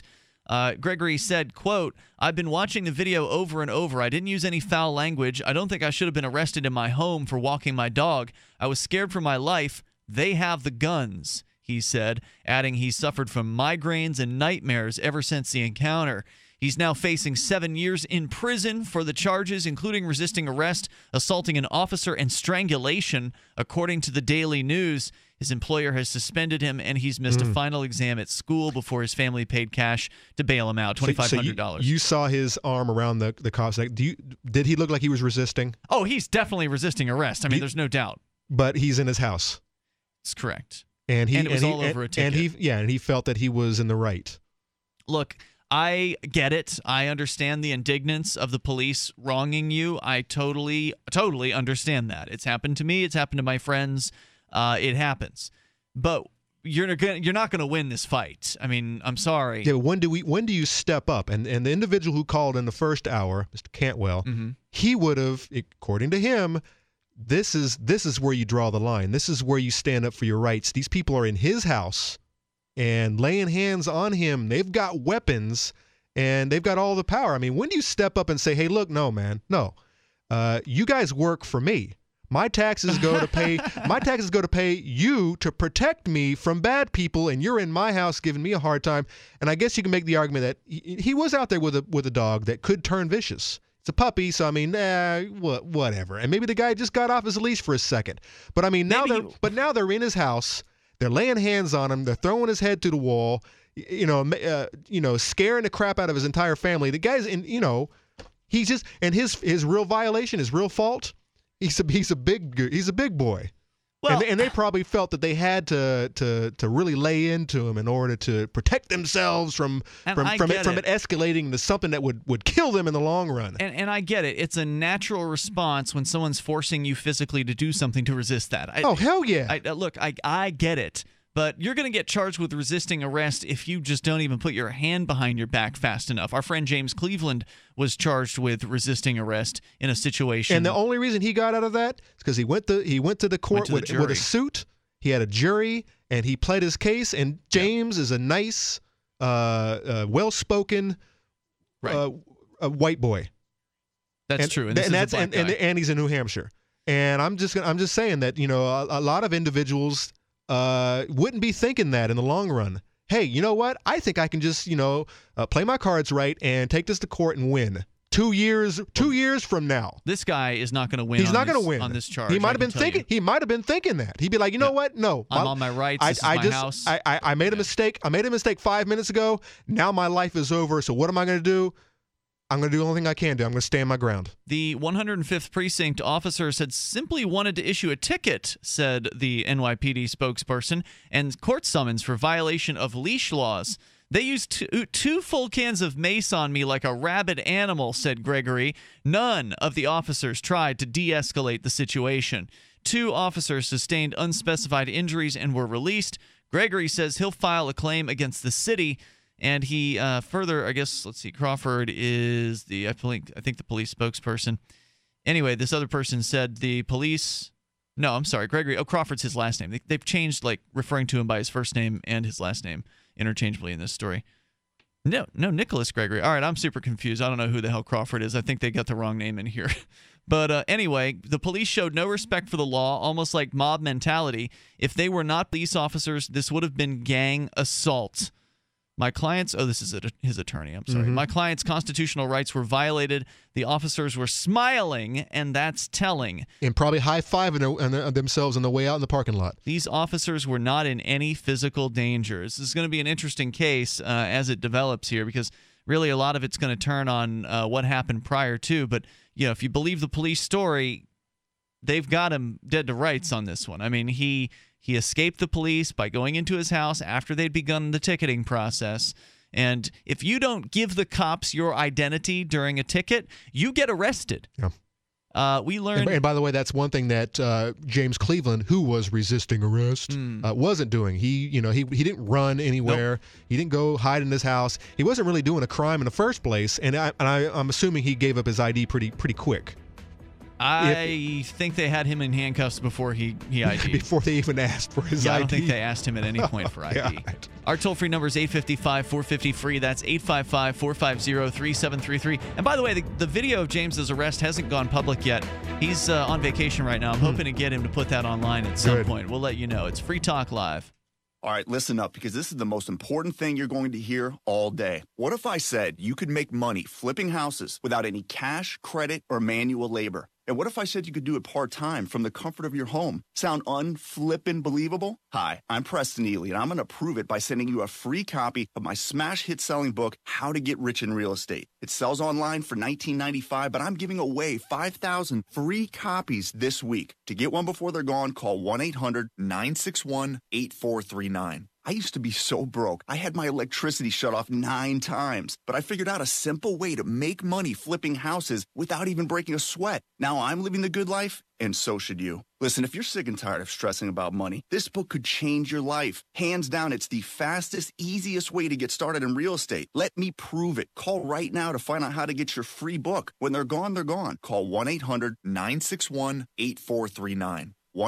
Gregory said, quote, "I've been watching the video over and over. I didn't use any foul language. I don't think I should have been arrested in my home for walking my dog. I was scared for my life. They have the guns," he said, adding he suffered from migraines and nightmares ever since the encounter. He's now facing 7 years in prison for the charges, including resisting arrest, assaulting an officer, and strangulation, according to the Daily News. His employer has suspended him, and he's missed a final exam at school before his family paid cash to bail him out, $2,500. So you saw his arm around the cop's neck. Did he look like he was resisting? Oh, he's definitely resisting arrest. I mean, there's no doubt. But he's in his house. That's correct. And it was all over a ticket. And he felt that he was in the right. Look, I get it. I understand the indignance of the police wronging you. I totally understand that. It's happened to me. It's happened to my friends. It happens. But you're not going to win this fight. I mean, I'm sorry. Yeah, when do you step up? And the individual who called in the first hour, Mr. Cantwell, he would have, according to him, this is where you draw the line. This is where you stand up for your rights. These people are in his house and laying hands on him. They've got weapons and they've got all the power. I mean, when do you step up and say, "Hey, look, no, man, no, you guys work for me. My taxes go to pay. My taxes go to pay you to protect me from bad people, and you're in my house giving me a hard time." And I guess you can make the argument that he was out there with a dog that could turn vicious. It's a puppy, so I mean, whatever. And maybe the guy just got off his leash for a second. But I mean, now they're in his house. They're laying hands on him. They're throwing his head to the wall. Scaring the crap out of his entire family. The guy's he's just, and his real violation, his real fault. He's a big boy. Well, and they probably felt that they had to really lay into him in order to protect themselves from it escalating to something that would kill them in the long run. And I get it. It's a natural response when someone's forcing you physically to do something to resist that. Hell yeah. Look, I get it. But you're going to get charged with resisting arrest if you just don't even put your hand behind your back fast enough. Our friend James Cleveland was charged with resisting arrest in a situation. And the only reason he got out of that is because he went to the court with a suit. He had a jury, and he pled his case. And James is a nice, well-spoken white boy. That's true. And he's in New Hampshire. And I'm just saying that a lot of individuals wouldn't be thinking that in the long run. Hey, you know what? I think I can just, play my cards right and take this to court and win. 2 years from now. This guy is not going to win. He's not going to win on this charge. He might have been thinking. He might have been thinking that. He'd be like, you know what? No, I'm on my rights. This is my house. I made a mistake. I made a mistake 5 minutes ago. Now my life is over. So what am I going to do? I'm going to do the only thing I can do. I'm going to stand my ground. The 105th Precinct officers had simply wanted to issue a ticket, said the NYPD spokesperson, and court summons for violation of leash laws. They used two full cans of mace on me like a rabid animal, said Gregory. None of the officers tried to de-escalate the situation. 2 officers sustained unspecified injuries and were released. Gregory says he'll file a claim against the city. And he further, I guess, let's see, Crawford is I think the police spokesperson. Anyway, this other person said the police, no, I'm sorry, Gregory, Crawford's his last name. They've changed, referring to him by his first name and his last name interchangeably in this story. No, Nicholas Gregory. All right, I'm super confused. I don't know who the hell Crawford is. I think they got the wrong name in here. But anyway, the police showed no respect for the law, almost like mob mentality. If they were not police officers, this would have been gang assault. My client's, this is his attorney, I'm sorry. My client's constitutional rights were violated. The officers were smiling, and that's telling. And probably high-fiving themselves on the way out in the parking lot. These officers were not in any physical danger. This is going to be an interesting case as it develops here, because really a lot of it's going to turn on what happened prior to. But, if you believe the police story, they've got him dead to rights on this one. I mean, he escaped the police by going into his house after they'd begun the ticketing process. And if you don't give the cops your identity during a ticket, you get arrested. Yeah. We learned. And by the way, that's one thing that James Cleveland, who was resisting arrest, wasn't doing. He didn't run anywhere. Nope. He didn't go hide in his house. He wasn't really doing a crime in the first place. And I'm assuming he gave up his ID pretty quick. I think they had him in handcuffs before he ID'd. Before they even asked for his ID. I don't think they asked him at any point for ID. God. Our toll-free number is 855-450-FREE. That's 855-450-3733. And by the way, the video of James's arrest hasn't gone public yet. He's on vacation right now. I'm hoping to get him to put that online at some point. We'll let you know. It's Free Talk Live. All right, listen up, because this is the most important thing you're going to hear all day. What if I said you could make money flipping houses without any cash, credit, or manual labor? And what if I said you could do it part-time from the comfort of your home? Sound unflippin' believable? Hi, I'm Preston Ely, and I'm going to prove it by sending you a free copy of my smash hit-selling book, How to Get Rich in Real Estate. It sells online for $19.95, but I'm giving away 5,000 free copies this week. To get one before they're gone, call 1-800-961-8439. I used to be so broke, I had my electricity shut off 9 times, but I figured out a simple way to make money flipping houses without even breaking a sweat. Now I'm living the good life, and so should you. Listen, if you're sick and tired of stressing about money, this book could change your life. Hands down, it's the fastest, easiest way to get started in real estate. Let me prove it. Call right now to find out how to get your free book. When they're gone, they're gone. Call 1-800-961-8439.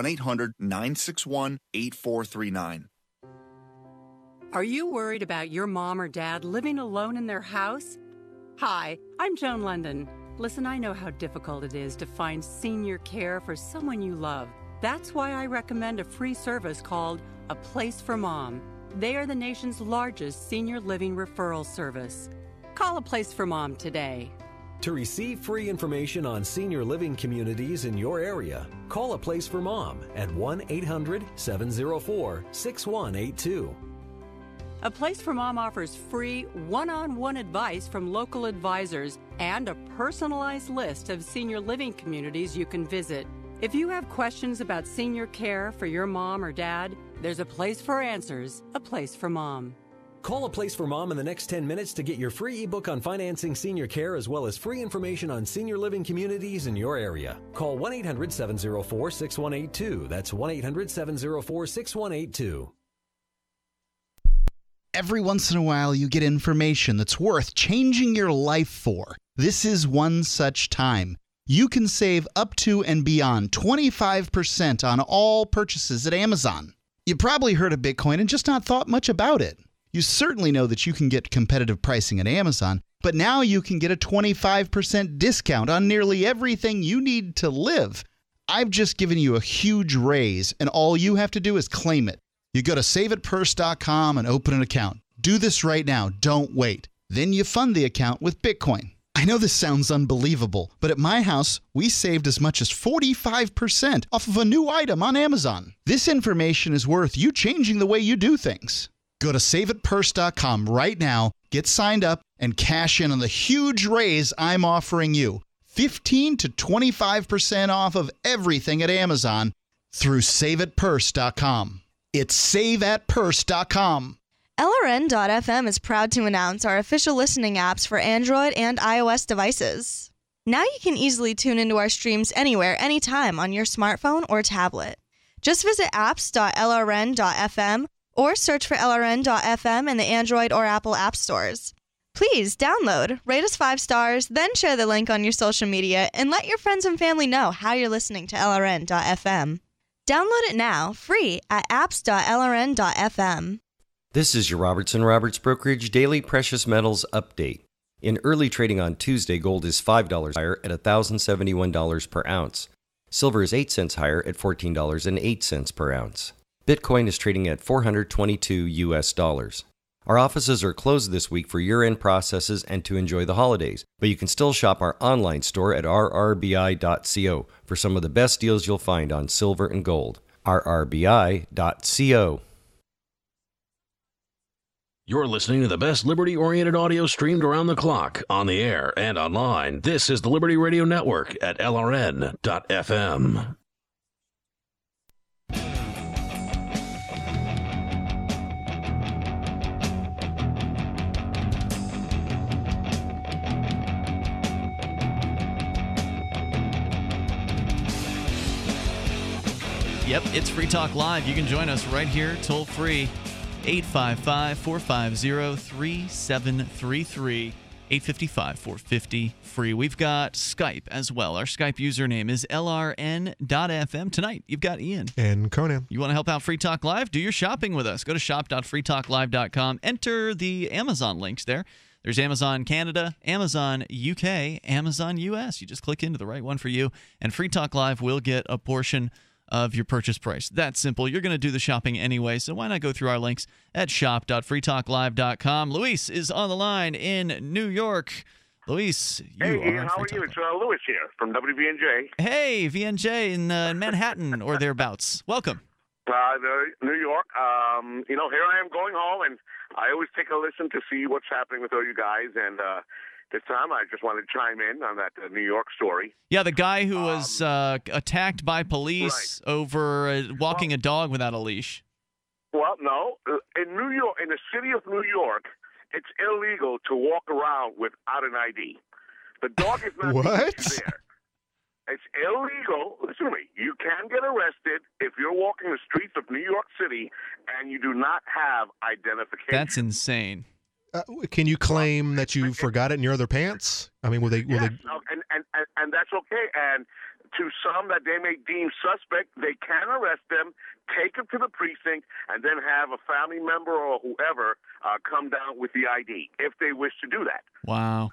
1-800-961-8439. Are you worried about your mom or dad living alone in their house? Hi, I'm Joan London. Listen, I know how difficult it is to find senior care for someone you love. That's why I recommend a free service called A Place for Mom. They are the nation's largest senior living referral service. Call A Place for Mom today. To receive free information on senior living communities in your area, call A Place for Mom at 1-800-704-6182. A Place for Mom offers free one-on-one advice from local advisors and a personalized list of senior living communities you can visit. If you have questions about senior care for your mom or dad, there's a place for answers, A Place for Mom. Call A Place for Mom in the next 10 minutes to get your free ebook on financing senior care as well as free information on senior living communities in your area. Call 1-800-704-6182. That's 1-800-704-6182. Every once in a while, you get information that's worth changing your life for. This is one such time. You can save up to and beyond 25% on all purchases at Amazon. You probably heard of Bitcoin and just not thought much about it. You certainly know that you can get competitive pricing at Amazon, but now you can get a 25% discount on nearly everything you need to live. I've just given you a huge raise, and all you have to do is claim it. You go to saveitpurse.com and open an account. Do this right now. Don't wait. Then you fund the account with Bitcoin. I know this sounds unbelievable, but at my house, we saved as much as 45% off of a new item on Amazon. This information is worth you changing the way you do things. Go to saveitpurse.com right now, get signed up, and cash in on the huge raise I'm offering you. 15 to 25% off of everything at Amazon through saveitpurse.com. It's saveatpurse.com. LRN.FM is proud to announce our official listening apps for Android and iOS devices. Now you can easily tune into our streams anywhere, anytime on your smartphone or tablet. Just visit apps.lrn.fm or search for LRN.FM in the Android or Apple app stores. Please download, rate us 5 stars, then share the link on your social media and let your friends and family know how you're listening to LRN.FM. Download it now, free at apps.lrn.fm. This is your Robertson Roberts Brokerage Daily Precious Metals Update. In early trading on Tuesday, gold is $5 higher at $1,071 per ounce. Silver is 8 cents higher at $14.08 per ounce. Bitcoin is trading at $422 US. Our offices are closed this week for year-end processes and to enjoy the holidays, but you can still shop our online store at rrbi.co for some of the best deals you'll find on silver and gold. rrbi.co. You're listening to the best liberty-oriented audio streamed around the clock, on the air and online. This is the Liberty Radio Network at LRN.FM. Yep, it's Free Talk Live. You can join us right here, toll free, 855-450-3733. 855-450-FREE. We've got Skype as well. Our Skype username is LRN.FM. Tonight, you've got Ian. And Conan. You want to help out Free Talk Live? Do your shopping with us. Go to shop.freetalklive.com. Enter the Amazon links there. There's Amazon Canada, Amazon UK, Amazon US. You just click into the right one for you, and Free Talk Live will get a portion of your purchase price. That's simple. You're going to do the shopping anyway, so why not go through our links at shop.freetalklive.com. Luis is on the line in New York. Luis, you Hey, are Ian, how are you? It's Lewis here from WVNJ. Hey, VNJ in Manhattan or thereabouts. Welcome. New York. Here I am going home, and I always take a listen to see what's happening with all you guys, and this time I just wanted to chime in on that New York story. Yeah, the guy who was attacked by police over walking a dog without a leash. Well, no. In New York, in the city of New York, it's illegal to walk around without an ID. The dog is not there. It's illegal. Listen to me. You can get arrested if you're walking the streets of New York City and you do not have identification. That's insane. Can you claim that you forgot it in your other pants? I mean, will they? And that's okay. And to some that they may deem suspect, they can arrest them, take them to the precinct, and then have a family member or whoever come down with the ID if they wish to do that. Wow.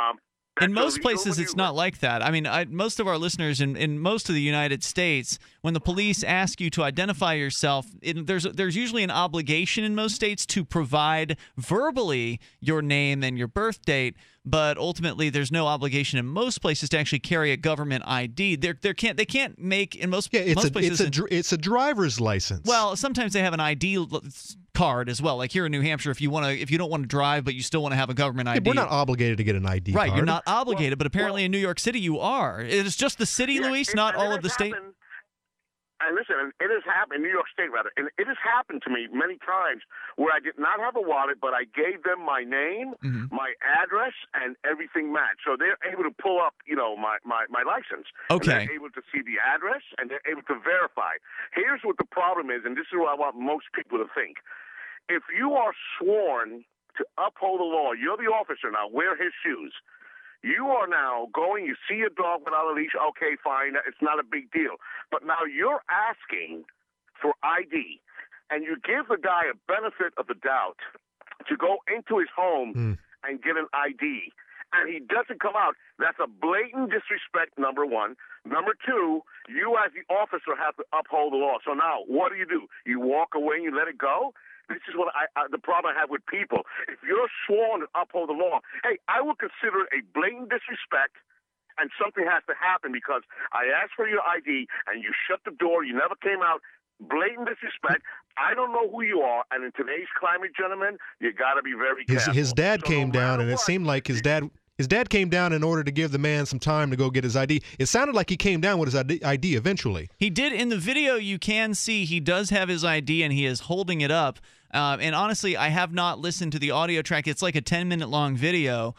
In most places, it's not like that. I mean, most of our listeners in most of the United States, when the police ask you to identify yourself, there's usually an obligation in most states to provide verbally your name and your birth date, but ultimately there's no obligation in most places to actually carry a government ID. They can't make in most places. It's a driver's license. Well, sometimes they have an ID card as well. Like here in New Hampshire, if you don't want to drive but you still want to have a government ID, we're not obligated to get an ID card. Right, you're not obligated, but apparently in New York City you are. It's just the city, Luis, not all of the state. And listen, it has happened in New York State, rather, and it has happened to me many times where I did not have a wallet, but I gave them my name, my address, and everything matched. So they're able to pull up, my license. Okay. And they're able to see the address, and they're able to verify. Here's what the problem is, and this is what I want most people to think. If you are sworn to uphold the law, you're the officer now, wear his shoes. You are now going, you see a dog without a leash, okay, fine, it's not a big deal. But now you're asking for ID, and you give the guy a benefit of the doubt to go into his home and get an ID, and he doesn't come out. That's a blatant disrespect, number one. Number two, you as the officer have to uphold the law. So now, what do? You walk away and you let it go? This is what the problem I have with people. If you're sworn to uphold the law, hey, I would consider it a blatant disrespect, and something has to happen because I asked for your ID and you shut the door, you never came out. Blatant disrespect. I don't know who you are, and in today's climate, gentlemen, you got to be very careful. His dad came down, and it seemed like his dad came down in order to give the man some time to go get his ID. It sounded like he came down with his ID eventually. He did. In the video, you can see he does have his ID, and he is holding it up. And honestly, I have not listened to the audio track. It's like a 10-minute long video.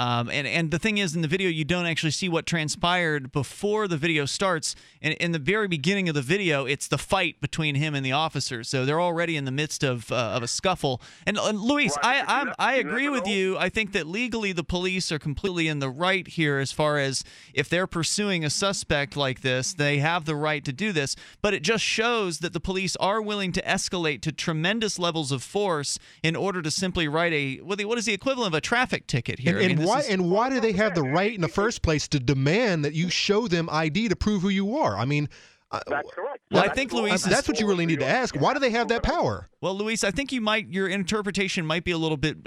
And the thing is, in the video, you don't actually see what transpired before the video starts. And in the very beginning of the video, it's the fight between him and the officers. So they're already in the midst of a scuffle. And Luis, I agree with you. I think that legally the police are completely in the right here as far as if they're pursuing a suspect like this, they have the right to do this. But it just shows that the police are willing to escalate to tremendous levels of force in order to simply write what is the equivalent of a traffic ticket here? Why do they have the right in the first place to demand that you show them ID to prove who you are? I mean, that's correct. Well, I think Luis, that's what you really need to ask. Why do they have that power? Well, Luis, I think your interpretation might be a little bit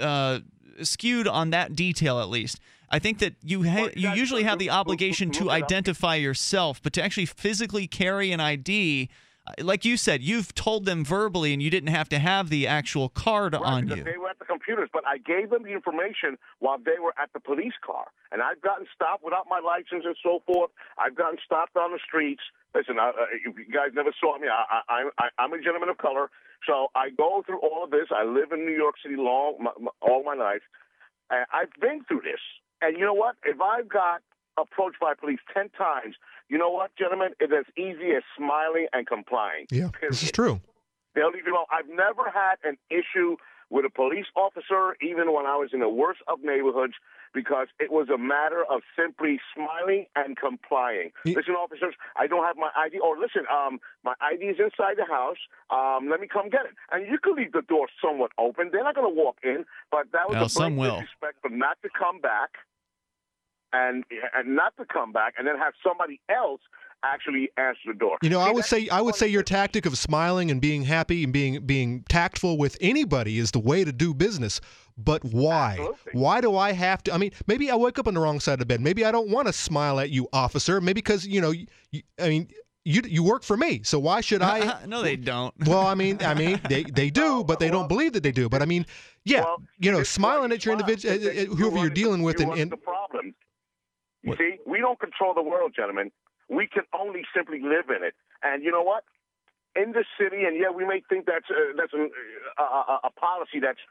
skewed on that detail, at least. I think that you usually have the obligation to identify yourself, but to actually physically carry an ID. Like you said, you've told them verbally, and you didn't have to have the actual card on you. They were at the computers, but I gave them the information while they were at the police car. And I've gotten stopped without my license and so forth. I've gotten stopped on the streets. Listen, you guys never saw me. I'm a gentleman of color, so I go through all of this. I live in New York City all my life. I've been through this. And you know what? If I've got approached by police 10 times, you know what, gentlemen? It's as easy as smiling and complying. Yeah, this is true. They'll leave you alone. I've never had an issue with a police officer, even when I was in the worst of neighborhoods, because it was a matter of simply smiling and complying. Listen, officers, I don't have my ID. Or listen, my ID is inside the house. Let me come get it. And you could leave the door somewhat open. They're not going to walk in, but that was a blatant disrespect for not to come back and not to come back, and then have somebody else actually answer the door. You know, I would say your tactic of smiling and being happy and being tactful with anybody is the way to do business. But why? Absolutely. Why do I have to? I mean, maybe I wake up on the wrong side of the bed. Maybe I don't want to smile at you, officer. Maybe because, you work for me. So why should I? No, they don't. Well, I mean, they do, but they don't believe that they do. But I mean, yeah, smiling at your individual, whoever you're dealing with, and the problem. You see, we don't control the world, gentlemen. We can only simply live in it. And you know what? In the city, and we may think that's a policy that's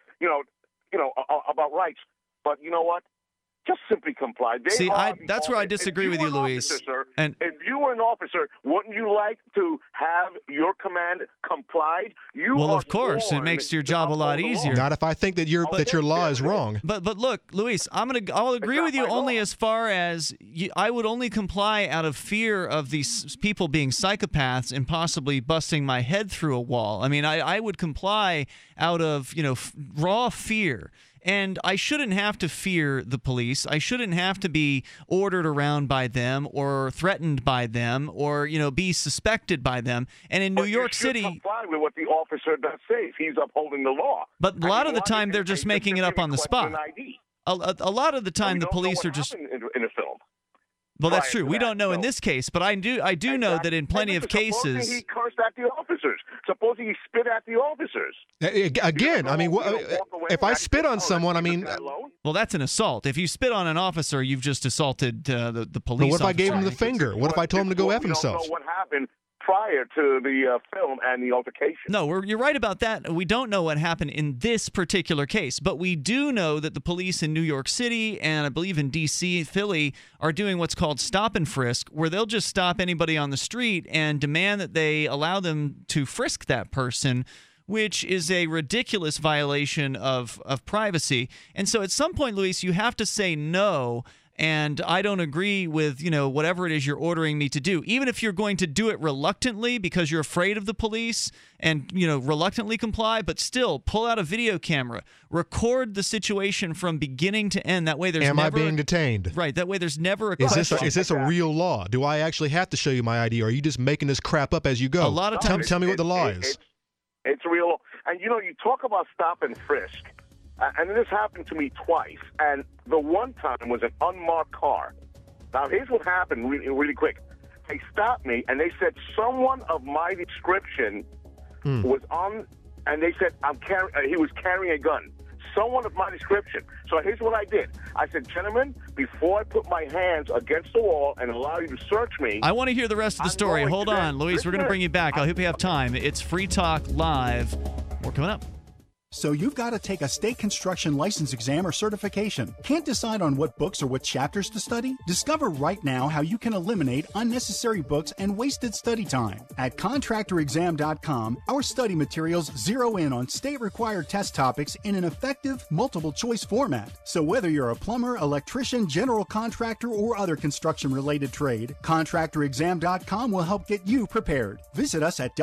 about rights, but you know what? Just simply comply. That's where I disagree with you, Luis. And if you were an officer, wouldn't you like to have your command complied? Well, of course, it makes your job a lot easier. Not if I think that your law is wrong. But look, Luis, I'll agree with you only as far as I would only comply out of fear of these people being psychopaths and possibly busting my head through a wall. I mean, I would comply out of raw fear. And I shouldn't have to fear the police. I shouldn't have to be ordered around by them or threatened by them or, be suspected by them. And in New York City, comply with what the officer does say if he's upholding the law. But a lot of the time, they're just making it up on the spot. A lot of the time, the police are just in a film. Well, that's true. We don't know in this case, but I do know that in plenty of cases. Supposing he cursed at the officers. Supposing he spit at the officers. Again, I mean, if I spit on someone, I mean. Well, that's an assault. If you spit on an officer, you've just assaulted the police. But what if I gave him the finger? What if I told him to go F himself? We don't know what happened prior to the film and the altercation. No, you're right about that. We don't know what happened in this particular case, but we do know that the police in New York City and I believe in D.C., Philly, are doing what's called stop and frisk, where they'll just stop anybody on the street and demand that they allow them to frisk that person, which is a ridiculous violation of privacy. And so at some point, Luis, you have to say no. And I don't agree with, whatever it is you're ordering me to do. Even if you're going to do it reluctantly because you're afraid of the police and, reluctantly comply, but still pull out a video camera, record the situation from beginning to end. That way there's Am I being detained? Right. That way there's never a question. Is this a real law? Do I actually have to show you my ID, or are you just making this crap up as you go? A lot of times. Tell me what the law is. It's real. And, you talk about stop and frisk. And this happened to me twice. And the one time was an unmarked car. Now, here's what happened really, really quick. They stopped me, and they said someone of my description was on, and they said he was carrying a gun. Someone of my description. So here's what I did. I said, gentlemen, before I put my hands against the wall and allow you to search me. I want to hear the rest of the story. Hold on, Luis. We're going to bring you back. I hope you have time. It's Free Talk Live. More coming up. So you've got to take a state construction license exam or certification. Can't decide on what books or what chapters to study? Discover right now how you can eliminate unnecessary books and wasted study time. At contractorexam.com, our study materials zero in on state-required test topics in an effective, multiple-choice format. So whether you're a plumber, electrician, general contractor, or other construction-related trade, contractorexam.com will help get you prepared. Visit us at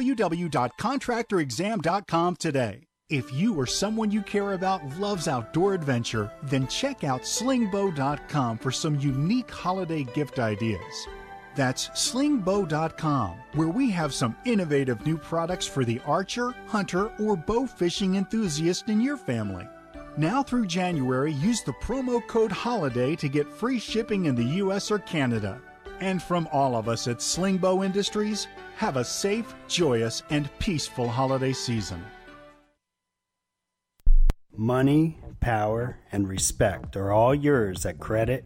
www.contractorexam.com today. If you or someone you care about loves outdoor adventure, then check out slingbow.com for some unique holiday gift ideas. That's slingbow.com, where we have some innovative new products for the archer, hunter, or bow fishing enthusiast in your family. Now through January, use the promo code HOLIDAY to get free shipping in the U.S. or Canada. And from all of us at Slingbow Industries, have a safe, joyous, and peaceful holiday season. Money, power, and respect are all yours at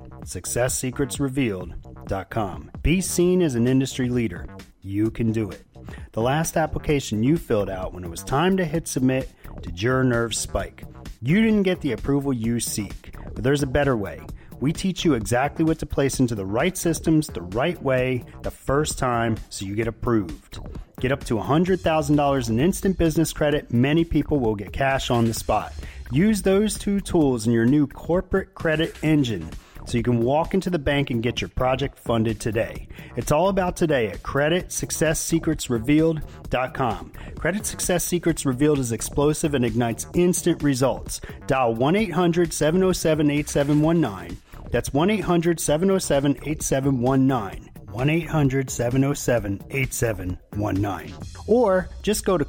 CreditSuccessSecretsRevealed.com. Be seen as an industry leader. You can do it. The last application you filled out when it was time to hit submit did your nerves spike. You didn't get the approval you seek, but there's a better way. We teach you exactly what to place into the right systems the right way the first time so you get approved. Get up to $100,000 in instant business credit. Many people will get cash on the spot. Use those two tools in your new corporate credit engine so you can walk into the bank and get your project funded today. It's all about today at CreditSuccessSecretsRevealed.com. Credit Success Secrets Revealed is explosive and ignites instant results. Dial 1-800-707-8719. That's 1-800-707-8719. 1-800-707-8719. Or just go to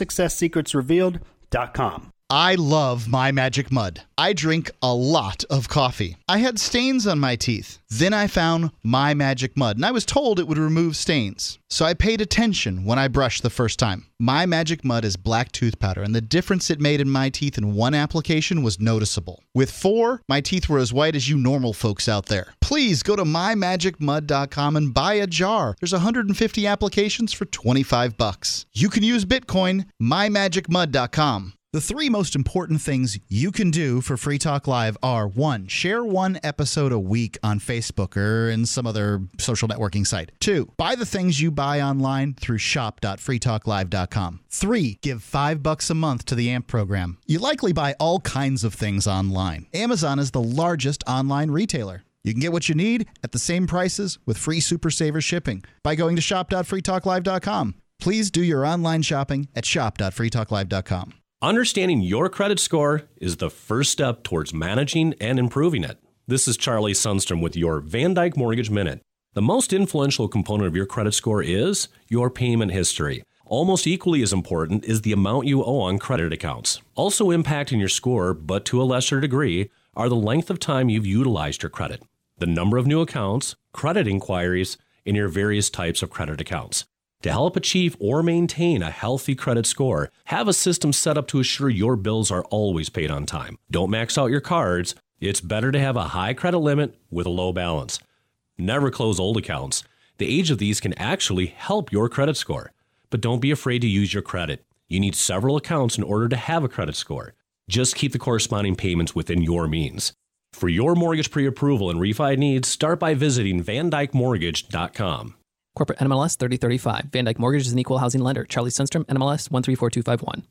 CreditSuccessSecretsRevealed.com. I love My Magic Mud. I drink a lot of coffee. I had stains on my teeth. Then I found My Magic Mud, and I was told it would remove stains. So I paid attention when I brushed the first time. My Magic Mud is black tooth powder, and the difference it made in my teeth in one application was noticeable. With 4, my teeth were as white as you normal folks out there. Please go to mymagicmud.com and buy a jar. There's 150 applications for $25. You can use Bitcoin, mymagicmud.com. The 3 most important things you can do for Free Talk Live are: 1, share 1 episode a week on Facebook or in some other social networking site. 2, buy the things you buy online through shop.freetalklive.com. 3, give $5 a month to the AMP program. You likely buy all kinds of things online. Amazon is the largest online retailer. You can get what you need at the same prices with free Super Saver shipping by going to shop.freetalklive.com. Please do your online shopping at shop.freetalklive.com. Understanding your credit score is the first step towards managing and improving it. This is Charlie Sundstrom with your Van Dyke Mortgage Minute. The most influential component of your credit score is your payment history. Almost equally as important is the amount you owe on credit accounts. Also impacting your score, but to a lesser degree, are the length of time you've utilized your credit, the number of new accounts, credit inquiries, and your various types of credit accounts. To help achieve or maintain a healthy credit score, have a system set up to assure your bills are always paid on time. Don't max out your cards. It's better to have a high credit limit with a low balance. Never close old accounts. The age of these can actually help your credit score. But don't be afraid to use your credit. You need several accounts in order to have a credit score. Just keep the corresponding payments within your means. For your mortgage pre-approval and refi needs, start by visiting vandykemortgage.com. Corporate NMLS 3035. Van Dyke Mortgage is an equal housing lender. Charlie Sundstrom, NMLS 134251.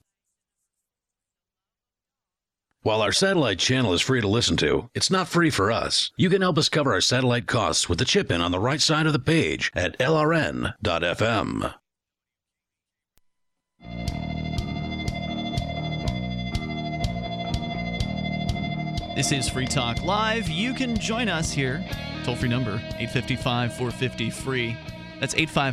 While our satellite channel is free to listen to, it's not free for us. You can help us cover our satellite costs with the chip-in on the right side of the page at lrn.fm. This is Free Talk Live. You can join us here. Toll-free number, 855-450-FREE. That's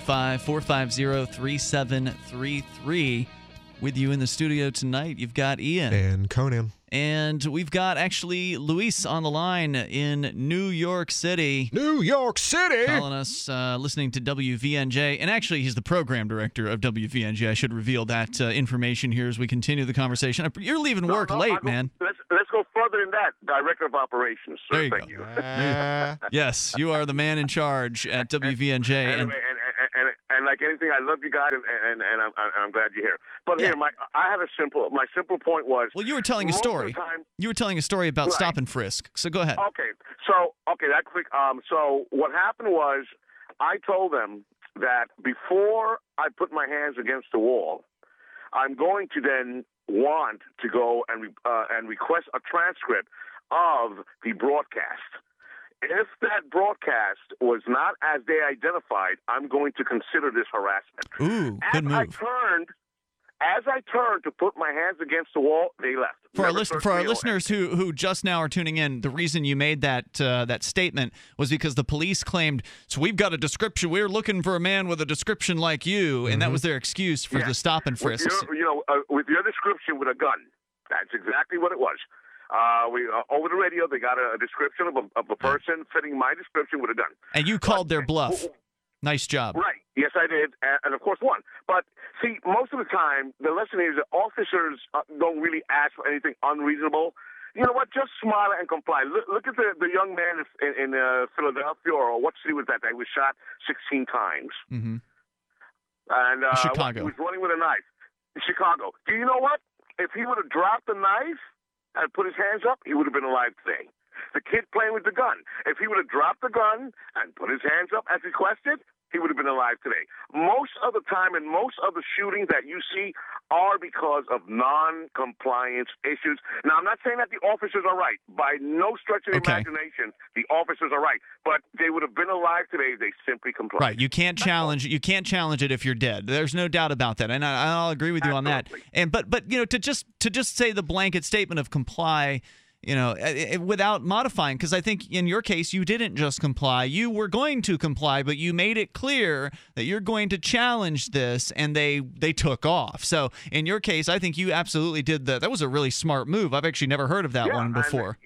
855-450-3733. With you in the studio tonight, you've got Ian. And Conan. And we've got actually Luis on the line in New York City. New York City! Calling us, listening to WVNJ. And actually, he's the program director of WVNJ. I should reveal that information here as we continue the conversation. You're leaving work late, man. Let's go further than that. Director of Operations. Sir. There you Thank go. you. Yes, you are the man in charge at WVNJ. And like anything, I love you guys, and I'm glad you're here. But here, my simple point was. Well, you were telling a story. You were telling a story about stop and frisk. So go ahead. Okay. That quick. So what happened was, I told them that before I put my hands against the wall, I'm going to then want to go and request a transcript of the broadcast. If that broadcast was not as they identified, I'm going to consider this harassment. Ooh, good move. As I turned to put my hands against the wall, they left. For our listeners who just now are tuning in, the reason you made that statement was because the police claimed, so we've got a description. We're looking for a man with a description like you, and that was their excuse for the stop and frisk. With your description with a gun. That's exactly what it was. Over the radio, they got a description of a person fitting my description with a gun. And you called their bluff. Nice job. Right. Yes, I did. And of course, won. But see, most of the time, the lesson is that officers don't really ask for anything unreasonable. You know what? Just smile and comply. Look at the young man in Philadelphia, or what city was that? He was shot 16 times. Mm-hmm. And Chicago. He was running with a knife. In Chicago. Do you know what? If he would have dropped the knife and put his hands up, he would have been alive today. The kid playing with the gun. If he would have dropped the gun and put his hands up as requested, he would have been alive today. Most of the time and most of the shootings that you see are because of non-compliance issues. Now, I'm not saying that the officers are right. By no stretch of the imagination, the officers are right. But they would have been alive today if they simply complied. Right. You can't challenge it if you're dead. There's no doubt about that. And I'll agree with you on that. And but to just say the blanket statement of comply, without modifying, because I think in your case, you didn't just comply. You were going to comply, but you made it clear that you're going to challenge this, and they took off. So in your case, I think you absolutely did that. That was a really smart move. I've actually never heard of that one before.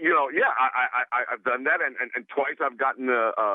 I've done that, and twice I've gotten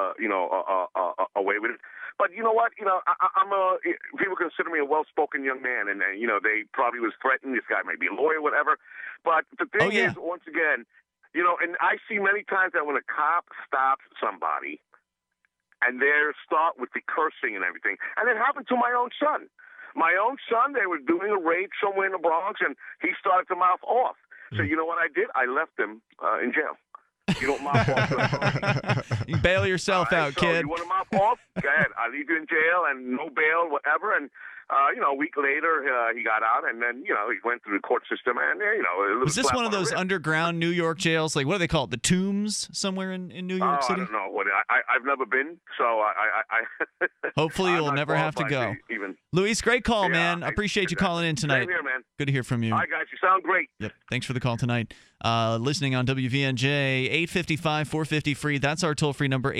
away with it. But you know what? People consider me a well-spoken young man, and they probably was threatened. This guy might be a lawyer, whatever. But the thing is, once again, and I see many times that when a cop stops somebody, and they start with the cursing and everything, and it happened to my own son. My own son, they were doing a raid somewhere in the Bronx, and he started to mouth off. So you know what I did? I left him in jail. You don't mouth off. You bail yourself out, kid. You want to mouth off? Go ahead. I'll leave you in jail and no bail, whatever. And a week later, he got out, and then, he went through the court system, and, Was this one of those underground New York jails? Like, what do they call it? The Tombs somewhere in New York City? I don't know. I've never been, so I hopefully you'll never have to go. Luis, great call, man. I appreciate you calling in tonight. Same here, man. Good to hear from you. All right, guys. You sound great. Yep. Thanks for the call tonight. Listening on WVNJ, 855-450-FREE. That's our toll-free number,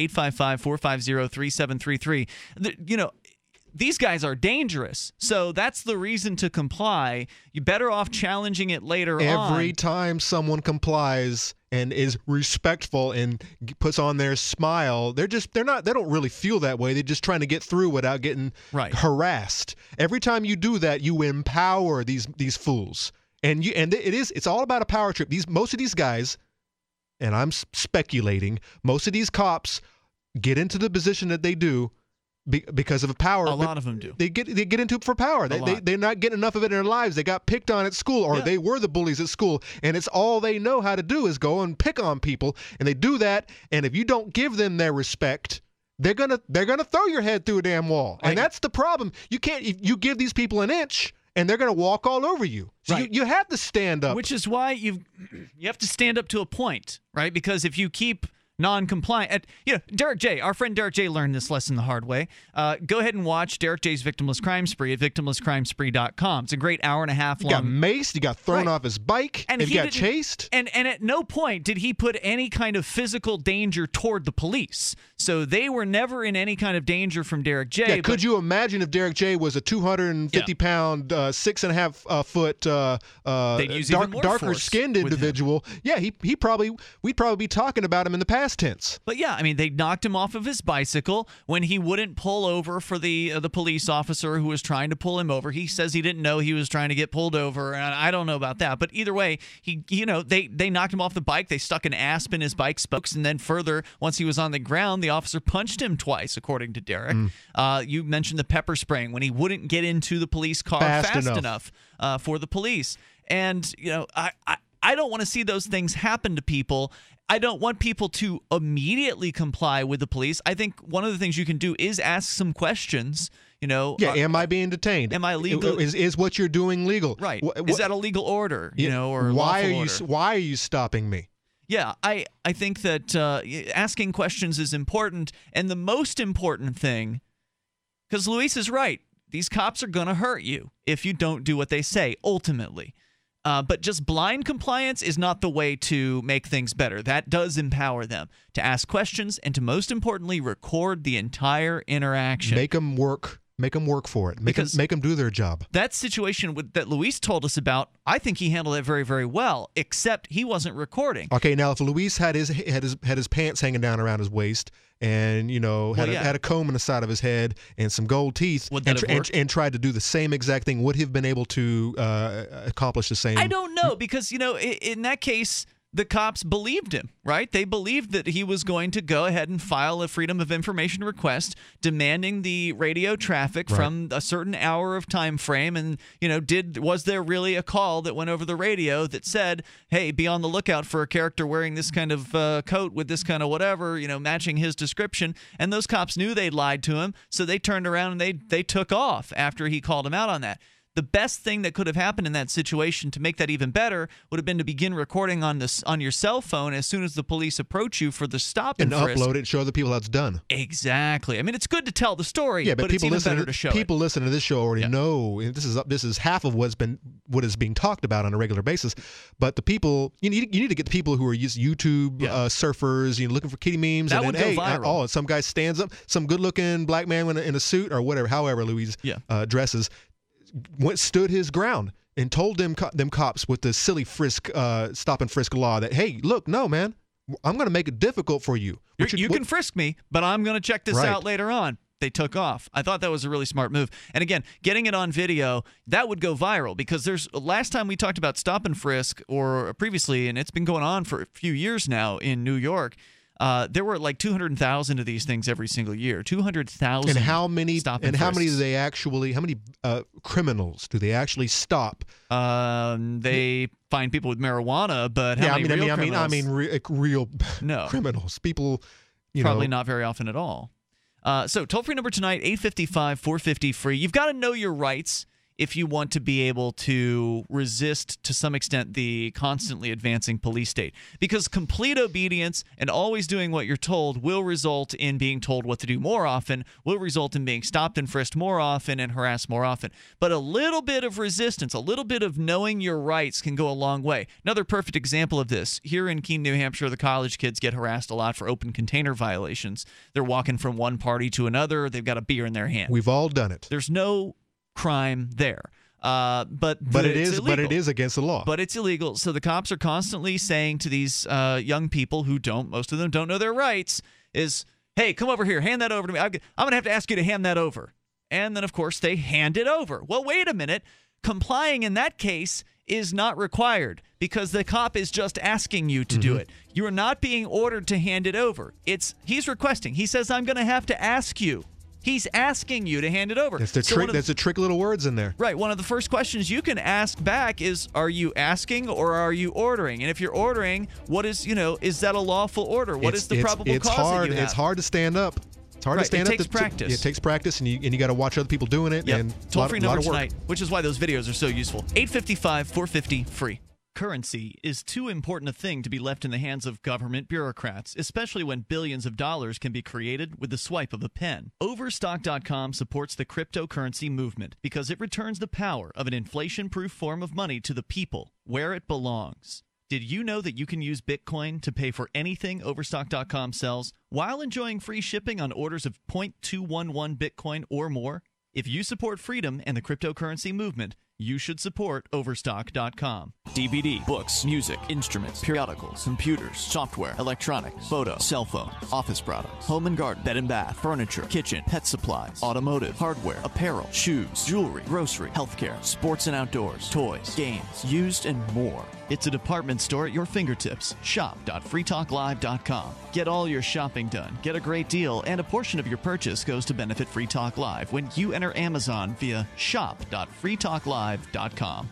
855-450-3733. These guys are dangerous, so that's the reason to comply. You're better off challenging it later on. Every time someone complies and is respectful and puts on their smile, they don't really feel that way. They're just trying to get through without getting harassed. Every time you do that, you empower these fools. And it's all about a power trip. Most of these guys, and I'm speculating, most of these cops get into the position that they do because of power. A lot of them do. They get into it for power. They're not getting enough of it in their lives. They got picked on at school, or they were the bullies at school, and it's all they know how to do is go and pick on people, and they do that. And if you don't give them their respect, they're gonna throw your head through a damn wall. And that's the problem. You can't. You give these people an inch, and they're going to walk all over you. So you have to stand up. Which is why you have to stand up to a point, right? Because if you keep non-compliant, Derek J., our friend Derek J. learned this lesson the hard way. Go ahead and watch Derek J.'s Victimless Crime Spree at victimlesscrimespree.com. It's a great hour-and-a-half long. He got maced, he got thrown off his bike, and he got chased. And at no point did he put any kind of physical danger toward the police. So they were never in any kind of danger from Derek J. Yeah, could you imagine if Derek J. was a 250-pound, 6.5-foot, darker-skinned individual? Yeah, we'd probably be talking about him in the past tense. But yeah, I mean, they knocked him off of his bicycle when he wouldn't pull over for the police officer who was trying to pull him over. He says he didn't know he was trying to get pulled over, and I don't know about that. But either way, they knocked him off the bike. They stuck an asp in his bike spokes, and then further, once he was on the ground, the officer punched him twice, according to Derek. You mentioned the pepper spraying when he wouldn't get into the police car fast enough for the police. And I don't want to see those things happen to people. I don't want people to immediately comply with the police. I think one of the things you can do is ask some questions. Am I being detained? Am I legal? Is what you're doing legal? Right. Is that a legal order? Or why why are you stopping me? Yeah, I think that asking questions is important, and the most important thing, because Luis is right, these cops are going to hurt you if you don't do what they say, ultimately. But just blind compliance is not the way to make things better. That does empower them to ask questions and to, most importantly, record the entire interaction. Make them work. Make them work for it. Make them do their job. That situation that Luis told us about, I think he handled it very, very well, except he wasn't recording. Okay, now if Luis had his pants hanging down around his waist and had a comb on the side of his head and some gold teeth and tried to do the same exact thing, would he have been able to accomplish the same? I don't know, because in that case, the cops believed him, right? They believed that he was going to go ahead and file a Freedom of Information request demanding the radio traffic from a certain hour of time frame. And, was there really a call that went over the radio that said, hey, be on the lookout for a character wearing this kind of coat with this kind of whatever, matching his description. And those cops knew they'd lied to him, so they turned around and they took off after he called him out on that. The best thing that could have happened in that situation to make that even better would have been to begin recording on your cell phone as soon as the police approach you for the stop and frisk. Upload it, show the people how it's done. Exactly. I mean, it's good to tell the story, but it's even better to show people listening to this show already know this is half of what is being talked about on a regular basis. But the people you need to get the people who are YouTube surfers, looking for kitty memes, that and then go viral. Some guy stands up, some good-looking black man in a suit or whatever, however Louise dresses. Stood his ground and told them cops with the silly frisk stop and frisk law that, hey, look, no, man, I'm going to make it difficult for you. You can frisk me, but I'm going to check this out later on. They took off. I thought that was a really smart move. And again, getting it on video, that would go viral because last time we talked about stop and frisk, or previously, and it's been going on for a few years now in New York. There were like 200,000 of these things every single year. 200,000. And how many? Stop and how many frisks. do they actually? How many criminals do they actually stop? They find people with marijuana, but how many real criminals? Real criminals. People. Probably not very often at all. So toll-free number tonight, 855-450-FREE. You've got to know your rights if you want to be able to resist, to some extent, the constantly advancing police state. Because complete obedience and always doing what you're told will result in being told what to do more often, will result in being stopped and frisked more often and harassed more often. But a little bit of resistance, a little bit of knowing your rights can go a long way. Another perfect example of this, here in Keene, New Hampshire, the college kids get harassed a lot for open container violations. They're walking from one party to another. They've got a beer in their hand. We've all done it. There's no crime there. But it is against the law. But it's illegal. So the cops are constantly saying to these young people who most of them don't know their rights, is, hey, come over here, hand that over to me. I'm going to have to ask you to hand that over. And then, of course, they hand it over. Well, wait a minute. Complying in that case is not required because the cop is just asking you to do it. You are not being ordered to hand it over. He's requesting. He says, I'm going to have to ask you. He's asking you to hand it over. There's the trick little words in there. Right. One of the first questions you can ask back is, are you asking or are you ordering? And if you're ordering, what is, is that a lawful order? What is the probable cause that you have? It's hard to stand up. It's hard to stand up. It takes practice. It takes practice, and you got to watch other people doing it. Yep. And toll-free number tonight, work. which is why those videos are so useful. 855-450-FREE. Currency is too important a thing to be left in the hands of government bureaucrats, especially when billions of dollars can be created with the swipe of a pen. Overstock.com supports the cryptocurrency movement because it returns the power of an inflation-proof form of money to the people where it belongs. Did you know that you can use Bitcoin to pay for anything Overstock.com sells while enjoying free shipping on orders of 0.211 Bitcoin or more? If you support freedom and the cryptocurrency movement, you should support Overstock.com. DVD, books, music, instruments, periodicals, computers, software, electronics, photo, cell phone, office products, home and garden, bed and bath, furniture, kitchen, pet supplies, automotive, hardware, apparel, shoes, jewelry, grocery, healthcare, sports and outdoors, toys, games, used, and more. It's a department store at your fingertips. Shop.freetalklive.com. Get all your shopping done, get a great deal, and a portion of your purchase goes to benefit Free Talk Live when you enter Amazon via shop.freetalklive.com.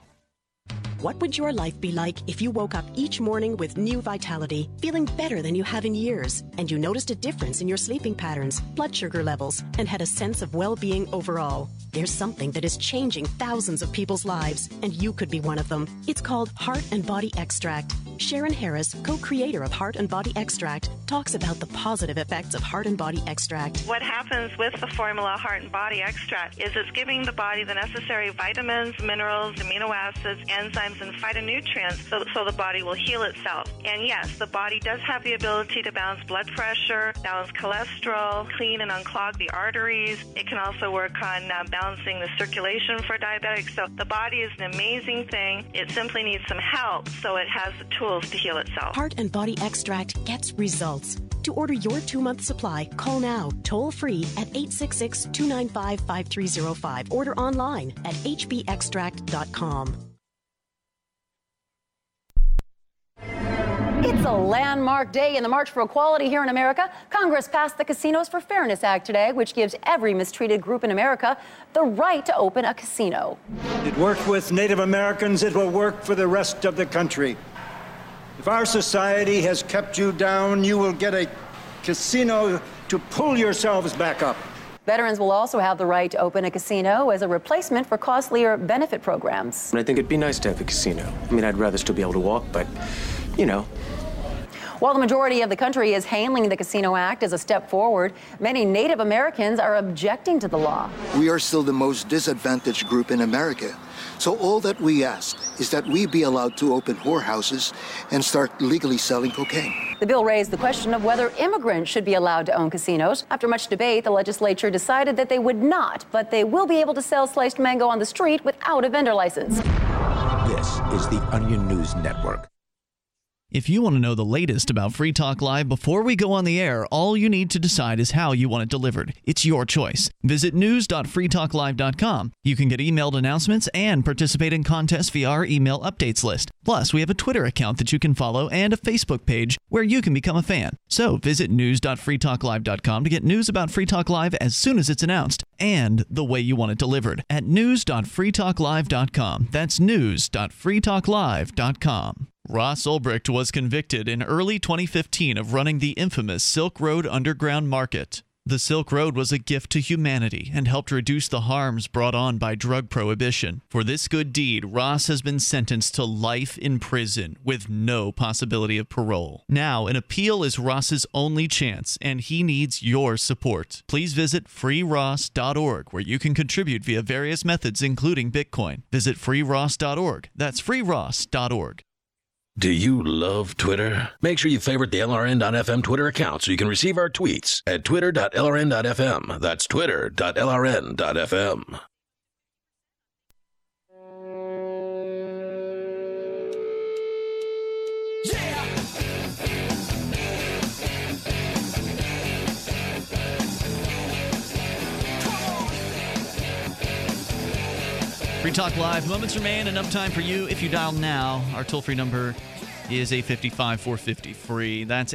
What would your life be like if you woke up each morning with new vitality, feeling better than you have in years, and you noticed a difference in your sleeping patterns, blood sugar levels, and had a sense of well-being overall? There's something that is changing thousands of people's lives, and you could be one of them. It's called Heart and Body Extract. Sharon Harris, co-creator of Heart and Body Extract, talks about the positive effects of Heart and Body Extract. What happens with the formula Heart and Body Extract is it's giving the body the necessary vitamins, minerals, amino acids, enzymes, and phytonutrients so the body will heal itself. And yes, the body does have the ability to balance blood pressure, balance cholesterol, clean and unclog the arteries. It can also work on balancing the circulation for diabetics. So the body is an amazing thing. It simply needs some help so it has the tools to heal itself. Heart and Body Extract gets results. To order your 2-month supply, call now, toll-free at 866-295-5305. Order online at hbextract.com. It's a landmark day in the March for Equality here in America. Congress passed the Casinos for Fairness Act today, which gives every mistreated group in America the right to open a casino. It worked with Native Americans. It will work for the rest of the country. If our society has kept you down, you will get a casino to pull yourselves back up. Veterans will also have the right to open a casino as a replacement for costlier benefit programs. I think it'd be nice to have a casino. I mean, I'd rather still be able to walk, but, you know. While the majority of the country is hailing the Casino Act as a step forward, many Native Americans are objecting to the law. We are still the most disadvantaged group in America. So all that we ask is that we be allowed to open whorehouses and start legally selling cocaine. The bill raised the question of whether immigrants should be allowed to own casinos. After much debate, the legislature decided that they would not, but they will be able to sell sliced mango on the street without a vendor license. This is the Onion News Network. If you want to know the latest about Free Talk Live before we go on the air, all you need to decide is how you want it delivered. It's your choice. Visit news.freetalklive.com. You can get emailed announcements and participate in contests via our email updates list. Plus, we have a Twitter account that you can follow and a Facebook page where you can become a fan. So visit news.freetalklive.com to get news about Free Talk Live as soon as it's announced and the way you want it delivered at news.freetalklive.com. That's news.freetalklive.com. Ross Ulbricht was convicted in early 2015 of running the infamous Silk Road Underground Market. The Silk Road was a gift to humanity and helped reduce the harms brought on by drug prohibition. For this good deed, Ross has been sentenced to life in prison with no possibility of parole. Now, an appeal is Ross's only chance, and he needs your support. Please visit freeross.org, where you can contribute via various methods, including Bitcoin. Visit freeross.org. That's freeross.org. Do you love Twitter? Make sure you favorite the LRN.FM Twitter account so you can receive our tweets at twitter.lrn.fm. That's twitter.lrn.fm. Free Talk Live. Moments remain. Enough time for you if you dial now. Our toll-free number is 855-450-FREE. That's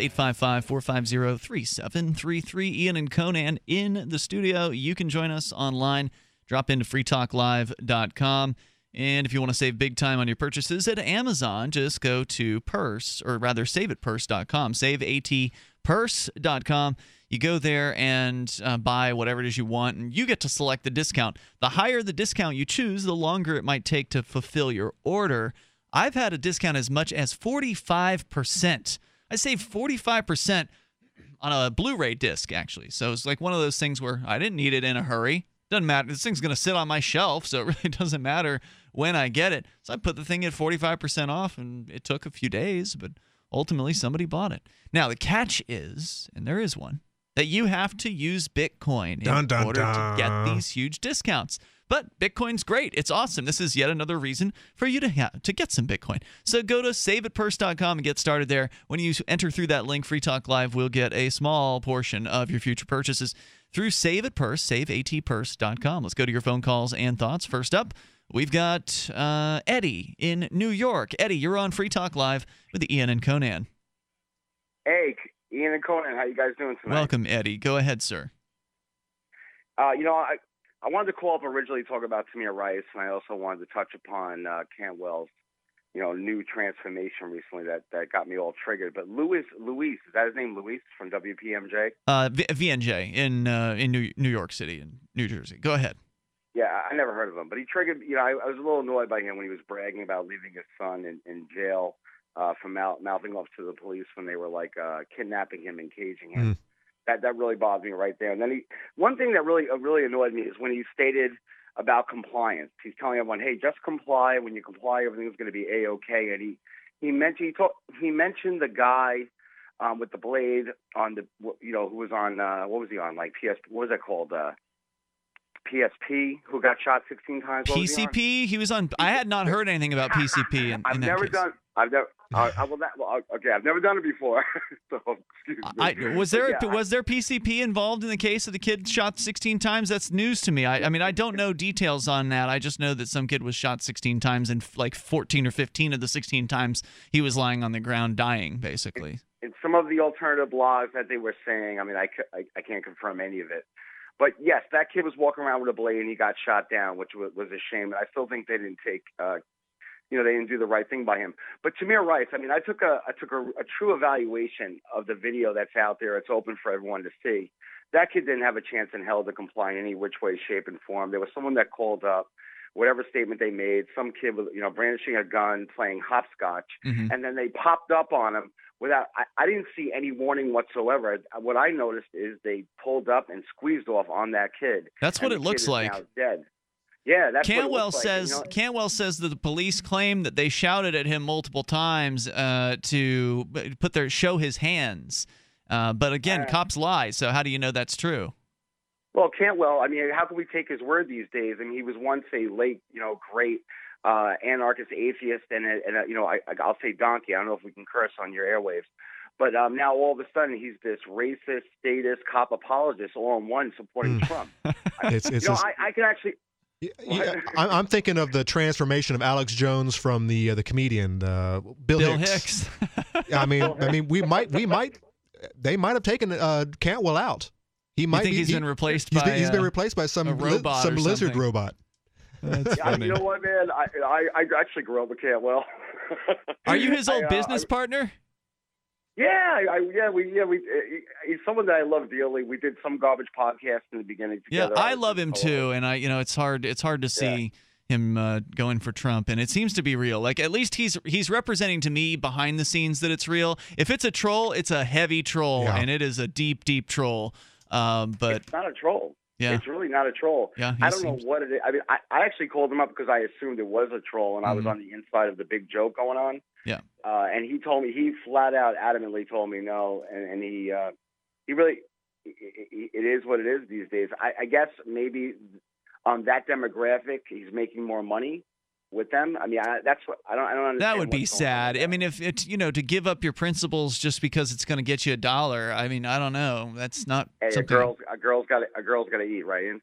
855-450-3733. Ian and Conan in the studio. You can join us online. Drop into freetalklive.com. And if you want to save big time on your purchases at Amazon, just go to saveatpurse.com. Saveatpurse.com. You go there and buy whatever it is you want, and you get to select the discount. The higher the discount you choose, the longer it might take to fulfill your order. I've had a discount as much as 45%. I saved 45% on a Blu-ray disc, actually. So it's like one of those things where I didn't need it in a hurry. Doesn't matter. This thing's going to sit on my shelf, so it really doesn't matter when I get it. So I put the thing at 45% off, and it took a few days, but ultimately somebody bought it. Now, the catch is, and there is one, that you have to use Bitcoin in order to get these huge discounts. But Bitcoin's great. It's awesome. This is yet another reason for you to get some Bitcoin. So go to saveatpurse.com and get started there. When you enter through that link, Free Talk Live will get a small portion of your future purchases through Save at Purse, saveatpurse.com. Let's go to your phone calls and thoughts. First up, we've got Eddie in New York. Eddie, you're on Free Talk Live with Ian and Conan. Hey, Ian and Conan, how you guys doing tonight? Welcome, Eddie. Go ahead, sir. I wanted to call up originally to talk about Tamir Rice, and I also wanted to touch upon Cantwell's, new transformation recently that got me all triggered. But Luis, is that his name, Luis, from WPMJ? VNJ in New York City and New Jersey. Go ahead. Yeah, I never heard of him, but he triggered, I was a little annoyed by him when he was bragging about leaving his son in jail for mouthing off to the police when they were kidnapping him and caging him. That really bothered me right there. And then one thing that really annoyed me is when he stated about compliance. He's telling everyone, "Hey, just comply. When you comply, everything's going to be a-okay." And he mentioned the guy with the blade on the who was on what was he on, like PS? What was that called? PSP, who got shot 16 times. PCP. He was on. I had not heard anything about PCP. I've never Okay, I've never done it before, so excuse me. Was there PCP involved in the case of the kid shot 16 times? That's news to me. I mean, I don't know details on that. I just know that some kid was shot 16 times, and like 14 or 15 of the 16 times he was lying on the ground dying, basically. In some of the alternative blogs that they were saying, I mean, I can't confirm any of it. But yes, that kid was walking around with a blade and he got shot down, which was a shame. And I still think they didn't take they didn't do the right thing by him. But Tamir writes, I mean, I took a true evaluation of the video that's out there. It's open for everyone to see. That kid didn't have a chance in hell to comply in any which way, shape, and form. There was someone that called up, whatever statement they made, some kid with, brandishing a gun, playing hopscotch, and then they popped up on him without. I didn't see any warning whatsoever. What I noticed is they pulled up and squeezed off on that kid. That's what it looks like. Now dead. Yeah, that's Cantwell what it says. like. Cantwell says that the police claim that they shouted at him multiple times to show his hands. But again, cops lie. So how do you know that's true? Well, Cantwell, I mean, how can we take his word these days? I mean, he was once a late, great anarchist atheist, and I'll say donkey. I don't know if we can curse on your airwaves. But now all of a sudden he's this racist, statist, cop apologist all in one supporting Trump. I can actually. Yeah, I'm thinking of the transformation of Alex Jones from the comedian Bill Hicks. I mean, they might have taken Cantwell out. He's been replaced by some lizard robot. That's funny. You know what, man? I actually grew up with Cantwell. Are you his old business partner? Yeah, he's someone that I love dearly. We did some garbage podcast in the beginning together. Yeah, I love him too, and it's hard to see him going for Trump, and it seems to be real. Like, at least he's representing to me behind the scenes that it's real. If it's a troll, it's a heavy troll, and it is a deep, deep troll. But it's not a troll. Yeah. It's really not a troll. Yeah, I don't know what it is. I mean, I actually called him up because I assumed it was a troll, and I was on the inside of the big joke going on. Yeah. And he flat out adamantly told me no, and he really, it is what it is these days. I guess maybe on that demographic, he's making more money with them. I mean, that's what I don't understand. That would be sad. I mean, if it's to give up your principles just because it's going to get you $1. I mean, I don't know. That's not something. A girl's got to eat, right? Ian?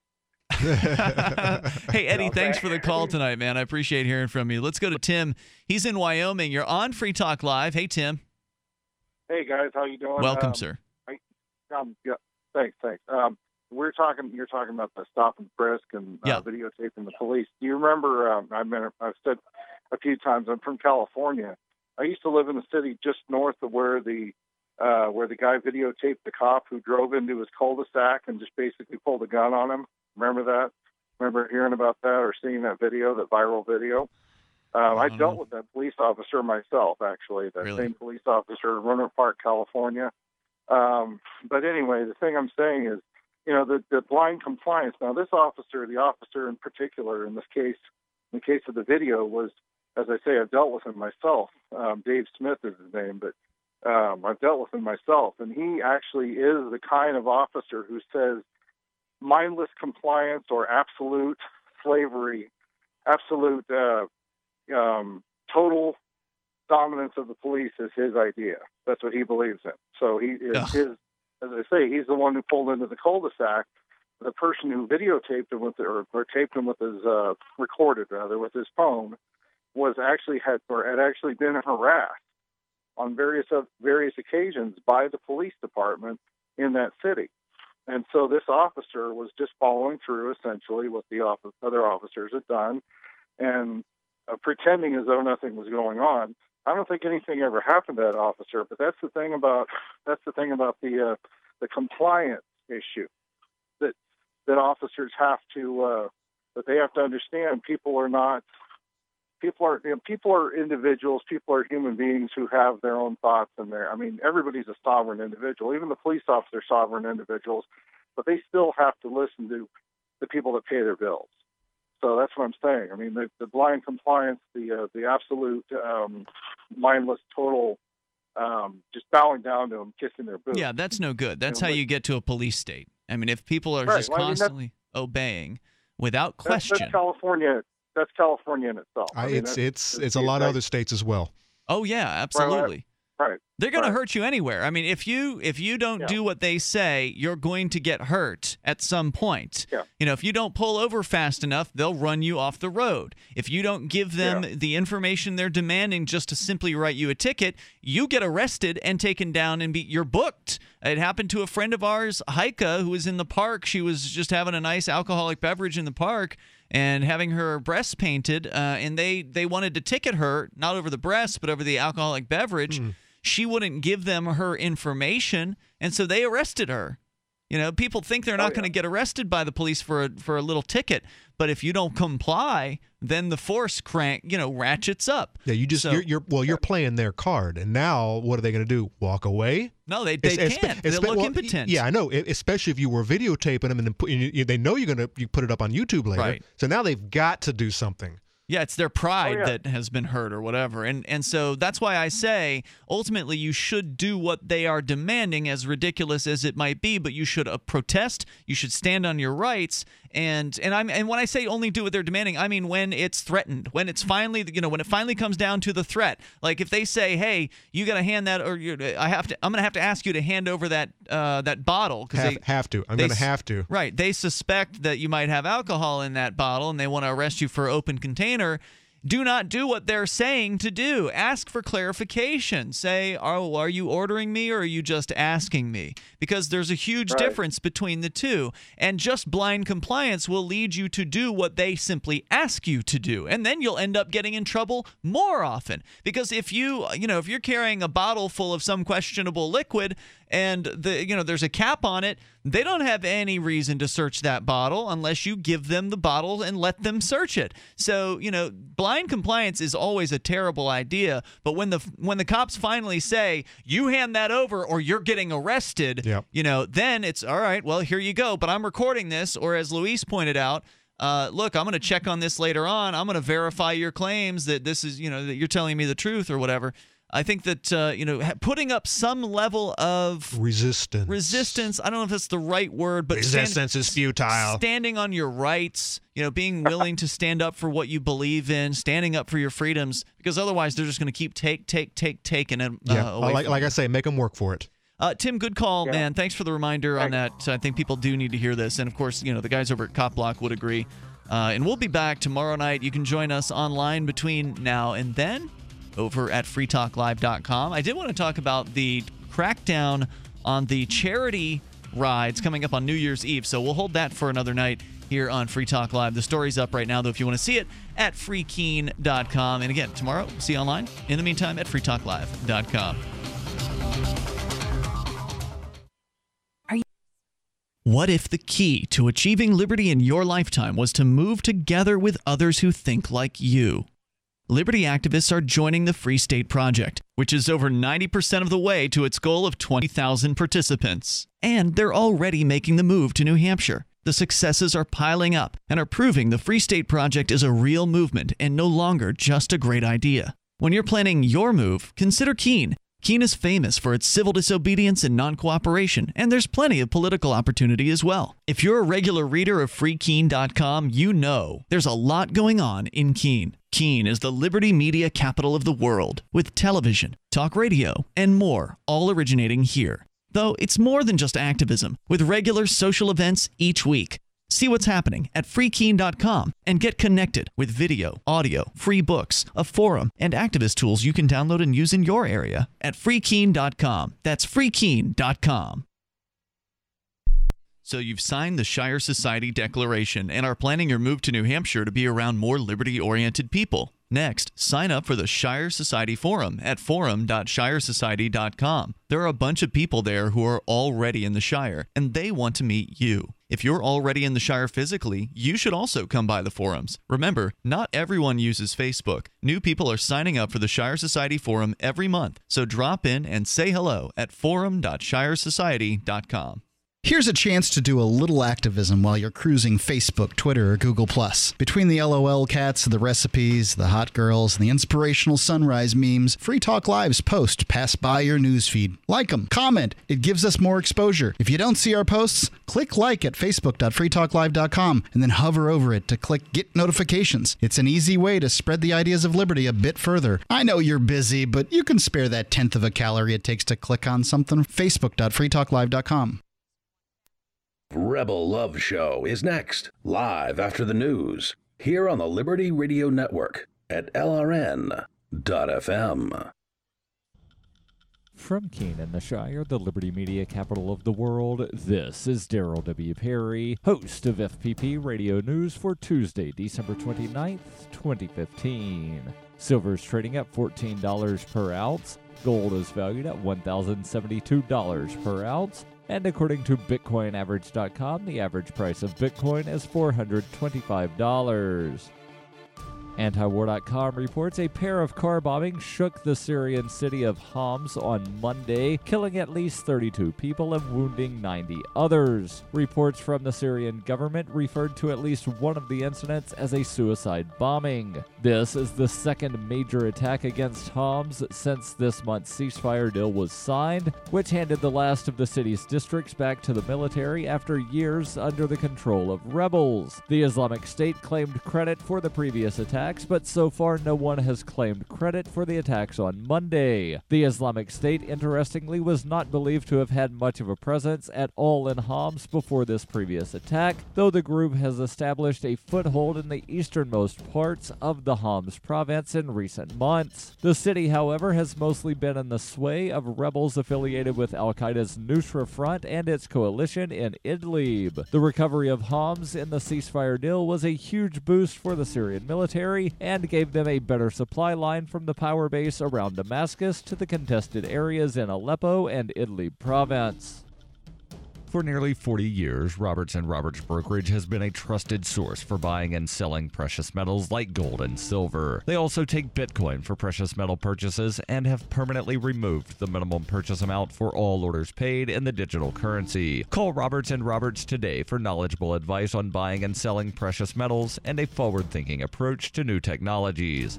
Hey, Eddie, thanks for the call tonight, man. I appreciate hearing from you. Let's go to Tim. He's in Wyoming. You're on Free Talk Live. Hey, Tim. Hey, guys. How you doing? Welcome, sir. Yeah, thanks. You're talking about the stop and frisk and videotaping the police. Do you remember? I've said a few times. I'm from California. I used to live in the city just north of where the guy videotaped the cop who drove into his cul-de-sac and just basically pulled a gun on him. Remember that? Remember hearing about that or seeing that video, that viral video? I dealt with that police officer myself, actually. That same police officer in Roanoke Park, California. But anyway, the thing I'm saying is, the blind compliance. Now, the officer in particular, in the case of the video, was, as I say, I've dealt with him myself. Dave Smith is his name, but I've dealt with him myself, and he actually is the kind of officer who says mindless compliance or absolute slavery, absolute total dominance of the police is his idea. That's what he believes in. So he is as I say, he's the one who pulled into the cul-de-sac. The person who videotaped him with or taped him with his recorded with his phone had actually been harassed on various occasions by the police department in that city. And so this officer was just following through essentially what the other officers had done and pretending as though nothing was going on. I don't think anything ever happened to that officer, but that's the thing about the compliance issue that officers have to that they have to understand. People are individuals. People are human beings who have their own thoughts everybody's a sovereign individual. Even the police officers are sovereign individuals, but they still have to listen to the people that pay their bills. So that's what I'm saying. I mean, the blind compliance, the absolute mindless, total, just bowing down to them, kissing their boots. Yeah, that's no good. That's how you get to a police state. I mean, if people are just constantly obeying without question. That's California. That's California in itself. It's a lot of other states as well. Oh, yeah, absolutely. Right. They're going to hurt you anywhere. I mean, if you don't do what they say, you're going to get hurt at some point. Yeah. You know, if you don't pull over fast enough, they'll run you off the road. If you don't give them the information they're demanding just to simply write you a ticket, you get arrested and taken down and you're booked. It happened to a friend of ours, Heike, who was in the park. She was just having a nice alcoholic beverage in the park and having her breasts painted, and they wanted to ticket her, not over the breasts, but over the alcoholic beverage. She wouldn't give them her information, and so they arrested her. You know, people think they're not going to get arrested by the police for a little ticket, but if you don't comply, then the force ratchets up. Yeah, you're playing their card, and now what are they going to do? Walk away? No, they can't. They look impotent. Yeah, I know. Especially if you were videotaping them, and they know you put it up on YouTube later. Right. So now they've got to do something. Yeah, it's their pride that has been hurt or whatever. And so that's why I say, ultimately, you should do what they are demanding, as ridiculous as it might be, but you should protest, you should stand on your rights, and when I say only do what they're demanding, I mean when it's threatened, when it's finally, when it finally comes down to the threat. Like if they say, hey, you got to hand that, or I'm going to have to ask you to hand over that bottle. I'm going to have to. Right. They suspect that you might have alcohol in that bottle, and they want to arrest you for open container. Do not do what they're saying to do. Ask for clarification. Say, are you ordering me or are you just asking me? Because there's a huge difference between the two. And just blind compliance will lead you to do what they simply ask you to do. And then you'll end up getting in trouble more often. Because if if you're carrying a bottle full of some questionable liquid and there's a cap on it, they don't have any reason to search that bottle unless you give them the bottle and let them search it. So, blind compliance is always a terrible idea, but when the cops finally say, you hand that over or you're getting arrested, then it's all right, well, here you go, but I'm recording this, or as Luis pointed out, look, I'm going to check on this later on. I'm going to verify your claims that this is, that you're telling me the truth or whatever. I think that, putting up some level of resistance, I don't know if that's the right word, but resistance is futile. Standing on your rights, being willing to stand up for what you believe in, standing up for your freedoms, because otherwise they're just going to keep taking it away. Like I say, make them work for it. Tim, good call, man. Thanks for the reminder on that. I think people do need to hear this. And, of course, the guys over at Cop Block would agree. And we'll be back tomorrow night. You can join us online between now and then over at freetalklive.com. I did want to talk about the crackdown on the charity rides coming up on New Year's Eve. So we'll hold that for another night here on Free Talk Live. The story's up right now, though, if you want to see it at freekeen.com. And again, tomorrow, see you online. In the meantime, at freetalklive.com. What if the key to achieving liberty in your lifetime was to move together with others who think like you? Liberty activists are joining the Free State Project, which is over 90% of the way to its goal of 20,000 participants. And they're already making the move to New Hampshire. The successes are piling up and are proving the Free State Project is a real movement and no longer just a great idea. When you're planning your move, consider Keene. Keene is famous for its civil disobedience and non-cooperation, and there's plenty of political opportunity as well. If you're a regular reader of freekeen.com, you know there's a lot going on in Keene. Keene is the liberty media capital of the world, with television, talk radio, and more, all originating here. Though it's more than just activism, with regular social events each week. See what's happening at freekeen.com and get connected with video, audio, free books, a forum, and activist tools you can download and use in your area at freekeen.com. That's freekeen.com. So you've signed the Shire Society Declaration and are planning your move to New Hampshire to be around more liberty-oriented people. Next, sign up for the Shire Society Forum at forum.shiresociety.com. There are a bunch of people there who are already in the Shire, and they want to meet you. If you're already in the Shire physically, you should also come by the forums. Remember, not everyone uses Facebook. New people are signing up for the Shire Society Forum every month, so drop in and say hello at forum.shiresociety.com. Here's a chance to do a little activism while you're cruising Facebook, Twitter, or Google+. Between the LOL cats, the recipes, the hot girls, and the inspirational sunrise memes, Free Talk Live's posts pass by your newsfeed. Like them, comment. It gives us more exposure. If you don't see our posts, click like at facebook.freetalklive.com and then hover over it to click Get Notifications. It's an easy way to spread the ideas of liberty a bit further. I know you're busy, but you can spare that 1/10 of a calorie it takes to click on something. facebook.freetalklive.com. Rebel Love Show is next, live after the news, here on the Liberty Radio Network at LRN.FM. From Conan, the Shire, the Liberty Media capital of the world, this is Daryl W. Perry, host of FPP Radio News for Tuesday, December 29th, 2015. Silver is trading at $14 per ounce. Gold is valued at $1,072 per ounce. And according to BitcoinAverage.com, the average price of Bitcoin is $425. Antiwar.com reports a pair of car bombings shook the Syrian city of Homs on Monday, killing at least 32 people and wounding 90 others. Reports from the Syrian government referred to at least one of the incidents as a suicide bombing. This is the second major attack against Homs since this month's ceasefire deal was signed, which handed the last of the city's districts back to the military after years under the control of rebels. The Islamic State claimed credit for the previous attack, but so far no one has claimed credit for the attacks on Monday. The Islamic State, interestingly, was not believed to have had much of a presence at all in Homs before this previous attack, though the group has established a foothold in the easternmost parts of the Homs province in recent months. The city, however, has mostly been in the sway of rebels affiliated with Al-Qaeda's Nusra Front and its coalition in Idlib. The recovery of Homs in the ceasefire deal was a huge boost for the Syrian military and gave them a better supply line from the power base around Damascus to the contested areas in Aleppo and Idlib province. For nearly 40 years, Roberts & Roberts Brokerage has been a trusted source for buying and selling precious metals like gold and silver. They also take Bitcoin for precious metal purchases and have permanently removed the minimum purchase amount for all orders paid in the digital currency. Call Roberts & Roberts today for knowledgeable advice on buying and selling precious metals and a forward-thinking approach to new technologies.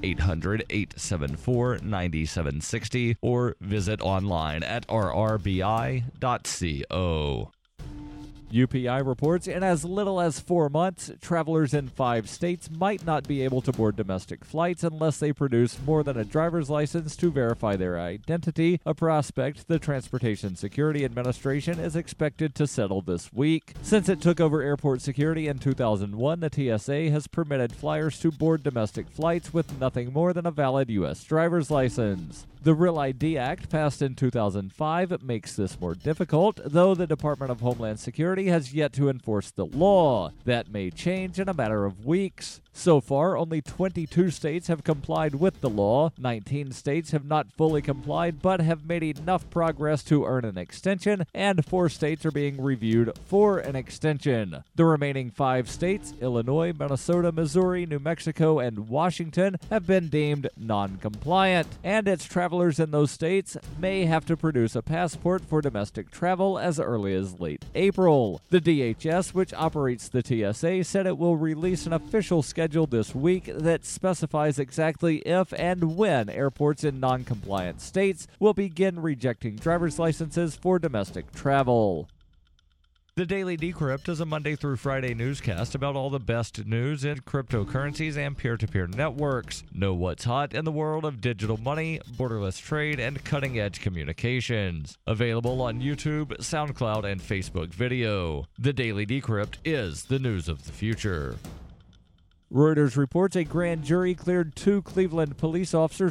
800-874-9760 or visit online at rrbi.co. UPI reports in as little as 4 months, travelers in 5 states might not be able to board domestic flights unless they produce more than a driver's license to verify their identity, a prospect the Transportation Security Administration is expected to settle this week. Since it took over airport security in 2001, the TSA has permitted flyers to board domestic flights with nothing more than a valid U.S. driver's license. The Real ID Act, passed in 2005, makes this more difficult, though the Department of Homeland Security has yet to enforce the law. That may change in a matter of weeks. So far, only 22 states have complied with the law. 19 states have not fully complied but have made enough progress to earn an extension, and 4 states are being reviewed for an extension. The remaining 5 states, Illinois, Minnesota, Missouri, New Mexico, and Washington, have been deemed non-compliant, and its travelers in those states may have to produce a passport for domestic travel as early as late April. The DHS, which operates the TSA, said it will release an official schedule this week that specifies exactly if and when airports in non-compliant states will begin rejecting driver's licenses for domestic travel. The Daily Decrypt is a Monday through Friday newscast about all the best news in cryptocurrencies and peer-to-peer networks. Know what's hot in the world of digital money, borderless trade, and cutting-edge communications. Available on YouTube, SoundCloud, and Facebook video. The Daily Decrypt is the news of the future. Reuters reports a grand jury cleared 2 Cleveland police officers